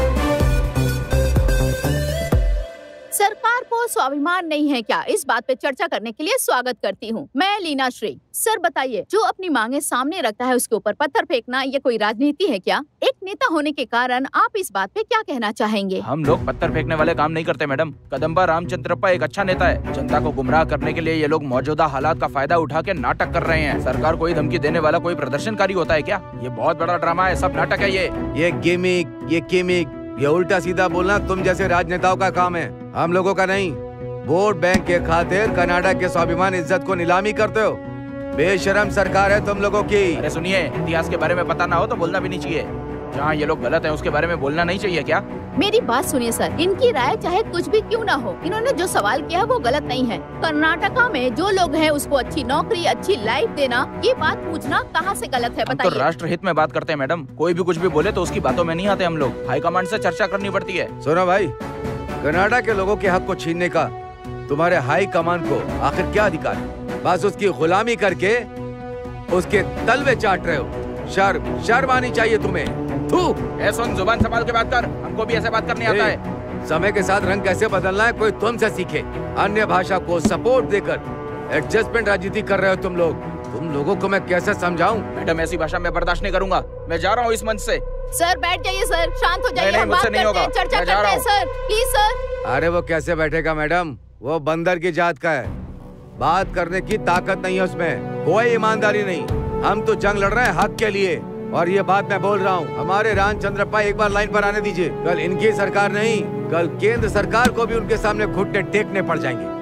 सरकार को स्वाभिमान नहीं है क्या? इस बात पे चर्चा करने के लिए स्वागत करती हूँ। मैं लीना श्री। सर बताइए, जो अपनी मांगे सामने रखता है उसके ऊपर पत्थर फेंकना ये कोई राजनीति है क्या? एक नेता होने के कारण आप इस बात पे क्या कहना चाहेंगे? हम लोग पत्थर फेंकने वाले काम नहीं करते मैडम। कदम्बा रामचंद्रप्पा एक अच्छा नेता है। जनता को गुमराह करने के लिए ये लोग मौजूदा हालात का फायदा उठा के नाटक कर रहे हैं। सरकार को धमकी देने वाला कोई प्रदर्शनकारी होता है क्या? ये बहुत बड़ा ड्रामा है, सब नाटक है। ये गेमिक, ये केमिक, ये उल्टा सीधा बोलना तुम जैसे राजनेताओं का काम है, हम लोगों का नहीं। वोट बैंक के खातिर कनाडा के स्वाभिमान इज्जत को नीलामी करते हो। बेशरम सरकार है तुम लोगों की। अरे सुनिए, इतिहास के बारे में पता ना हो तो बोलना भी नहीं चाहिए। जहाँ ये लोग गलत हैं उसके बारे में बोलना नहीं चाहिए क्या? मेरी बात सुनिए सर, इनकी राय चाहे कुछ भी क्यों ना हो, इन्होंने जो सवाल किया है वो गलत नहीं है। कर्नाटका में जो लोग हैं उसको अच्छी नौकरी, अच्छी लाइफ देना, ये बात पूछना कहाँ से गलत है बताइए? तो राष्ट्र हित में बात करते हैं मैडम। कोई भी कुछ भी बोले तो उसकी बातों में नहीं आते हम लोग। हाईकमांड से चर्चा करनी पड़ती है। सुनो भाई, कनाडा के लोगों के हक को छीनने का तुम्हारे हाई कमान को आखिर क्या अधिकार है? बस उसकी गुलामी करके उसके तलवे चाट रहे हो। शर्म आनी चाहिए तुम्हें। सुन, जुबान संभाल के बात कर, हमको भी ऐसे बात करनी आता है। समय के साथ रंग कैसे बदलना है कोई तुमसे सीखे। अन्य भाषा को सपोर्ट देकर एडजस्टमेंट राजनीति कर रहे हो तुम लोग। तुम लोगों को मैं कैसे समझाऊं? मैडम ऐसी भाषा मैं बर्दाश्त नहीं करूंगा। मैं जा रहा हूँ इस मंच से। सर बैठ जाइए सर, शांत हो जाइए। नहीं, हम बात करते हैं, चर्चा करते हैं सर, प्लीज सर। अरे वो कैसे बैठेगा मैडम? वो बंदर की जात का है। बात करने की ताकत नहीं है उसमें, कोई ईमानदारी नहीं। हम तो जंग लड़ रहे हैं हक के लिए और ये बात मैं बोल रहा हूँ। हमारे रामचंद्रप्पा एक बार लाइन पर आने दीजिए। कल इनकी सरकार नहीं, कल केंद्र सरकार को भी उनके सामने घुटने टेकने पड़ जाएंगे।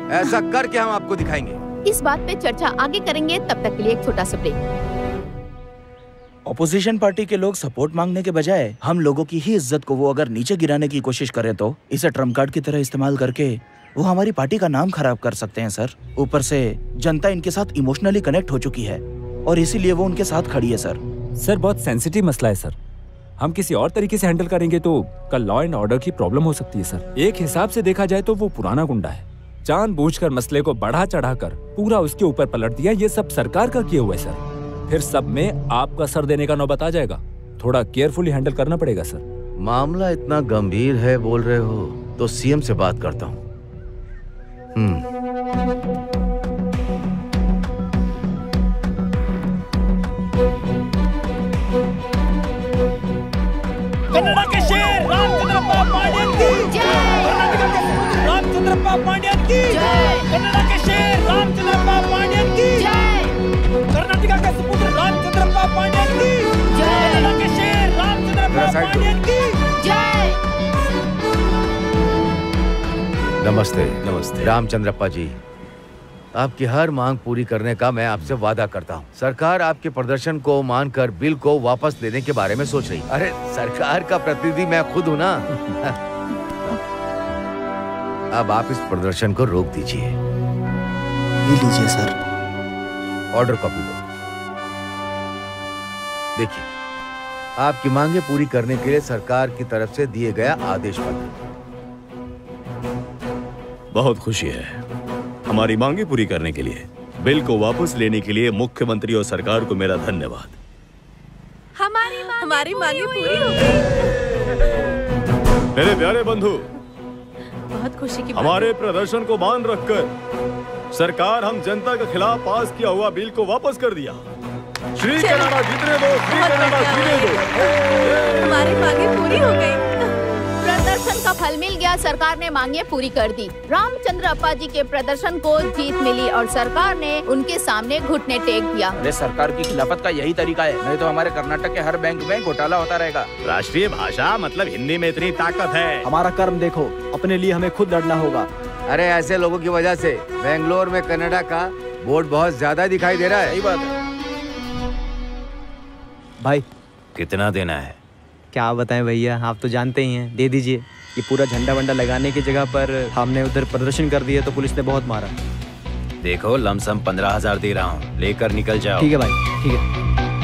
ऐसा करके हम आपको दिखाएंगे। इस बात पे चर्चा आगे करेंगे, तब तक के लिए एक छोटा सा ब्रेक। ऑपोजिशन पार्टी के लोग सपोर्ट मांगने के बजाय हम लोगों की ही इज्जत को वो अगर नीचे गिराने की कोशिश करें तो इसे ट्रम्प कार्ड की तरह इस्तेमाल करके वो हमारी पार्टी का नाम खराब कर सकते हैं सर। ऊपर से जनता इनके साथ इमोशनली कनेक्ट हो चुकी है और इसीलिए वो उनके साथ खड़ी है सर। सर बहुत सेंसिटिव मसला है सर, हम किसी और तरीके से हैंडल करेंगे तो कल लॉ एंड ऑर्डर की प्रॉब्लम हो सकती है सर। एक हिसाब से देखा जाए तो वो पुराना गुंडा है, जानबूझकर मसले को बढ़ा चढ़ाकर पूरा उसके ऊपर पलट दिया। ये सब सरकार का किया हुआ है सर, फिर सब में आपका सर देने का नौबत आ जाएगा। थोड़ा केयरफुली हैंडल करना पड़ेगा सर। मामला इतना गंभीर है बोल रहे हो तो सीएम से बात करता हूँ। कन्नड़ा के शेर रामचंद्रप्पा पांड्यन की जय। कर्नाटका के सपूत रामचंद्रप्पा पांड्यन की जय। कन्नड़ा के शेर रामचंद्रप्पा पांड्यन की जय। कर्नाटका के सपूत रामचंद्रप्पा पांड्यन की जय। कन्नड़ा के शेर रामचंद्रप्पा पांड्यन की जय। नमस्ते। नमस्ते रामचंद्रप्पा जी, आपकी हर मांग पूरी करने का मैं आपसे वादा करता हूँ। सरकार आपके प्रदर्शन को मानकर बिल को वापस लेने के बारे में सोच रही। अरे सरकार का प्रतिनिधि मैं खुद हूँ ना। अब आप इस प्रदर्शन को रोक दीजिए। ये लीजिए सर। ऑर्डर कॉपी दो। देखिए, आपकी मांगे पूरी करने के लिए सरकार की तरफ से दिए गया आदेश पत्र। बहुत खुशी है हमारी मांगे पूरी करने के लिए। बिल को वापस लेने के लिए मुख्यमंत्री और सरकार को मेरा धन्यवाद। हमारी मांगे पूरी हो गई। मेरे प्यारे बंधु, बहुत खुशी की बात हमारे प्रदर्शन को मान रखकर सरकार हम जनता के खिलाफ पास किया हुआ बिल को वापस कर दिया। श्री कनाडा जीतने दो, श्री कनाडा जीतने दो। हमारी मांगे पूरी हो गई। प्रदर्शन का फल मिल गया, सरकार ने मांगे पूरी कर दी। रामचंद्रप्पा जी के प्रदर्शन को जीत मिली और सरकार ने उनके सामने घुटने टेक दिया। अरे सरकार की खिलाफत का यही तरीका है, नहीं तो हमारे कर्नाटक के हर बैंक में घोटाला होता रहेगा। राष्ट्रीय भाषा मतलब हिंदी में इतनी ताकत है। हमारा कर्म देखो, अपने लिए हमें खुद लड़ना होगा। अरे ऐसे लोगों की वजह से बेंगलोर में कनाडा का बोर्ड बहुत ज्यादा दिखाई दे रहा है। सही बात है भाई। कितना देना है? क्या बताएं भैया, आप तो जानते ही हैं, दे दीजिए। ये पूरा झंडा वंडा लगाने की जगह पर हमने उधर प्रदर्शन कर दिया तो पुलिस ने बहुत मारा। देखो लमसम 15,000 दे रहा हूँ, लेकर निकल जाओ। ठीक है भाई, ठीक है।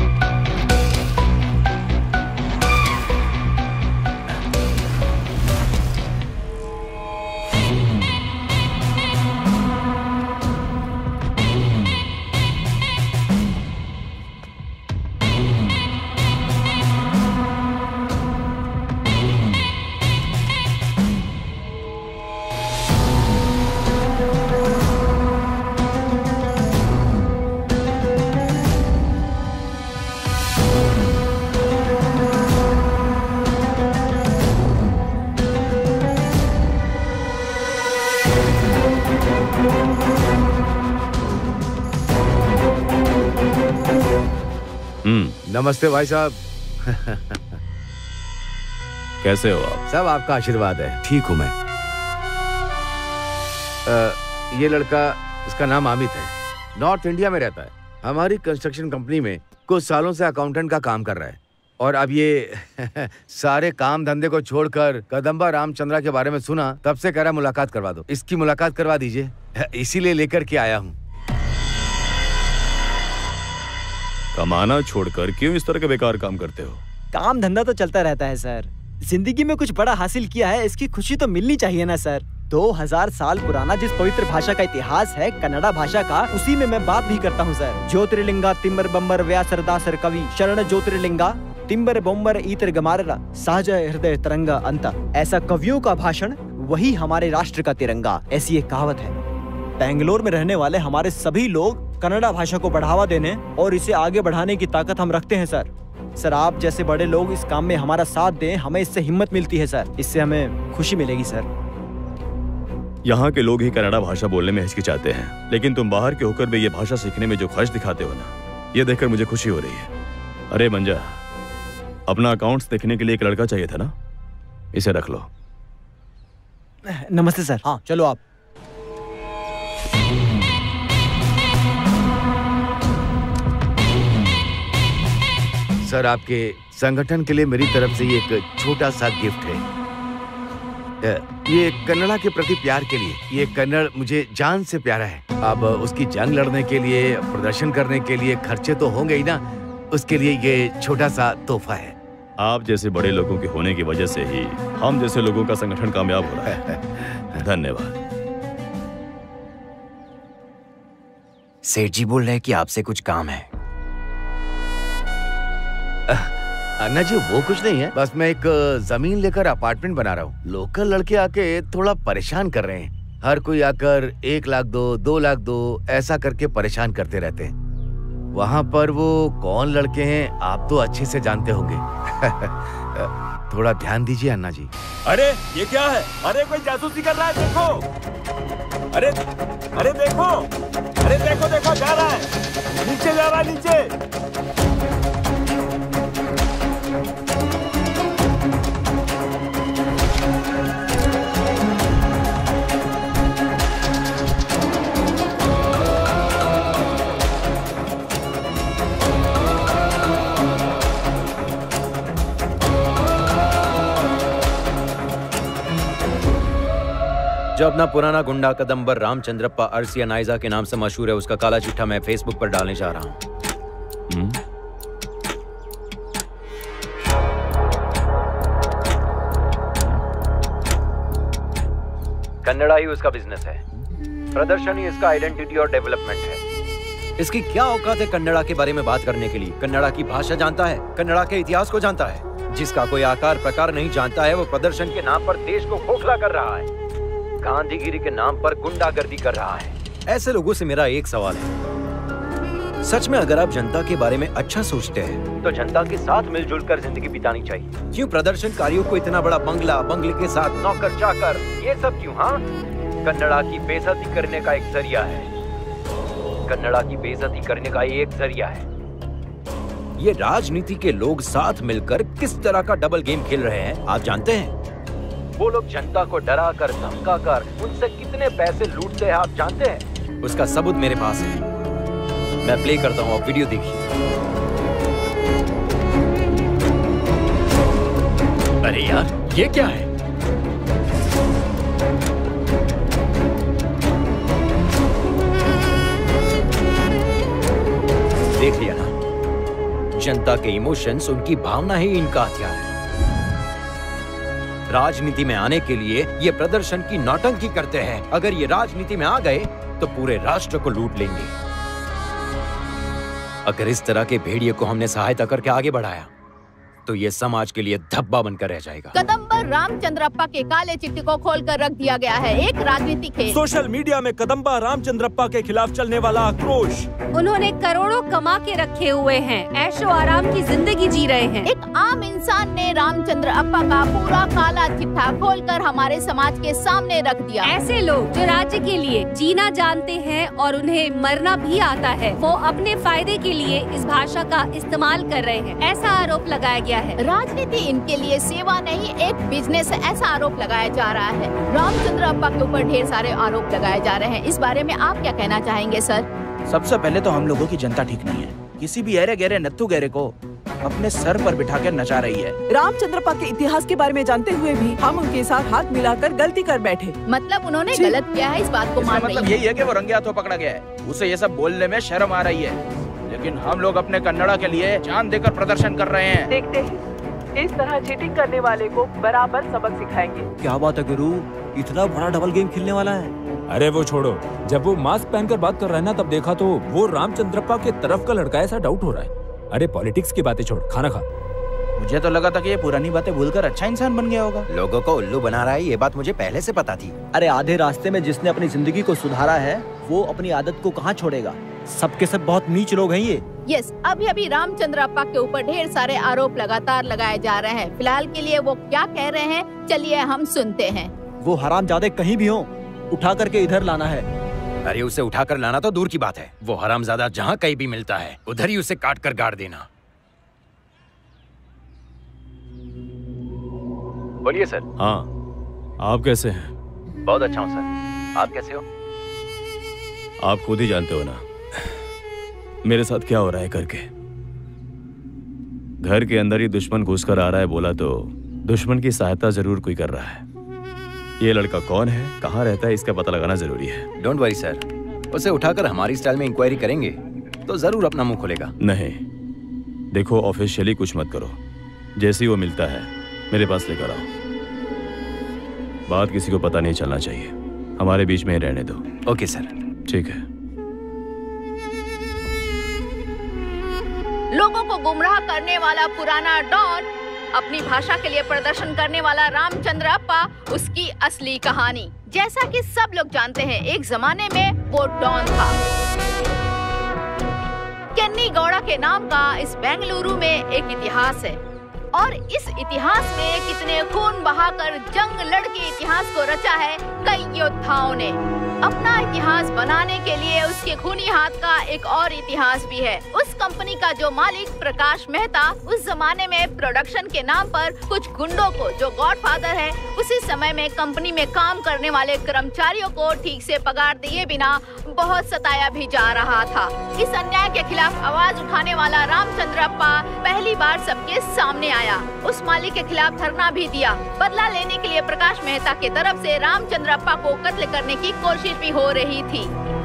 नमस्ते भाई साहब। कैसे हो आप? सब आपका आशीर्वाद है। ठीक हूँ मैं। ये लड़का, इसका नाम अमित है, नॉर्थ इंडिया में रहता है। हमारी कंस्ट्रक्शन कंपनी में कुछ सालों से अकाउंटेंट का काम कर रहा है और अब ये सारे काम धंधे को छोड़कर कदम्बा रामचंद्रा के बारे में सुना, तब से कह रहा मुलाकात करवा दो। इसकी मुलाकात करवा दीजिए, इसीलिए लेकर के आया हूँ। कमाना छोड़कर क्यों इस तरह के बेकार काम करते हो? काम धंधा तो चलता रहता है सर, जिंदगी में कुछ बड़ा हासिल किया है, इसकी खुशी तो मिलनी चाहिए ना सर। 2000 साल पुराना जिस पवित्र भाषा का इतिहास है कन्नड़ा भाषा का, उसी में मैं बात भी करता हूँ सर। ज्योतिर्लिंगा तिम्बर बम्बर व्यासर दासर कवि शरण ज्योतिर्लिंगा तिम्बर बोम्बर ईतर गमाररा सहज हृदय तरंगा अंता। ऐसा कवियों का भाषण वही हमारे राष्ट्र का तिरंगा, ऐसी एक कहावत है। बेंगलोर में रहने वाले हमारे सभी लोग कन्नड़ा भाषा को बढ़ावा देने और इसे आगे बढ़ाने की ताकत हम रखते हैं सर। सर आप जैसे बड़े लोग इस काम में हमारा साथ दें, हमें इससे हिम्मत मिलती है सर, इससे हमें खुशी मिलेगी सर। यहाँ के लोग ही कन्नड़ा भाषा बोलने में हिचकिचाते हैं, लेकिन तुम बाहर के होकर भी ये भाषा सीखने में जो ख्वाहिश दिखाते हो ना, ये देखकर मुझे खुशी हो रही है। अरे मंजा, अपना अकाउंट्स देखने के लिए एक लड़का चाहिए था ना, इसे रख लो। नमस्ते सर। हाँ चलो आप। सर, आपके संगठन के लिए मेरी तरफ से ये एक छोटा सा गिफ्ट है। ये कन्नड़ा के प्रति प्यार के लिए। ये कन्नड़ मुझे जान से प्यारा है। अब उसकी जंग लड़ने के लिए, प्रदर्शन करने के लिए खर्चे तो होंगे ही ना, उसके लिए ये छोटा सा तोहफा है। आप जैसे बड़े लोगों के होने की वजह से ही हम जैसे लोगों का संगठन कामयाब हो रहा है। धन्यवाद। सेठ जी बोल रहे हैं कि आपसे कुछ काम है। अन्ना जी, वो कुछ नहीं है, बस मैं एक जमीन लेकर अपार्टमेंट बना रहा हूँ। लोकल लड़के आके थोड़ा परेशान कर रहे हैं। हर कोई आकर 1 लाख दो, 2 लाख दो, ऐसा करके परेशान करते रहते हैं। वहाँ पर वो कौन लड़के हैं आप तो अच्छे से जानते होंगे। थोड़ा ध्यान दीजिए अन्ना जी। अरे ये क्या है? अरे कोई जासूसी कर रहा है, देखो। अरे अरे देखो, अरे देखो देखो, जा रहा है, नीचे जा रहा है, नीचे। जो अपना पुराना गुंडा कदम्बर रामचंद्रप्पा अरसिया नाइजा के नाम से मशहूर है, उसका काला चिट्ठा मैं फेसबुक पर डालने जा रहा हूँ। कन्नड़ा ही उसका बिजनेस है, प्रदर्शन ही इसका आइडेंटिटी और डेवलपमेंट है। इसकी क्या औकात है कन्नड़ा के बारे में बात करने के लिए? कन्नड़ा की भाषा जानता है, कन्नड़ा के इतिहास को जानता है। जिसका कोई आकार प्रकार नहीं जानता है, वो प्रदर्शन के नाम पर देश को खोखला कर रहा है, गांधीगिरी के नाम पर गुंडागर्दी कर रहा है। ऐसे लोगों से मेरा एक सवाल है, सच में अगर आप जनता के बारे में अच्छा सोचते हैं तो जनता के साथ मिलजुल कर जिंदगी बितानी चाहिए। क्यों प्रदर्शनकारियों को इतना बड़ा बंगला, बंगले के साथ नौकर चाकर, ये सब क्यों? हाँ, कन्नड़ा की बेइज्जती करने का एक जरिया है। कन्नड़ा की बेइज्जती करने का एक जरिया है। ये राजनीति के लोग साथ मिलकर किस तरह का डबल गेम खेल रहे हैं आप जानते हैं? वो लोग जनता को डरा कर, धमका कर उनसे कितने पैसे लूटते हैं आप जानते हैं? उसका सबूत मेरे पास है, मैं प्ले करता हूँ, आप वीडियो देखिए। अरे यार, ये क्या है? देख लिया ना, जनता के इमोशंस, उनकी भावना ही इनका हथियार है। राजनीति में आने के लिए ये प्रदर्शन की नौटंकी करते हैं। अगर ये राजनीति में आ गए तो पूरे राष्ट्र को लूट लेंगे। अगर इस तरह के भेड़िए को हमने सहायता करके आगे बढ़ाया तो ये समाज के लिए धब्बा बनकर रह जाएगा। कदम्बर रामचंद्रप्पा के काले चिट्ठी को खोलकर रख दिया गया है। एक राजनीतिक खेल। सोशल मीडिया में कदम्बा रामचंद्रप्पा के खिलाफ चलने वाला आक्रोश। उन्होंने करोड़ों कमा के रखे हुए हैं, ऐशो आराम की जिंदगी जी रहे हैं। एक आम इंसान ने रामचंद्रप्पा का पूरा काला चिट्ठा खोलकर हमारे समाज के सामने रख दिया। ऐसे लोग जो राज्य के लिए जीना जानते हैं और उन्हें मरना भी आता है, वो अपने फायदे के लिए इस भाषा का इस्तेमाल कर रहे हैं, ऐसा आरोप लगाया गया है। राजनीति इनके लिए सेवा नहीं, एक बिजनेस है, ऐसा आरोप लगाया जा रहा है। रामचंद्रप्पा के ऊपर ढेर सारे आरोप लगाए जा रहे हैं। इस बारे में आप क्या कहना चाहेंगे सर? सबसे पहले तो हम लोगों की जनता ठीक नहीं है। किसी भी ऐरे गहरे नत्थु गहरे को अपने सर पर बिठाकर नचा रही है। रामचंद्रप्पा के इतिहास के बारे में जानते हुए भी हम उनके साथ हाथ मिलाकर गलती कर बैठे। मतलब उन्होंने गलत किया है, इस बात को मान रही है। मतलब यही है कि वो रंगे हाथों पकड़ा गया है, उसे ये सब बोलने में शर्म आ रही है। लेकिन हम लोग अपने कन्नड़ा के लिए जान देकर प्रदर्शन कर रहे हैं। देखते हैं इस तरह चीटिंग करने वाले को बराबर सबक सिखाएंगे। क्या बात है गुरु, इतना बड़ा डबल गेम खेलने वाला है। अरे वो छोड़ो, जब वो मास्क पहनकर बात कर रहा है ना, तब देखा तो वो रामचंद्रप्पा के तरफ का लड़का, ऐसा डाउट हो रहा है। अरे पॉलिटिक्स की बातें छोड़, खाना खा। मुझे तो लगा था कि ये पुरानी बातें भूलकर अच्छा इंसान बन गया होगा। लोगों को उल्लू बना रहा है, ये बात मुझे पहले से पता थी। अरे आधे रास्ते में जिसने अपनी जिंदगी को सुधारा है, वो अपनी आदत को कहाँ छोड़ेगा? सबके सब बहुत नीच लोग हैं ये। यस, अभी रामचंद्रप्पा के ऊपर ढेर सारे आरोप लगातार लगाए जा रहे हैं। फिलहाल के लिए वो क्या कह रहे हैं, चलिए हम सुनते हैं। वो हरामजादे कहीं भी हो, उठा करके इधर लाना है। अरे उसे उठाकर लाना तो दूर की बात है, वो हरामजादा जहाँ कहीं भी मिलता है उधर ही उसे काट कर गाड़ देना। बोलिए सर। हाँ, आप कैसे हैं? बहुत अच्छा हूँ सर, आप कैसे हो? आप खुद ही जानते हो ना मेरे साथ क्या हो रहा है करके। घर के अंदर ही दुश्मन घुसकर आ रहा है बोला तो दुश्मन की सहायता जरूर कोई कर रहा है। ये लड़का कौन है, कहाँ रहता है, इसका पता लगाना जरूरी है। डोंट वरी सर, उसे उठाकर हमारी स्टाइल में इंक्वायरी करेंगे तो जरूर अपना मुंह खोलेगा। नहीं, देखो ऑफिशियली कुछ मत करो, जैसे ही वो मिलता है मेरे पास लेकर आओ। बात किसी को पता नहीं चलना चाहिए, हमारे बीच में ही रहने दो। Okay sir. ठीक है। लोगों को गुमराह करने वाला पुराना डॉन, अपनी भाषा के लिए प्रदर्शन करने वाला रामचंद्र अप्पा, उसकी असली कहानी। जैसा कि सब लोग जानते हैं, एक जमाने में वो डॉन था। केन्नी गौड़ा के नाम का इस बेंगलुरु में एक इतिहास है और इस इतिहास में कितने खून बहाकर जंग लड़ के इतिहास को रचा है कई योद्धाओं ने। अपना इतिहास बनाने के लिए उसके खूनी हाथ का एक और इतिहास भी है। उस कंपनी का जो मालिक प्रकाश मेहता उस जमाने में प्रोडक्शन के नाम पर कुछ गुंडों को, जो गॉडफादर है, उसी समय में कंपनी में काम करने वाले कर्मचारियों को ठीक से पगार दिए बिना बहुत सताया भी जा रहा था। इस अन्याय के खिलाफ आवाज उठाने वाला रामचंद्र अप्पा पहली बार सबके सामने आया। उस मालिक के खिलाफ धरना भी दिया। बदला लेने के लिए प्रकाश मेहता की तरफ से रामचंद्र अप्पा को कत्ल करने की कोशिश भी हो रही थी।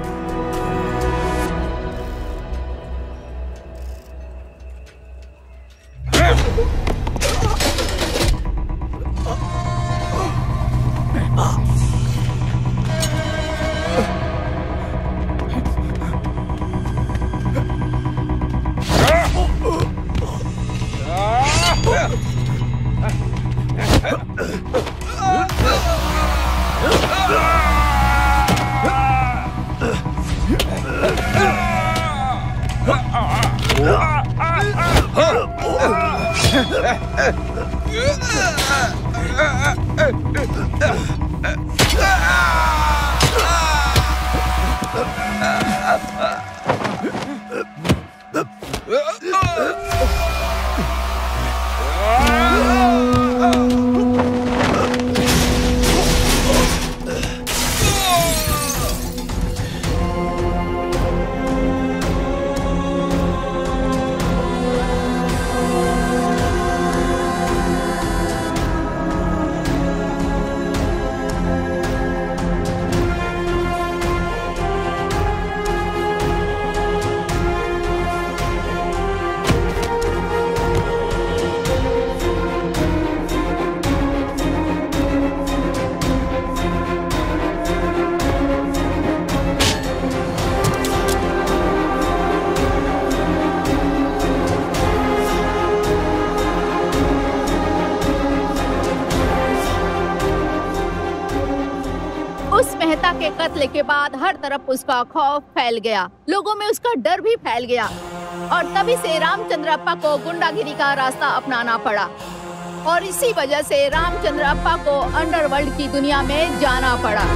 के कत्ल के बाद हर तरफ उसका खौफ फैल गया, लोगों में उसका डर भी फैल गया और तभी से रामचंद्र अप्पा को गुंडागिरी का रास्ता अपनाना पड़ा और इसी वजह से रामचंद्र अप्पा को अंडरवर्ल्ड की दुनिया में जाना पड़ा।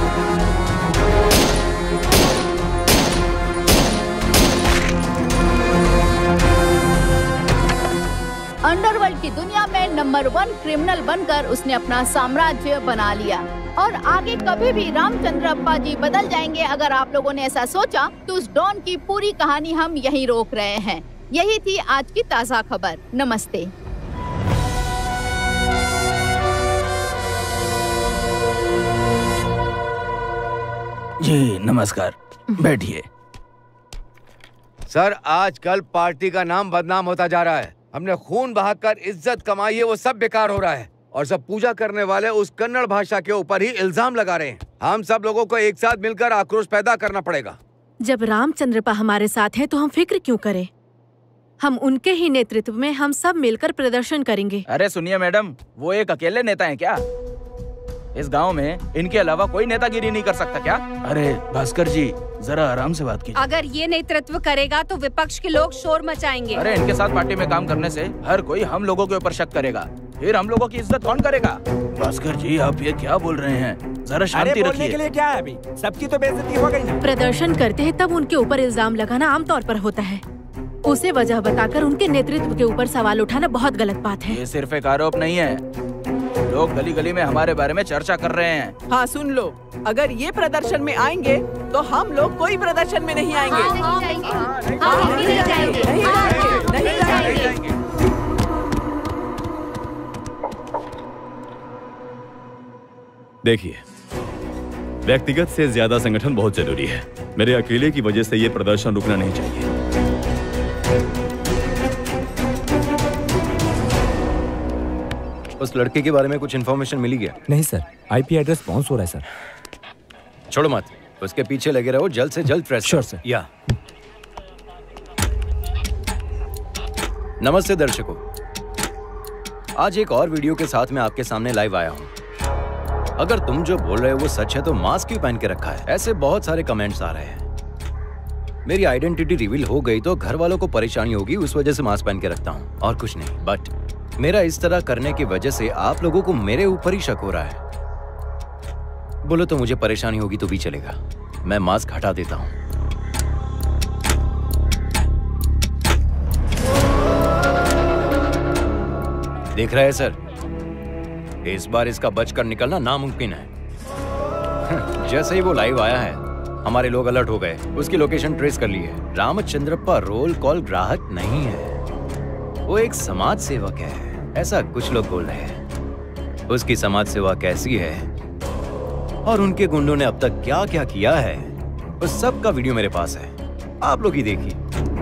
अंडरवर्ल्ड की दुनिया में नंबर 1 क्रिमिनल बनकर उसने अपना साम्राज्य बना लिया और आगे कभी भी रामचंद्र अप्पा जी बदल जाएंगे अगर आप लोगों ने ऐसा सोचा तो उस डॉन की पूरी कहानी हम यहीं रोक रहे हैं। यही थी आज की ताज़ा खबर। नमस्ते। जी नमस्कार, बैठिए। सर आजकल पार्टी का नाम बदनाम होता जा रहा है। हमने खून बहाकर इज्जत कमाई है, वो सब बेकार हो रहा है और सब पूजा करने वाले उस कन्नड़ भाषा के ऊपर ही इल्जाम लगा रहे हैं। हम सब लोगों को एक साथ मिलकर आक्रोश पैदा करना पड़ेगा। जब रामचंद्रप्पा हमारे साथ हैं तो हम फिक्र क्यों करें? हम उनके ही नेतृत्व में हम सब मिलकर प्रदर्शन करेंगे। अरे सुनिए मैडम, वो एक अकेले नेता हैं क्या? इस गांव में इनके अलावा कोई नेतागिरी नहीं कर सकता क्या? अरे भास्कर जी जरा आराम से बात कीजिए। अगर ये नेतृत्व करेगा तो विपक्ष के लोग शोर मचाएंगे। अरे इनके साथ पार्टी में काम करने से हर कोई हम लोगों के ऊपर शक करेगा, फिर हम लोगों की इज्जत कौन करेगा? भास्कर जी आप ये क्या बोल रहे हैं? जरा शांति रखिए। के लिए क्या है अभी? सबकी तो बेइज्जती हो गई ना। प्रदर्शन करते हैं तब उनके ऊपर इल्जाम लगाना आमतौर पर होता है। उसे वजह बताकर उनके नेतृत्व के ऊपर सवाल उठाना बहुत गलत बात है। ये सिर्फ एक आरोप नहीं है, लोग गली गली में हमारे बारे में चर्चा कर रहे हैं। हाँ सुन लो, अगर ये प्रदर्शन में आएंगे तो हम लोग कोई प्रदर्शन में नहीं आएंगे। नहीं जाएंगे। देखिए, व्यक्तिगत से ज्यादा संगठन बहुत जरूरी है। मेरे अकेले की वजह से ये प्रदर्शन रुकना नहीं चाहिए। उस लड़के के बारे में कुछ इन्फॉर्मेशन मिली क्या? नहीं सर, आईपी एड्रेस बाउंस हो रहा है सर। छोड़ो मत, उसके पीछे लगे रहो, जल्द से जल्द ट्रेस। Sure sir. या नमस्ते दर्शकों, आज एक और वीडियो के साथ मैं आपके सामने लाइव आया हूं। अगर तुम जो बोल रहे हो वो सच है तो मास्क क्यों पहन के रखा है? ऐसे बहुत सारे कमेंट्स आ रहे हैं। मेरी आइडेंटिटी रिवील हो गई तो घर वालों को परेशानी होगी, उस वजह से मास्क पहन के रखता हूं और कुछ नहीं। बट मेरा इस तरह करने की वजह से आप लोगों को मेरे ऊपर ही शक हो रहा है। बोलो तो मुझे परेशानी होगी तो भी चलेगा, मैं मास्क हटा देता हूं। देख रहे हैं सर, इस बार इसका बचकर निकलना नामुमकिन है। जैसे ही वो लाइव आया है, हमारे लोग अलर्ट हो गए, उसकी लोकेशन ट्रेस कर ली है। रामचंद्रप्पा रोल कॉल ग्राहक नहीं है, वो एक समाज सेवक है, ऐसा कुछ लोग बोल रहे हैं। उसकी समाज सेवा कैसी है और उनके गुंडों ने अब तक क्या क्या किया है, उस सब का वीडियो मेरे पास है, आप लोग ही देखिए।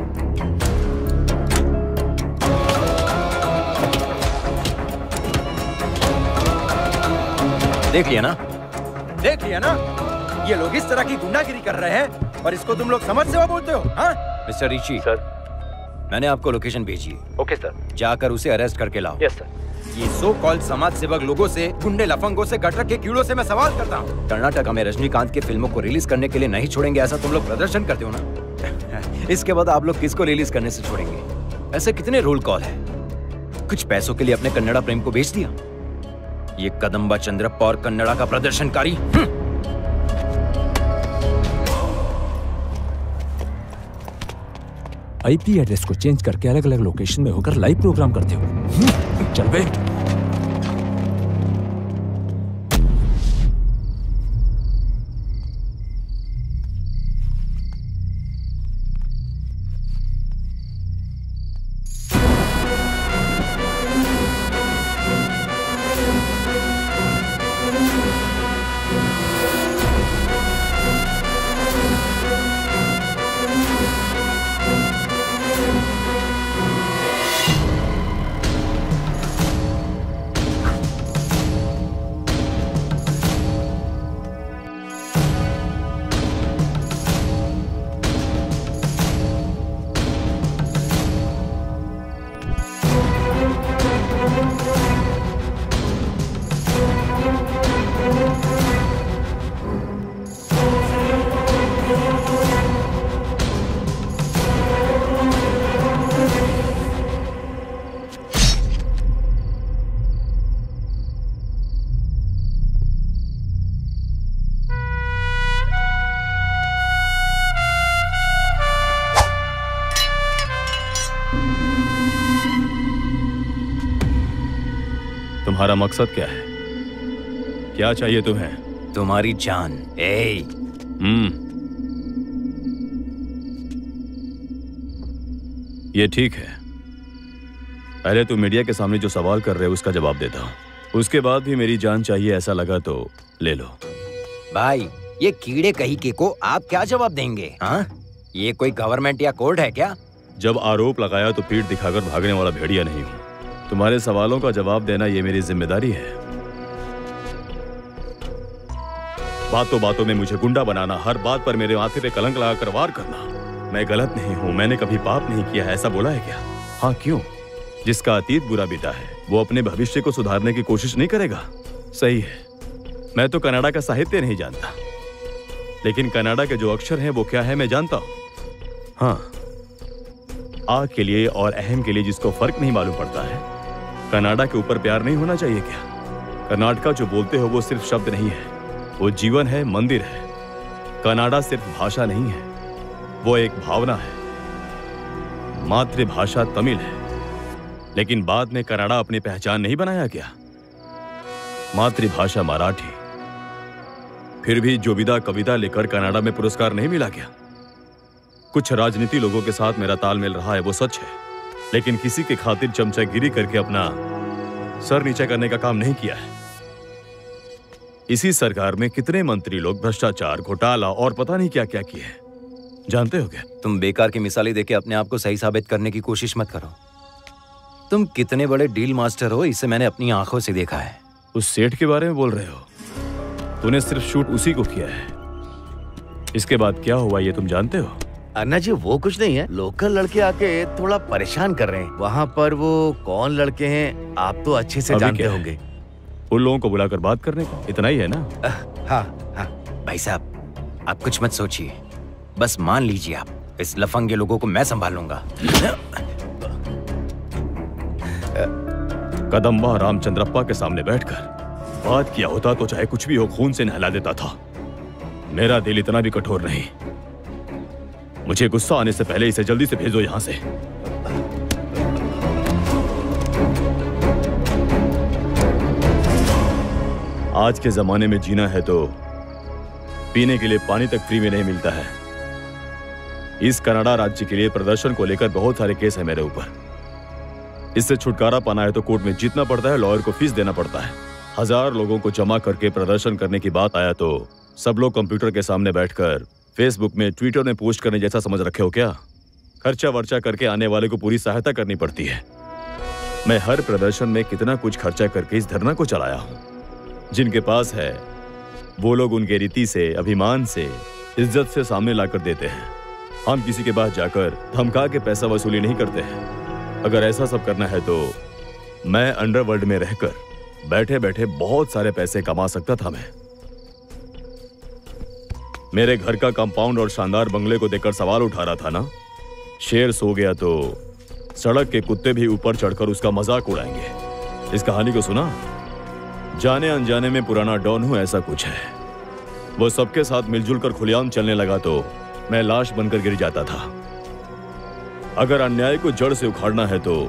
देख लिया ना, देख लिया ना, ये लोग इस तरह की गुंडागिरी कर रहे हैं और इसको तुम लोग समाज सेवा बोलते हो? हाँ मिस्टर ऋषि सर, मैंने आपको लोकेशन भेजी। ओके सर, जाकर उसे अरेस्ट करके लाओ। Yes sir. ये सो कॉल्ड समाज सेवक लोगों से, गुंडे लफंगों से, गटर के कीड़ों से मैं सवाल करता हूँ। कर्नाटक में रजनीकांत की फिल्मों को रिलीज करने के लिए नहीं छोड़ेंगे, ऐसा तुम लोग प्रदर्शन करते हो ना। इसके बाद आप लोग किसको रिलीज करने से छोड़ेंगे? ऐसे कितने रोल कॉल है? कुछ पैसों के लिए अपने कन्नड़ा प्रेम को बेच दिया। ये कदम्बा चंद्रप्पा और कन्नड़ा का प्रदर्शनकारी। आईपी एड्रेस को चेंज करके अलग अलग लोकेशन में होकर लाइव प्रोग्राम करते हो। चल बे। तुम्हारा मकसद क्या है? क्या चाहिए तुम्हें? तुम्हारी जान। ये ठीक है। पहले तुम मीडिया के सामने जो सवाल कर रहे हो उसका जवाब देता हूँ, उसके बाद भी मेरी जान चाहिए ऐसा लगा तो ले लो। भाई, ये कीड़े कहीं के को आप क्या जवाब देंगे? हाँ, ये कोई गवर्नमेंट या कोर्ट है क्या? जब आरोप लगाया तो पीठ दिखाकर भागने वाला भेड़िया नहीं हूँ। तुम्हारे सवालों का जवाब देना ये मेरी जिम्मेदारी है। बातों बातों में मुझे गुंडा बनाना, हर बात पर मेरे माथे पे कलंक लगाकर वार करना। मैं गलत नहीं हूँ, मैंने कभी पाप नहीं किया है, ऐसा बोला है क्या? हाँ, क्यों? जिसका अतीत बुरा बीता है वो अपने भविष्य को सुधारने की कोशिश नहीं करेगा? सही है, मैं तो कन्नड़ा का साहित्य नहीं जानता, लेकिन कन्नड़ा के जो अक्षर हैं वो क्या है मैं जानता हूँ। हाँ, आ के लिए और अहम के लिए जिसको फर्क नहीं मालूम पड़ता है, कन्नड़ा के ऊपर प्यार नहीं होना चाहिए क्या? कर्नाटका जो बोलते हो वो सिर्फ शब्द नहीं है, वो जीवन है, मंदिर है। कन्नड़ा सिर्फ भाषा नहीं है, वो एक भावना है। मातृभाषा तमिल है, लेकिन बाद में कन्नड़ा अपनी पहचान नहीं बनाया क्या? मातृभाषा मराठी। फिर भी जोबिदा कविता लेकर कन्नड़ा में पुरस्कार नहीं मिला क्या? कुछ राजनीति लोगों के साथ मेरा तालमेल रहा है, वो सच है, लेकिन किसी के खातिर चमचागिरी करके अपना सर नीचा करने का काम नहीं किया है। इसी सरकार में कितने मंत्री लोग भ्रष्टाचार, घोटाला और पता नहीं क्या क्या किए हैं, जानते हो क्या? तुम बेकार की मिसालें देके अपने आप को सही साबित करने की कोशिश मत करो। तुम कितने बड़े डील मास्टर हो, इसे मैंने अपनी आंखों से देखा है। उस सेठ के बारे में बोल रहे हो? तूने सिर्फ शूट उसी को किया है। इसके बाद क्या हुआ ये तुम जानते हो? अन्ना जी वो कुछ नहीं है, लोकल लड़के आके थोड़ा परेशान कर रहे हैं। वहाँ पर वो कौन लड़के हैं आप तो अच्छे से जानते होंगे। उन लोगों को बुलाकर बात करने को, इतना ही है ना? हाँ हाँ भाई साहब, आप कुछ मत सोचिए, बस मान लीजिए आप इस लफंगे लोगों को मैं संभालूंगा। कदम्बा रामचंद्रप्पा के सामने बैठकर बात किया होता तो चाहे कुछ भी हो खून से नहला देता था। मेरा दिल इतना भी कठोर नहीं। मुझे गुस्सा आने से पहले इसे जल्दी से भेजो यहां से। आज के जमाने में जीना है तो पीने के लिए पानी तक फ्री में नहीं मिलता है। इस कनाडा राज्य के लिए प्रदर्शन को लेकर बहुत सारे केस है मेरे ऊपर। इससे छुटकारा पाना है तो कोर्ट में जीतना पड़ता है, लॉयर को फीस देना पड़ता है। 1000 लोगों को जमा करके प्रदर्शन करने की बात आया तो सब लोग कंप्यूटर के सामने बैठकर फेसबुक में, ट्विटर में पोस्ट करने जैसा समझ रखे हो क्या? खर्चा वर्चा करके आने वाले को पूरी सहायता करनी पड़ती है। मैं हर प्रदर्शन में कितना कुछ खर्चा करके इस धरना को चलाया हूं। जिनके पास है वो लोग उनके रीति से, अभिमान से, इज्जत से सामने लाकर देते हैं। हम किसी के पास जाकर धमका के पैसा वसूली नहीं करते हैं। अगर ऐसा सब करना है तो मैं अंडरवर्ल्ड में रहकर बैठे बैठे बहुत सारे पैसे कमा सकता था। मैं मेरे घर का कंपाउंड और शानदार बंगले को देखकर सवाल उठा रहा था ना, शेर सो गया तो सड़क के कुत्ते भी ऊपर चढ़कर उसका मजाक उड़ाएंगे। इस कहानी को सुना? जाने अनजाने में पुराना डॉन हूं ऐसा कुछ है। वो सबके साथ मिलजुल कर खुलेआम चलने लगा तो मैं लाश बनकर गिर जाता था। अगर अन्याय को जड़ से उखाड़ना है तो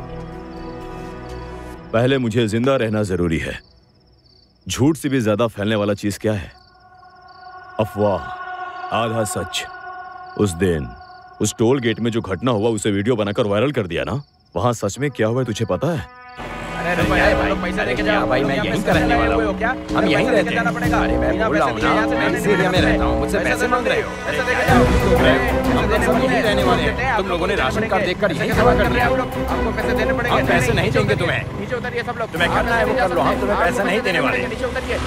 पहले मुझे जिंदा रहना जरूरी है। झूठ से भी ज्यादा फैलने वाला चीज क्या है? अफवाह, आधा सच। उस दिन उस टोल गेट में जो घटना हुआ उसे वीडियो बनाकर वायरल कर दिया ना, वहां सच में क्या हुआ तुझे पता है? पैसा लेके जाओ भाई, मैं यहीं का रहने वाला हूँ। क्या हम यहीं रहते हैं? अरे मैं बोल रहा हूँ ना, मैं इसी एरिया में रहता हूँ, मुझसे पैसे मांग रहे हो? हम लोग सब यहीं रहने वाले हैं। तुम लोगों ने राशन कार्ड देखकर यहीं जमा कर दिया। आपको पैसे देने पड़ेंगे। हम पैसे नहीं देंगे तुम्हें। नीचे उतरिए सब लोग। तुम्हें करना है वो कर लो, हम तुम्हें पैसे नहीं देने वाले। नीचे उतरिए।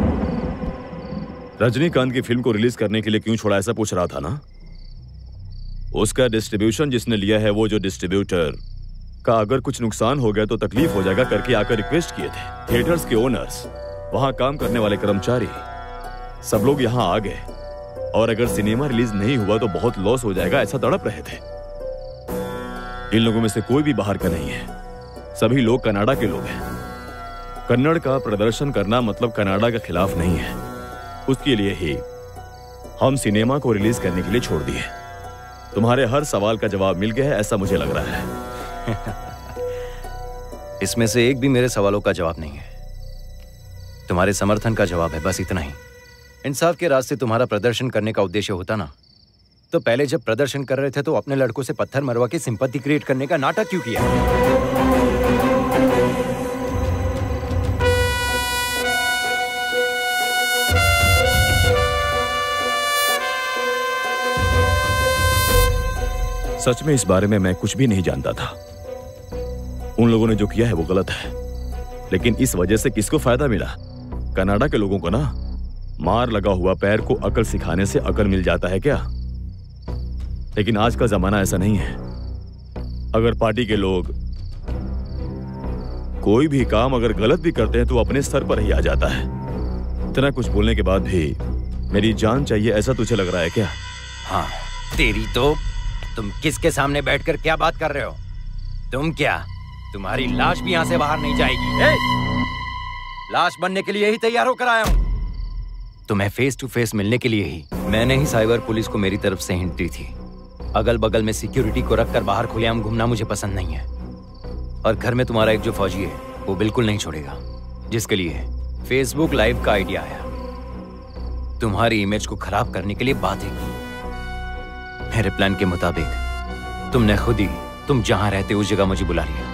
रजनीकांत की फिल्म को रिलीज करने के लिए क्यों छोड़ा ऐसा पूछ रहा था ना? उसका डिस्ट्रीब्यूशन जिसने लिया है, वो जो डिस्ट्रीब्यूटर का अगर कुछ नुकसान हो गया तो तकलीफ हो जाएगा करके आकर रिक्वेस्ट किए थे। थिएटर्स के ओनर्स, वहां काम करने वाले कर्मचारी, सब लोग यहां आ गए और अगर सिनेमा रिलीज नहीं हुआ तो बहुत लॉस हो जाएगा ऐसा तड़प रहे थे। इन लोगों में से कोई भी बाहर का नहीं है, सभी लोग कनाडा के लोग हैं। कन्नड़ का प्रदर्शन करना मतलब कनाडा के खिलाफ नहीं है। उसके लिए ही हम सिनेमा को रिलीज करने के लिए छोड़ दिए। तुम्हारे हर सवाल का जवाब मिल गया है ऐसा मुझे लग रहा है। इसमें से एक भी मेरे सवालों का जवाब नहीं है। तुम्हारे समर्थन का जवाब है, बस इतना ही। इंसाफ के रास्ते तुम्हारा प्रदर्शन करने का उद्देश्य होता ना, तो पहले जब प्रदर्शन कर रहे थे तो अपने लड़कों से पत्थर मरवा के सिंपैथी क्रिएट करने का नाटक क्यों किया? सच में इस बारे में मैं कुछ भी नहीं जानता था। उन लोगों ने जो किया है वो गलत है, लेकिन इस वजह से किसको फायदा मिला? कनाडा के लोगों को ना। मार लगा हुआ पैर को अकल सिखाने से अकल मिल जाता है क्या? लेकिन आज का जमाना ऐसा नहीं है। अगर पार्टी के लोग कोई भी काम अगर गलत भी करते हैं तो अपने सर पर ही आ जाता है। इतना कुछ बोलने के बाद भी मेरी जान चाहिए ऐसा तुझे लग रहा है क्या? हाँ तेरी तो। तुम किसके सामने बैठकर क्या बात कर रहे हो? तुम क्या, तुम्हारी लाश भी यहाँ से बाहर नहीं जाएगी। लाश बनने के लिए ही तैयार होकर आया हूँ। तुम्हें फेस टू फेस मिलने के लिए ही मैंने ही साइबर पुलिस को मेरी तरफ से हिंट दी थी। अगल बगल में सिक्योरिटी को रखकर बाहर खुलेआम घूमना मुझे पसंद नहीं है। और घर में तुम्हारा एक जो फौजी है वो बिल्कुल नहीं छोड़ेगा, जिसके लिए फेसबुक लाइव का आइडिया आया। तुम्हारी इमेज को खराब करने के लिए बातें की। मेरे प्लान के मुताबिक तुमने खुद ही तुम जहां रहते उस जगह मुझे बुला लिया।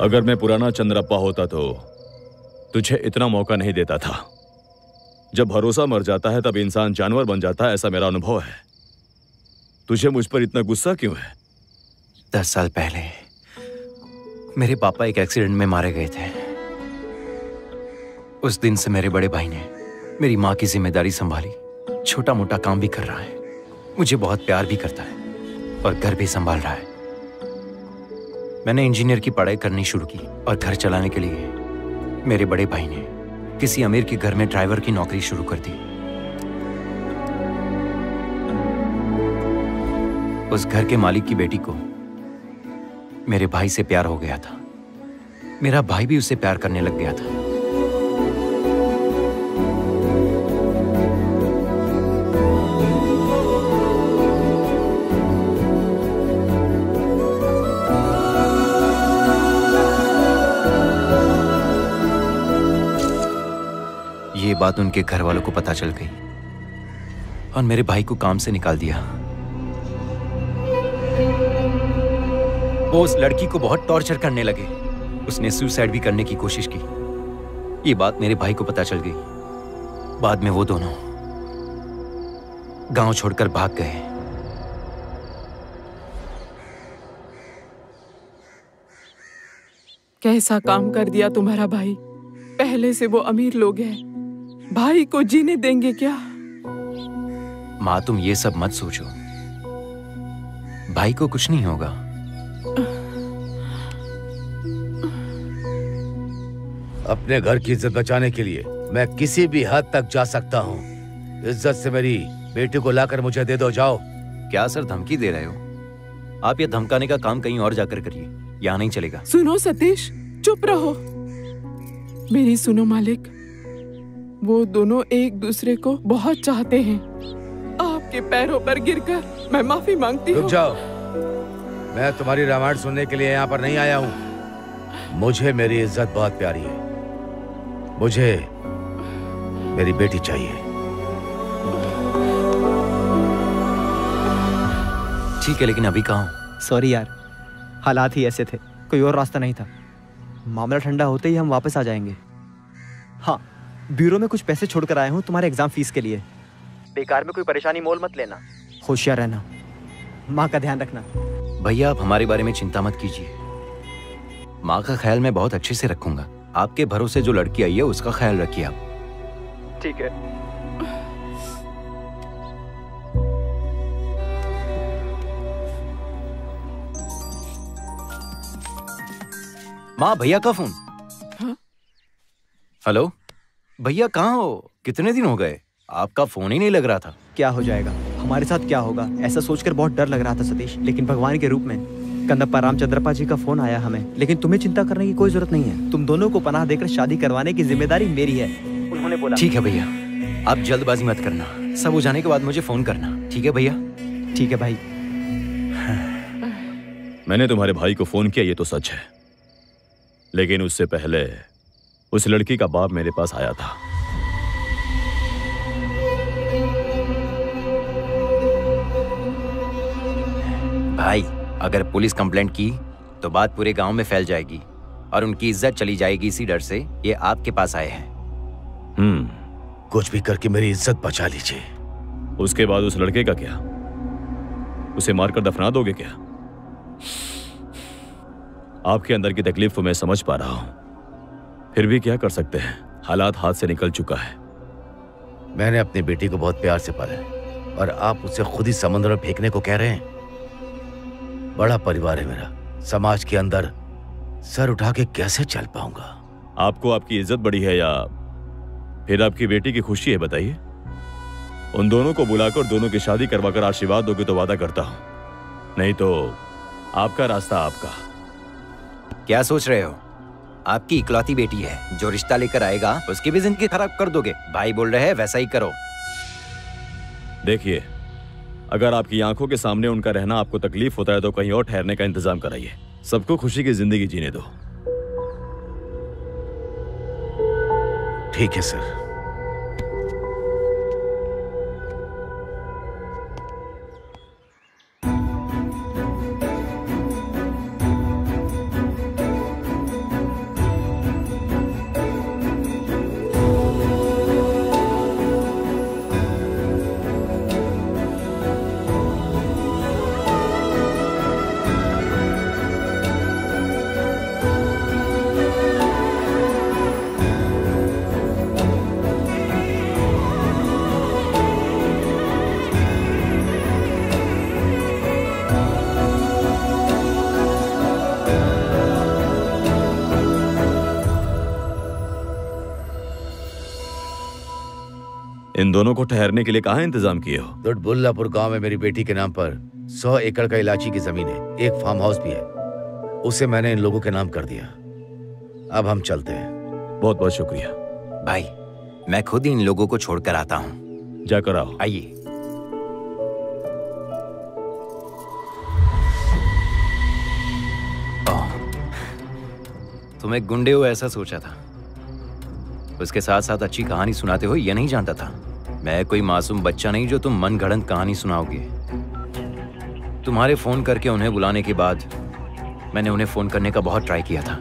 अगर मैं पुराना चंद्रप्पा होता तो तुझे इतना मौका नहीं देता था। जब भरोसा मर जाता है तब इंसान जानवर बन जाता है, ऐसा मेरा अनुभव है। तुझे मुझ पर इतना गुस्सा क्यों है? 10 साल पहले मेरे पापा एक एक्सीडेंट में मारे गए थे। उस दिन से मेरे बड़े भाई ने मेरी माँ की जिम्मेदारी संभाली। छोटा मोटा काम भी कर रहा है, मुझे बहुत प्यार भी करता है और घर भी संभाल रहा है। मैंने इंजीनियर की पढ़ाई करनी शुरू की और घर चलाने के लिए मेरे बड़े भाई ने किसी अमीर के घर में ड्राइवर की नौकरी शुरू कर दी। उस घर के मालिक की बेटी को मेरे भाई से प्यार हो गया था। मेरा भाई भी उससे प्यार करने लग गया था। ये बात उनके घर वालों को पता चल गई और मेरे भाई को काम से निकाल दिया। वो उस लड़की को बहुत टॉर्चर करने लगे। उसने सुसाइड भी करने की कोशिश की। ये बात मेरे भाई को पता चल गई। बाद में वो दोनों गांव छोड़कर भाग गए। कैसा काम कर दिया तुम्हारा भाई। पहले से वो अमीर लोग हैं, भाई को जीने देंगे क्या? माँ तुम ये सब मत सोचो, भाई को कुछ नहीं होगा। अपने घर की इज्जत बचाने के लिए मैं किसी भी हद तक जा सकता हूँ। इज्जत से मेरी बेटी को लाकर मुझे दे दो, जाओ। क्या सर धमकी दे रहे हो? आप ये धमकाने का काम कहीं और जाकर करिए, यहाँ नहीं चलेगा। सुनो सतीश, चुप रहो। मेरी सुनो मालिक, वो दोनों एक दूसरे को बहुत चाहते हैं। आपके पैरों पर गिरकर मैं माफी मांगती हूँ। रुक जाओ, मैं तुम्हारी रामायण सुनने के लिए यहाँ पर नहीं आया हूँ। मुझे मेरी इज्जत बहुत प्यारी है। मुझे मेरी बेटी चाहिए। ठीक है, लेकिन अभी कहाँ? सॉरी यार, हालात ही ऐसे थे, कोई और रास्ता नहीं था। मामला ठंडा होते ही हम वापस आ जाएंगे। हाँ, ब्यूरो में कुछ पैसे छोड़कर आया हूँ तुम्हारे एग्जाम फीस के लिए। बेकार में कोई परेशानी मोल मत लेना। होशियार रहना, माँ का ध्यान रखना। भैया आप हमारे बारे में चिंता मत कीजिए। माँ का ख्याल मैं बहुत अच्छे से रखूंगा। आपके भरोसे जो लड़की आई है उसका ख्याल रखिए आप। ठीक है। माँ, भैया का फोन। हाँ? हेलो भैया, कहाँ हो? कितने दिन हो गए, आपका फोन ही नहीं लग रहा था। क्या हो जाएगा, हमारे साथ क्या होगा, ऐसा सोचकर बहुत डर लग रहा था सतीश। लेकिन भगवान के रूप में कन्नप्पा रामचंद्रप्पा जी का फोन आया हमें। लेकिन तुम्हें चिंता करने की कोई जरूरत नहीं है। तुम दोनों को पनाह देकर शादी करवाने की जिम्मेदारी मेरी है, उन्होंने बोला। ठीक है भैया, आप जल्दबाजी मत करना। सब हो जाने के बाद मुझे फोन करना। ठीक है भैया? ठीक है भाई। मैंने तुम्हारे भाई को फोन किया, ये तो सच है, लेकिन उससे पहले उस लड़की का बाप मेरे पास आया था। भाई, अगर पुलिस कंप्लेंट की तो बात पूरे गांव में फैल जाएगी और उनकी इज्जत चली जाएगी। इसी डर से ये आपके पास आए हैं। कुछ भी करके मेरी इज्जत बचा लीजिए। उसके बाद उस लड़के का क्या? उसे मारकर दफना दोगे क्या? आपके अंदर की तकलीफ को मैं समझ पा रहा हूं, फिर भी क्या कर सकते हैं, हालात हाथ से निकल चुका है। मैंने अपनी बेटी को बहुत प्यार से पाला है और आप उसे खुद ही समुद्र में फेंकने को कह रहे हैं। बड़ा परिवार है मेरा, समाज के अंदर सर उठा के कैसे चल पाऊंगा? आपको आपकी इज्जत बड़ी है या फिर आपकी बेटी की खुशी है, बताइए। उन दोनों को बुलाकर दोनों की शादी करवाकर आशीर्वाद दोगे तो वादा करता हूं, नहीं तो आपका रास्ता आपका। क्या सोच रहे हो? आपकी इकलौती बेटी है, जो रिश्ता लेकर आएगा उसकी भी जिंदगी खराब कर दोगे। भाई बोल रहे हैं वैसा ही करो। देखिए, अगर आपकी आंखों के सामने उनका रहना आपको तकलीफ होता है तो कहीं और ठहरने का इंतजाम कराइए। सबको खुशी की जिंदगी जीने दो। ठीक है सर। इन दोनों को ठहरने के लिए कहाँ इंतजाम किए हो? दुटबुल्लापुर गांव में मेरी बेटी के नाम पर 100 एकड़ का इलायची की जमीन है, एक फार्म हाउस भी है। उसे मैंने इन लोगों के नाम कर दिया। अब हम चलते हैं। बहुत बहुत शुक्रिया भाई। मैं खुद ही इन लोगों को छोड़कर आता हूँ। जाकर आओ। आइए। तुम एक गुंडे हो ऐसा सोचा था, उसके साथ साथ अच्छी कहानी सुनाते हो यह नहीं जानता था। मैं कोई मासूम बच्चा नहीं जो तुम मन गढ़ंत कहानी सुनाओगे। तुम्हारे फोन करके उन्हें बुलाने के बाद मैंने उन्हें फोन करने का बहुत ट्राई किया था,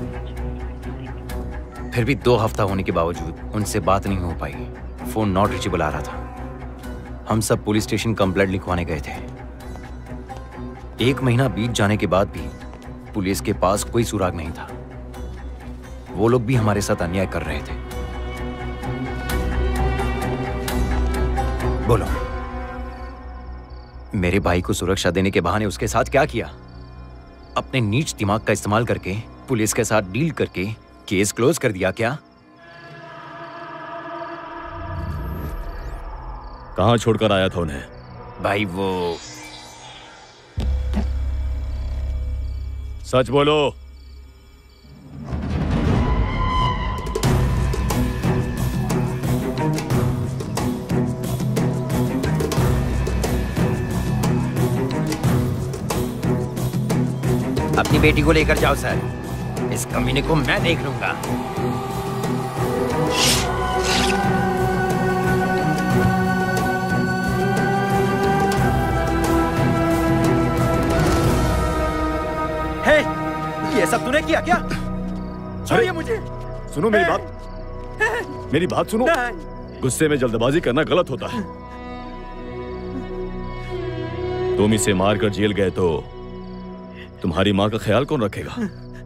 फिर भी 2 हफ्ता होने के बावजूद उनसे बात नहीं हो पाई। फोन नॉट रीचेबल आ रहा था। हम सब पुलिस स्टेशन कंप्लेंट लिखवाने गए थे। 1 महीना बीत जाने के बाद भी पुलिस के पास कोई सुराग नहीं था। वो लोग भी हमारे साथ अन्याय कर रहे थे। बोलो, मेरे भाई को सुरक्षा देने के बहाने उसके साथ क्या किया? अपने नीच दिमाग का इस्तेमाल करके पुलिस के साथ डील करके केस क्लोज कर दिया क्या? कहां छोड़कर आया था उन्हें? भाई वो सच बोलो। अपनी बेटी को लेकर जाओ सर, इस कमीने को मैं देख लूंगा। हे, ये सब तूने किया क्या? छोड़िए मुझे। सुनो मेरी बात, मेरी बात सुनो। गुस्से में जल्दबाजी करना गलत होता है। तुम इसे मारकर जेल गए तो तुम्हारी मां का ख्याल कौन रखेगा?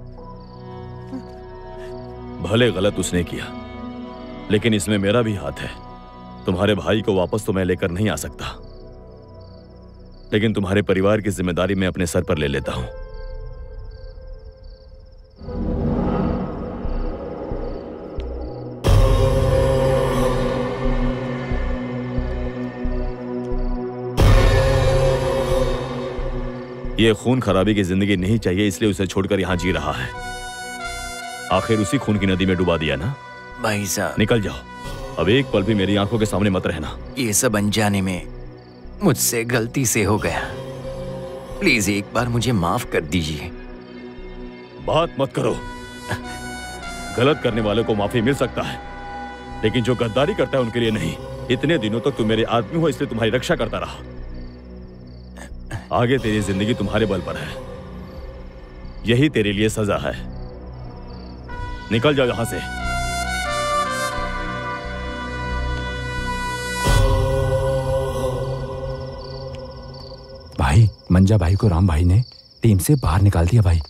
भले गलत उसने किया, लेकिन इसमें मेरा भी हाथ है। तुम्हारे भाई को वापस तो मैं लेकर नहीं आ सकता, लेकिन तुम्हारे परिवार की जिम्मेदारी मैं अपने सर पर ले लेता हूं। ये खून खराबी की जिंदगी नहीं चाहिए, इसलिए उसे छोड़कर यहां जी रहा है। आखिर उसी खून की नदी में डुबा दिया ना। भाई साहब निकल जाओ, अब एक पल भी मेरी आंखों के सामने मत रहना। ये सब अनजाने में मुझसे गलती से हो गया, प्लीज एक बार मुझे माफ कर दीजिए। बात मत करो। गलत करने वाले को माफी मिल सकता है, लेकिन जो गद्दारी करता है उनके लिए नहीं। इतने दिनों तक तुम मेरे आदमी हो, इसलिए तुम्हारी रक्षा करता रहा। आगे तेरी जिंदगी तुम्हारे बल पर है, यही तेरे लिए सजा है। निकल जाओ यहां से। भाई, मंजा भाई को राम भाई ने टीम से बाहर निकाल दिया भाई।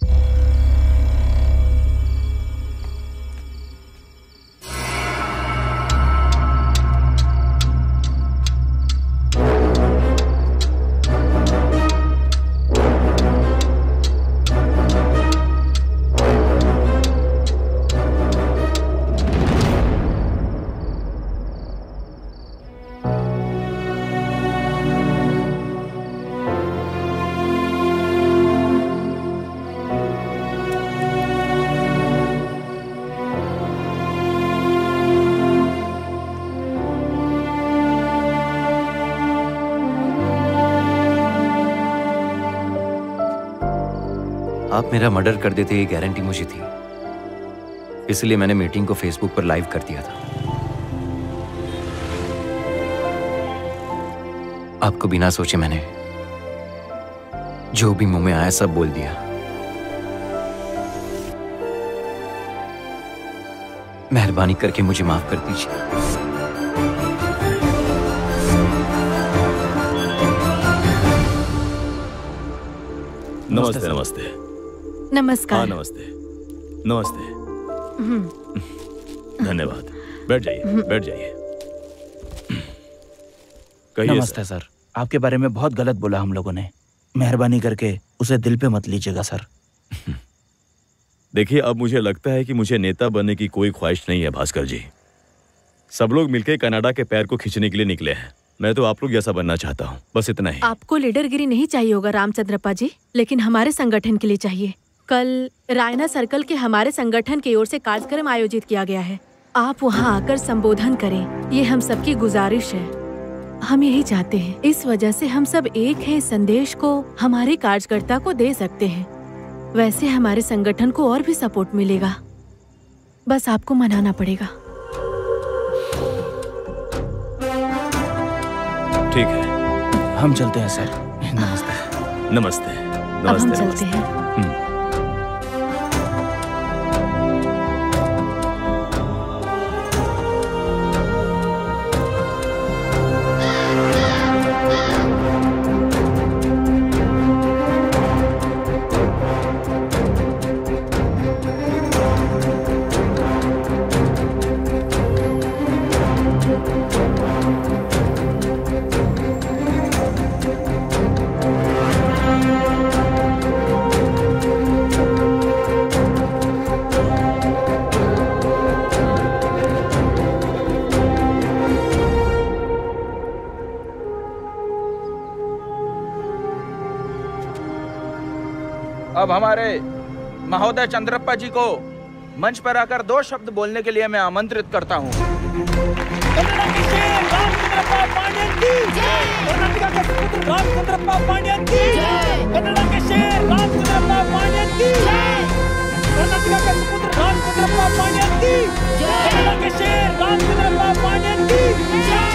आप मेरा मर्डर कर देते ये गारंटी मुझे थी, इसलिए मैंने मीटिंग को फेसबुक पर लाइव कर दिया था। आपको बिना सोचे मैंने जो भी मुंह में आया सब बोल दिया। मेहरबानी करके मुझे माफ कर दीजिए। नमस्ते। नमस्ते। नमस्कार। हाँ नमस्ते। नमस्ते। धन्यवाद। बैठ जाइए, बैठ जाइए। नमस्ते सर, आपके बारे में बहुत गलत बोला हम लोगों ने। मेहरबानी करके उसे दिल पे मत लीजिएगा सर। देखिए, अब मुझे लगता है कि मुझे नेता बनने की कोई ख्वाहिश नहीं है भास्कर जी। सब लोग मिलकर कनाडा के पैर को खींचने के लिए निकले हैं। मैं तो आप लोग जैसा बनना चाहता हूँ, बस इतना ही। आपको लीडरगिरी नहीं चाहिए होगा रामचंद्रप्पा जी, लेकिन हमारे संगठन के लिए चाहिए। कल रायना सर्कल के हमारे संगठन की ओर से कार्यक्रम आयोजित किया गया है। आप वहाँ आकर संबोधन करें, ये हम सबकी गुजारिश है। हम यही चाहते हैं, इस वजह से हम सब एक हैं। इस संदेश को हमारे कार्यकर्ता को दे सकते हैं। वैसे हमारे संगठन को और भी सपोर्ट मिलेगा, बस आपको मनाना पड़ेगा। ठीक है, हम चलते हैं सर। नमस्ते। नमस्ते। अब हम चलते हैं। अब हमारे महोदय चंद्रप्पा जी को मंच पर आकर 2 शब्द बोलने के लिए मैं आमंत्रित करता हूँ। रामचंद्रप्पा पांड्यन की जय। कर्नाटका के सुपुत्र रामचंद्रप्पा पांड्यन की जय। कन्नड़ा के शेर रामचंद्रप्पा पांड्यन की जय। कर्नाटका के सुपुत्र रामचंद्रप्पा पांड्यन की जय। कन्नड़ा के शेर रामचंद्रप्पा पांड्यन की जय।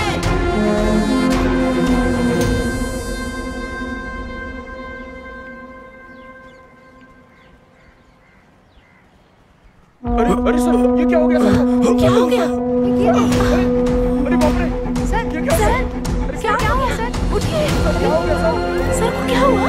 अरे सर, ये क्या हो गया सर? क्या हो गया? अरे बाप रे! सर, ये क्या सर, क्या हो गया सर? उठिए। क्या हो गया सर? सर को क्या हुआ?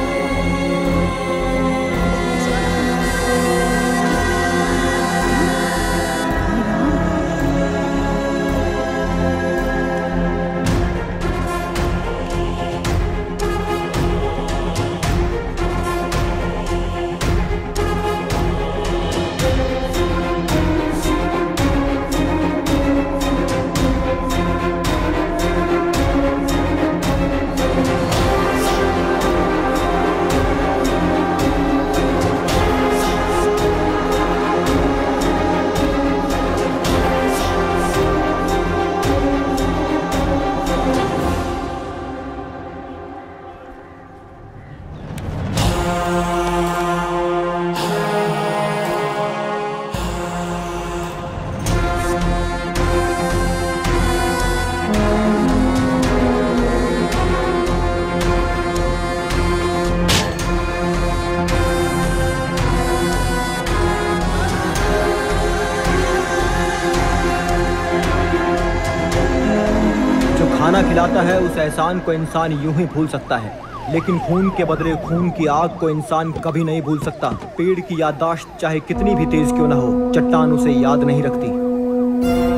खाना खिलाता है उस एहसान को इंसान यूं ही भूल सकता है, लेकिन खून के बदले खून की आग को इंसान कभी नहीं भूल सकता। पेड़ की याददाश्त चाहे कितनी भी तेज क्यों ना हो, चट्टान उसे याद नहीं रखती।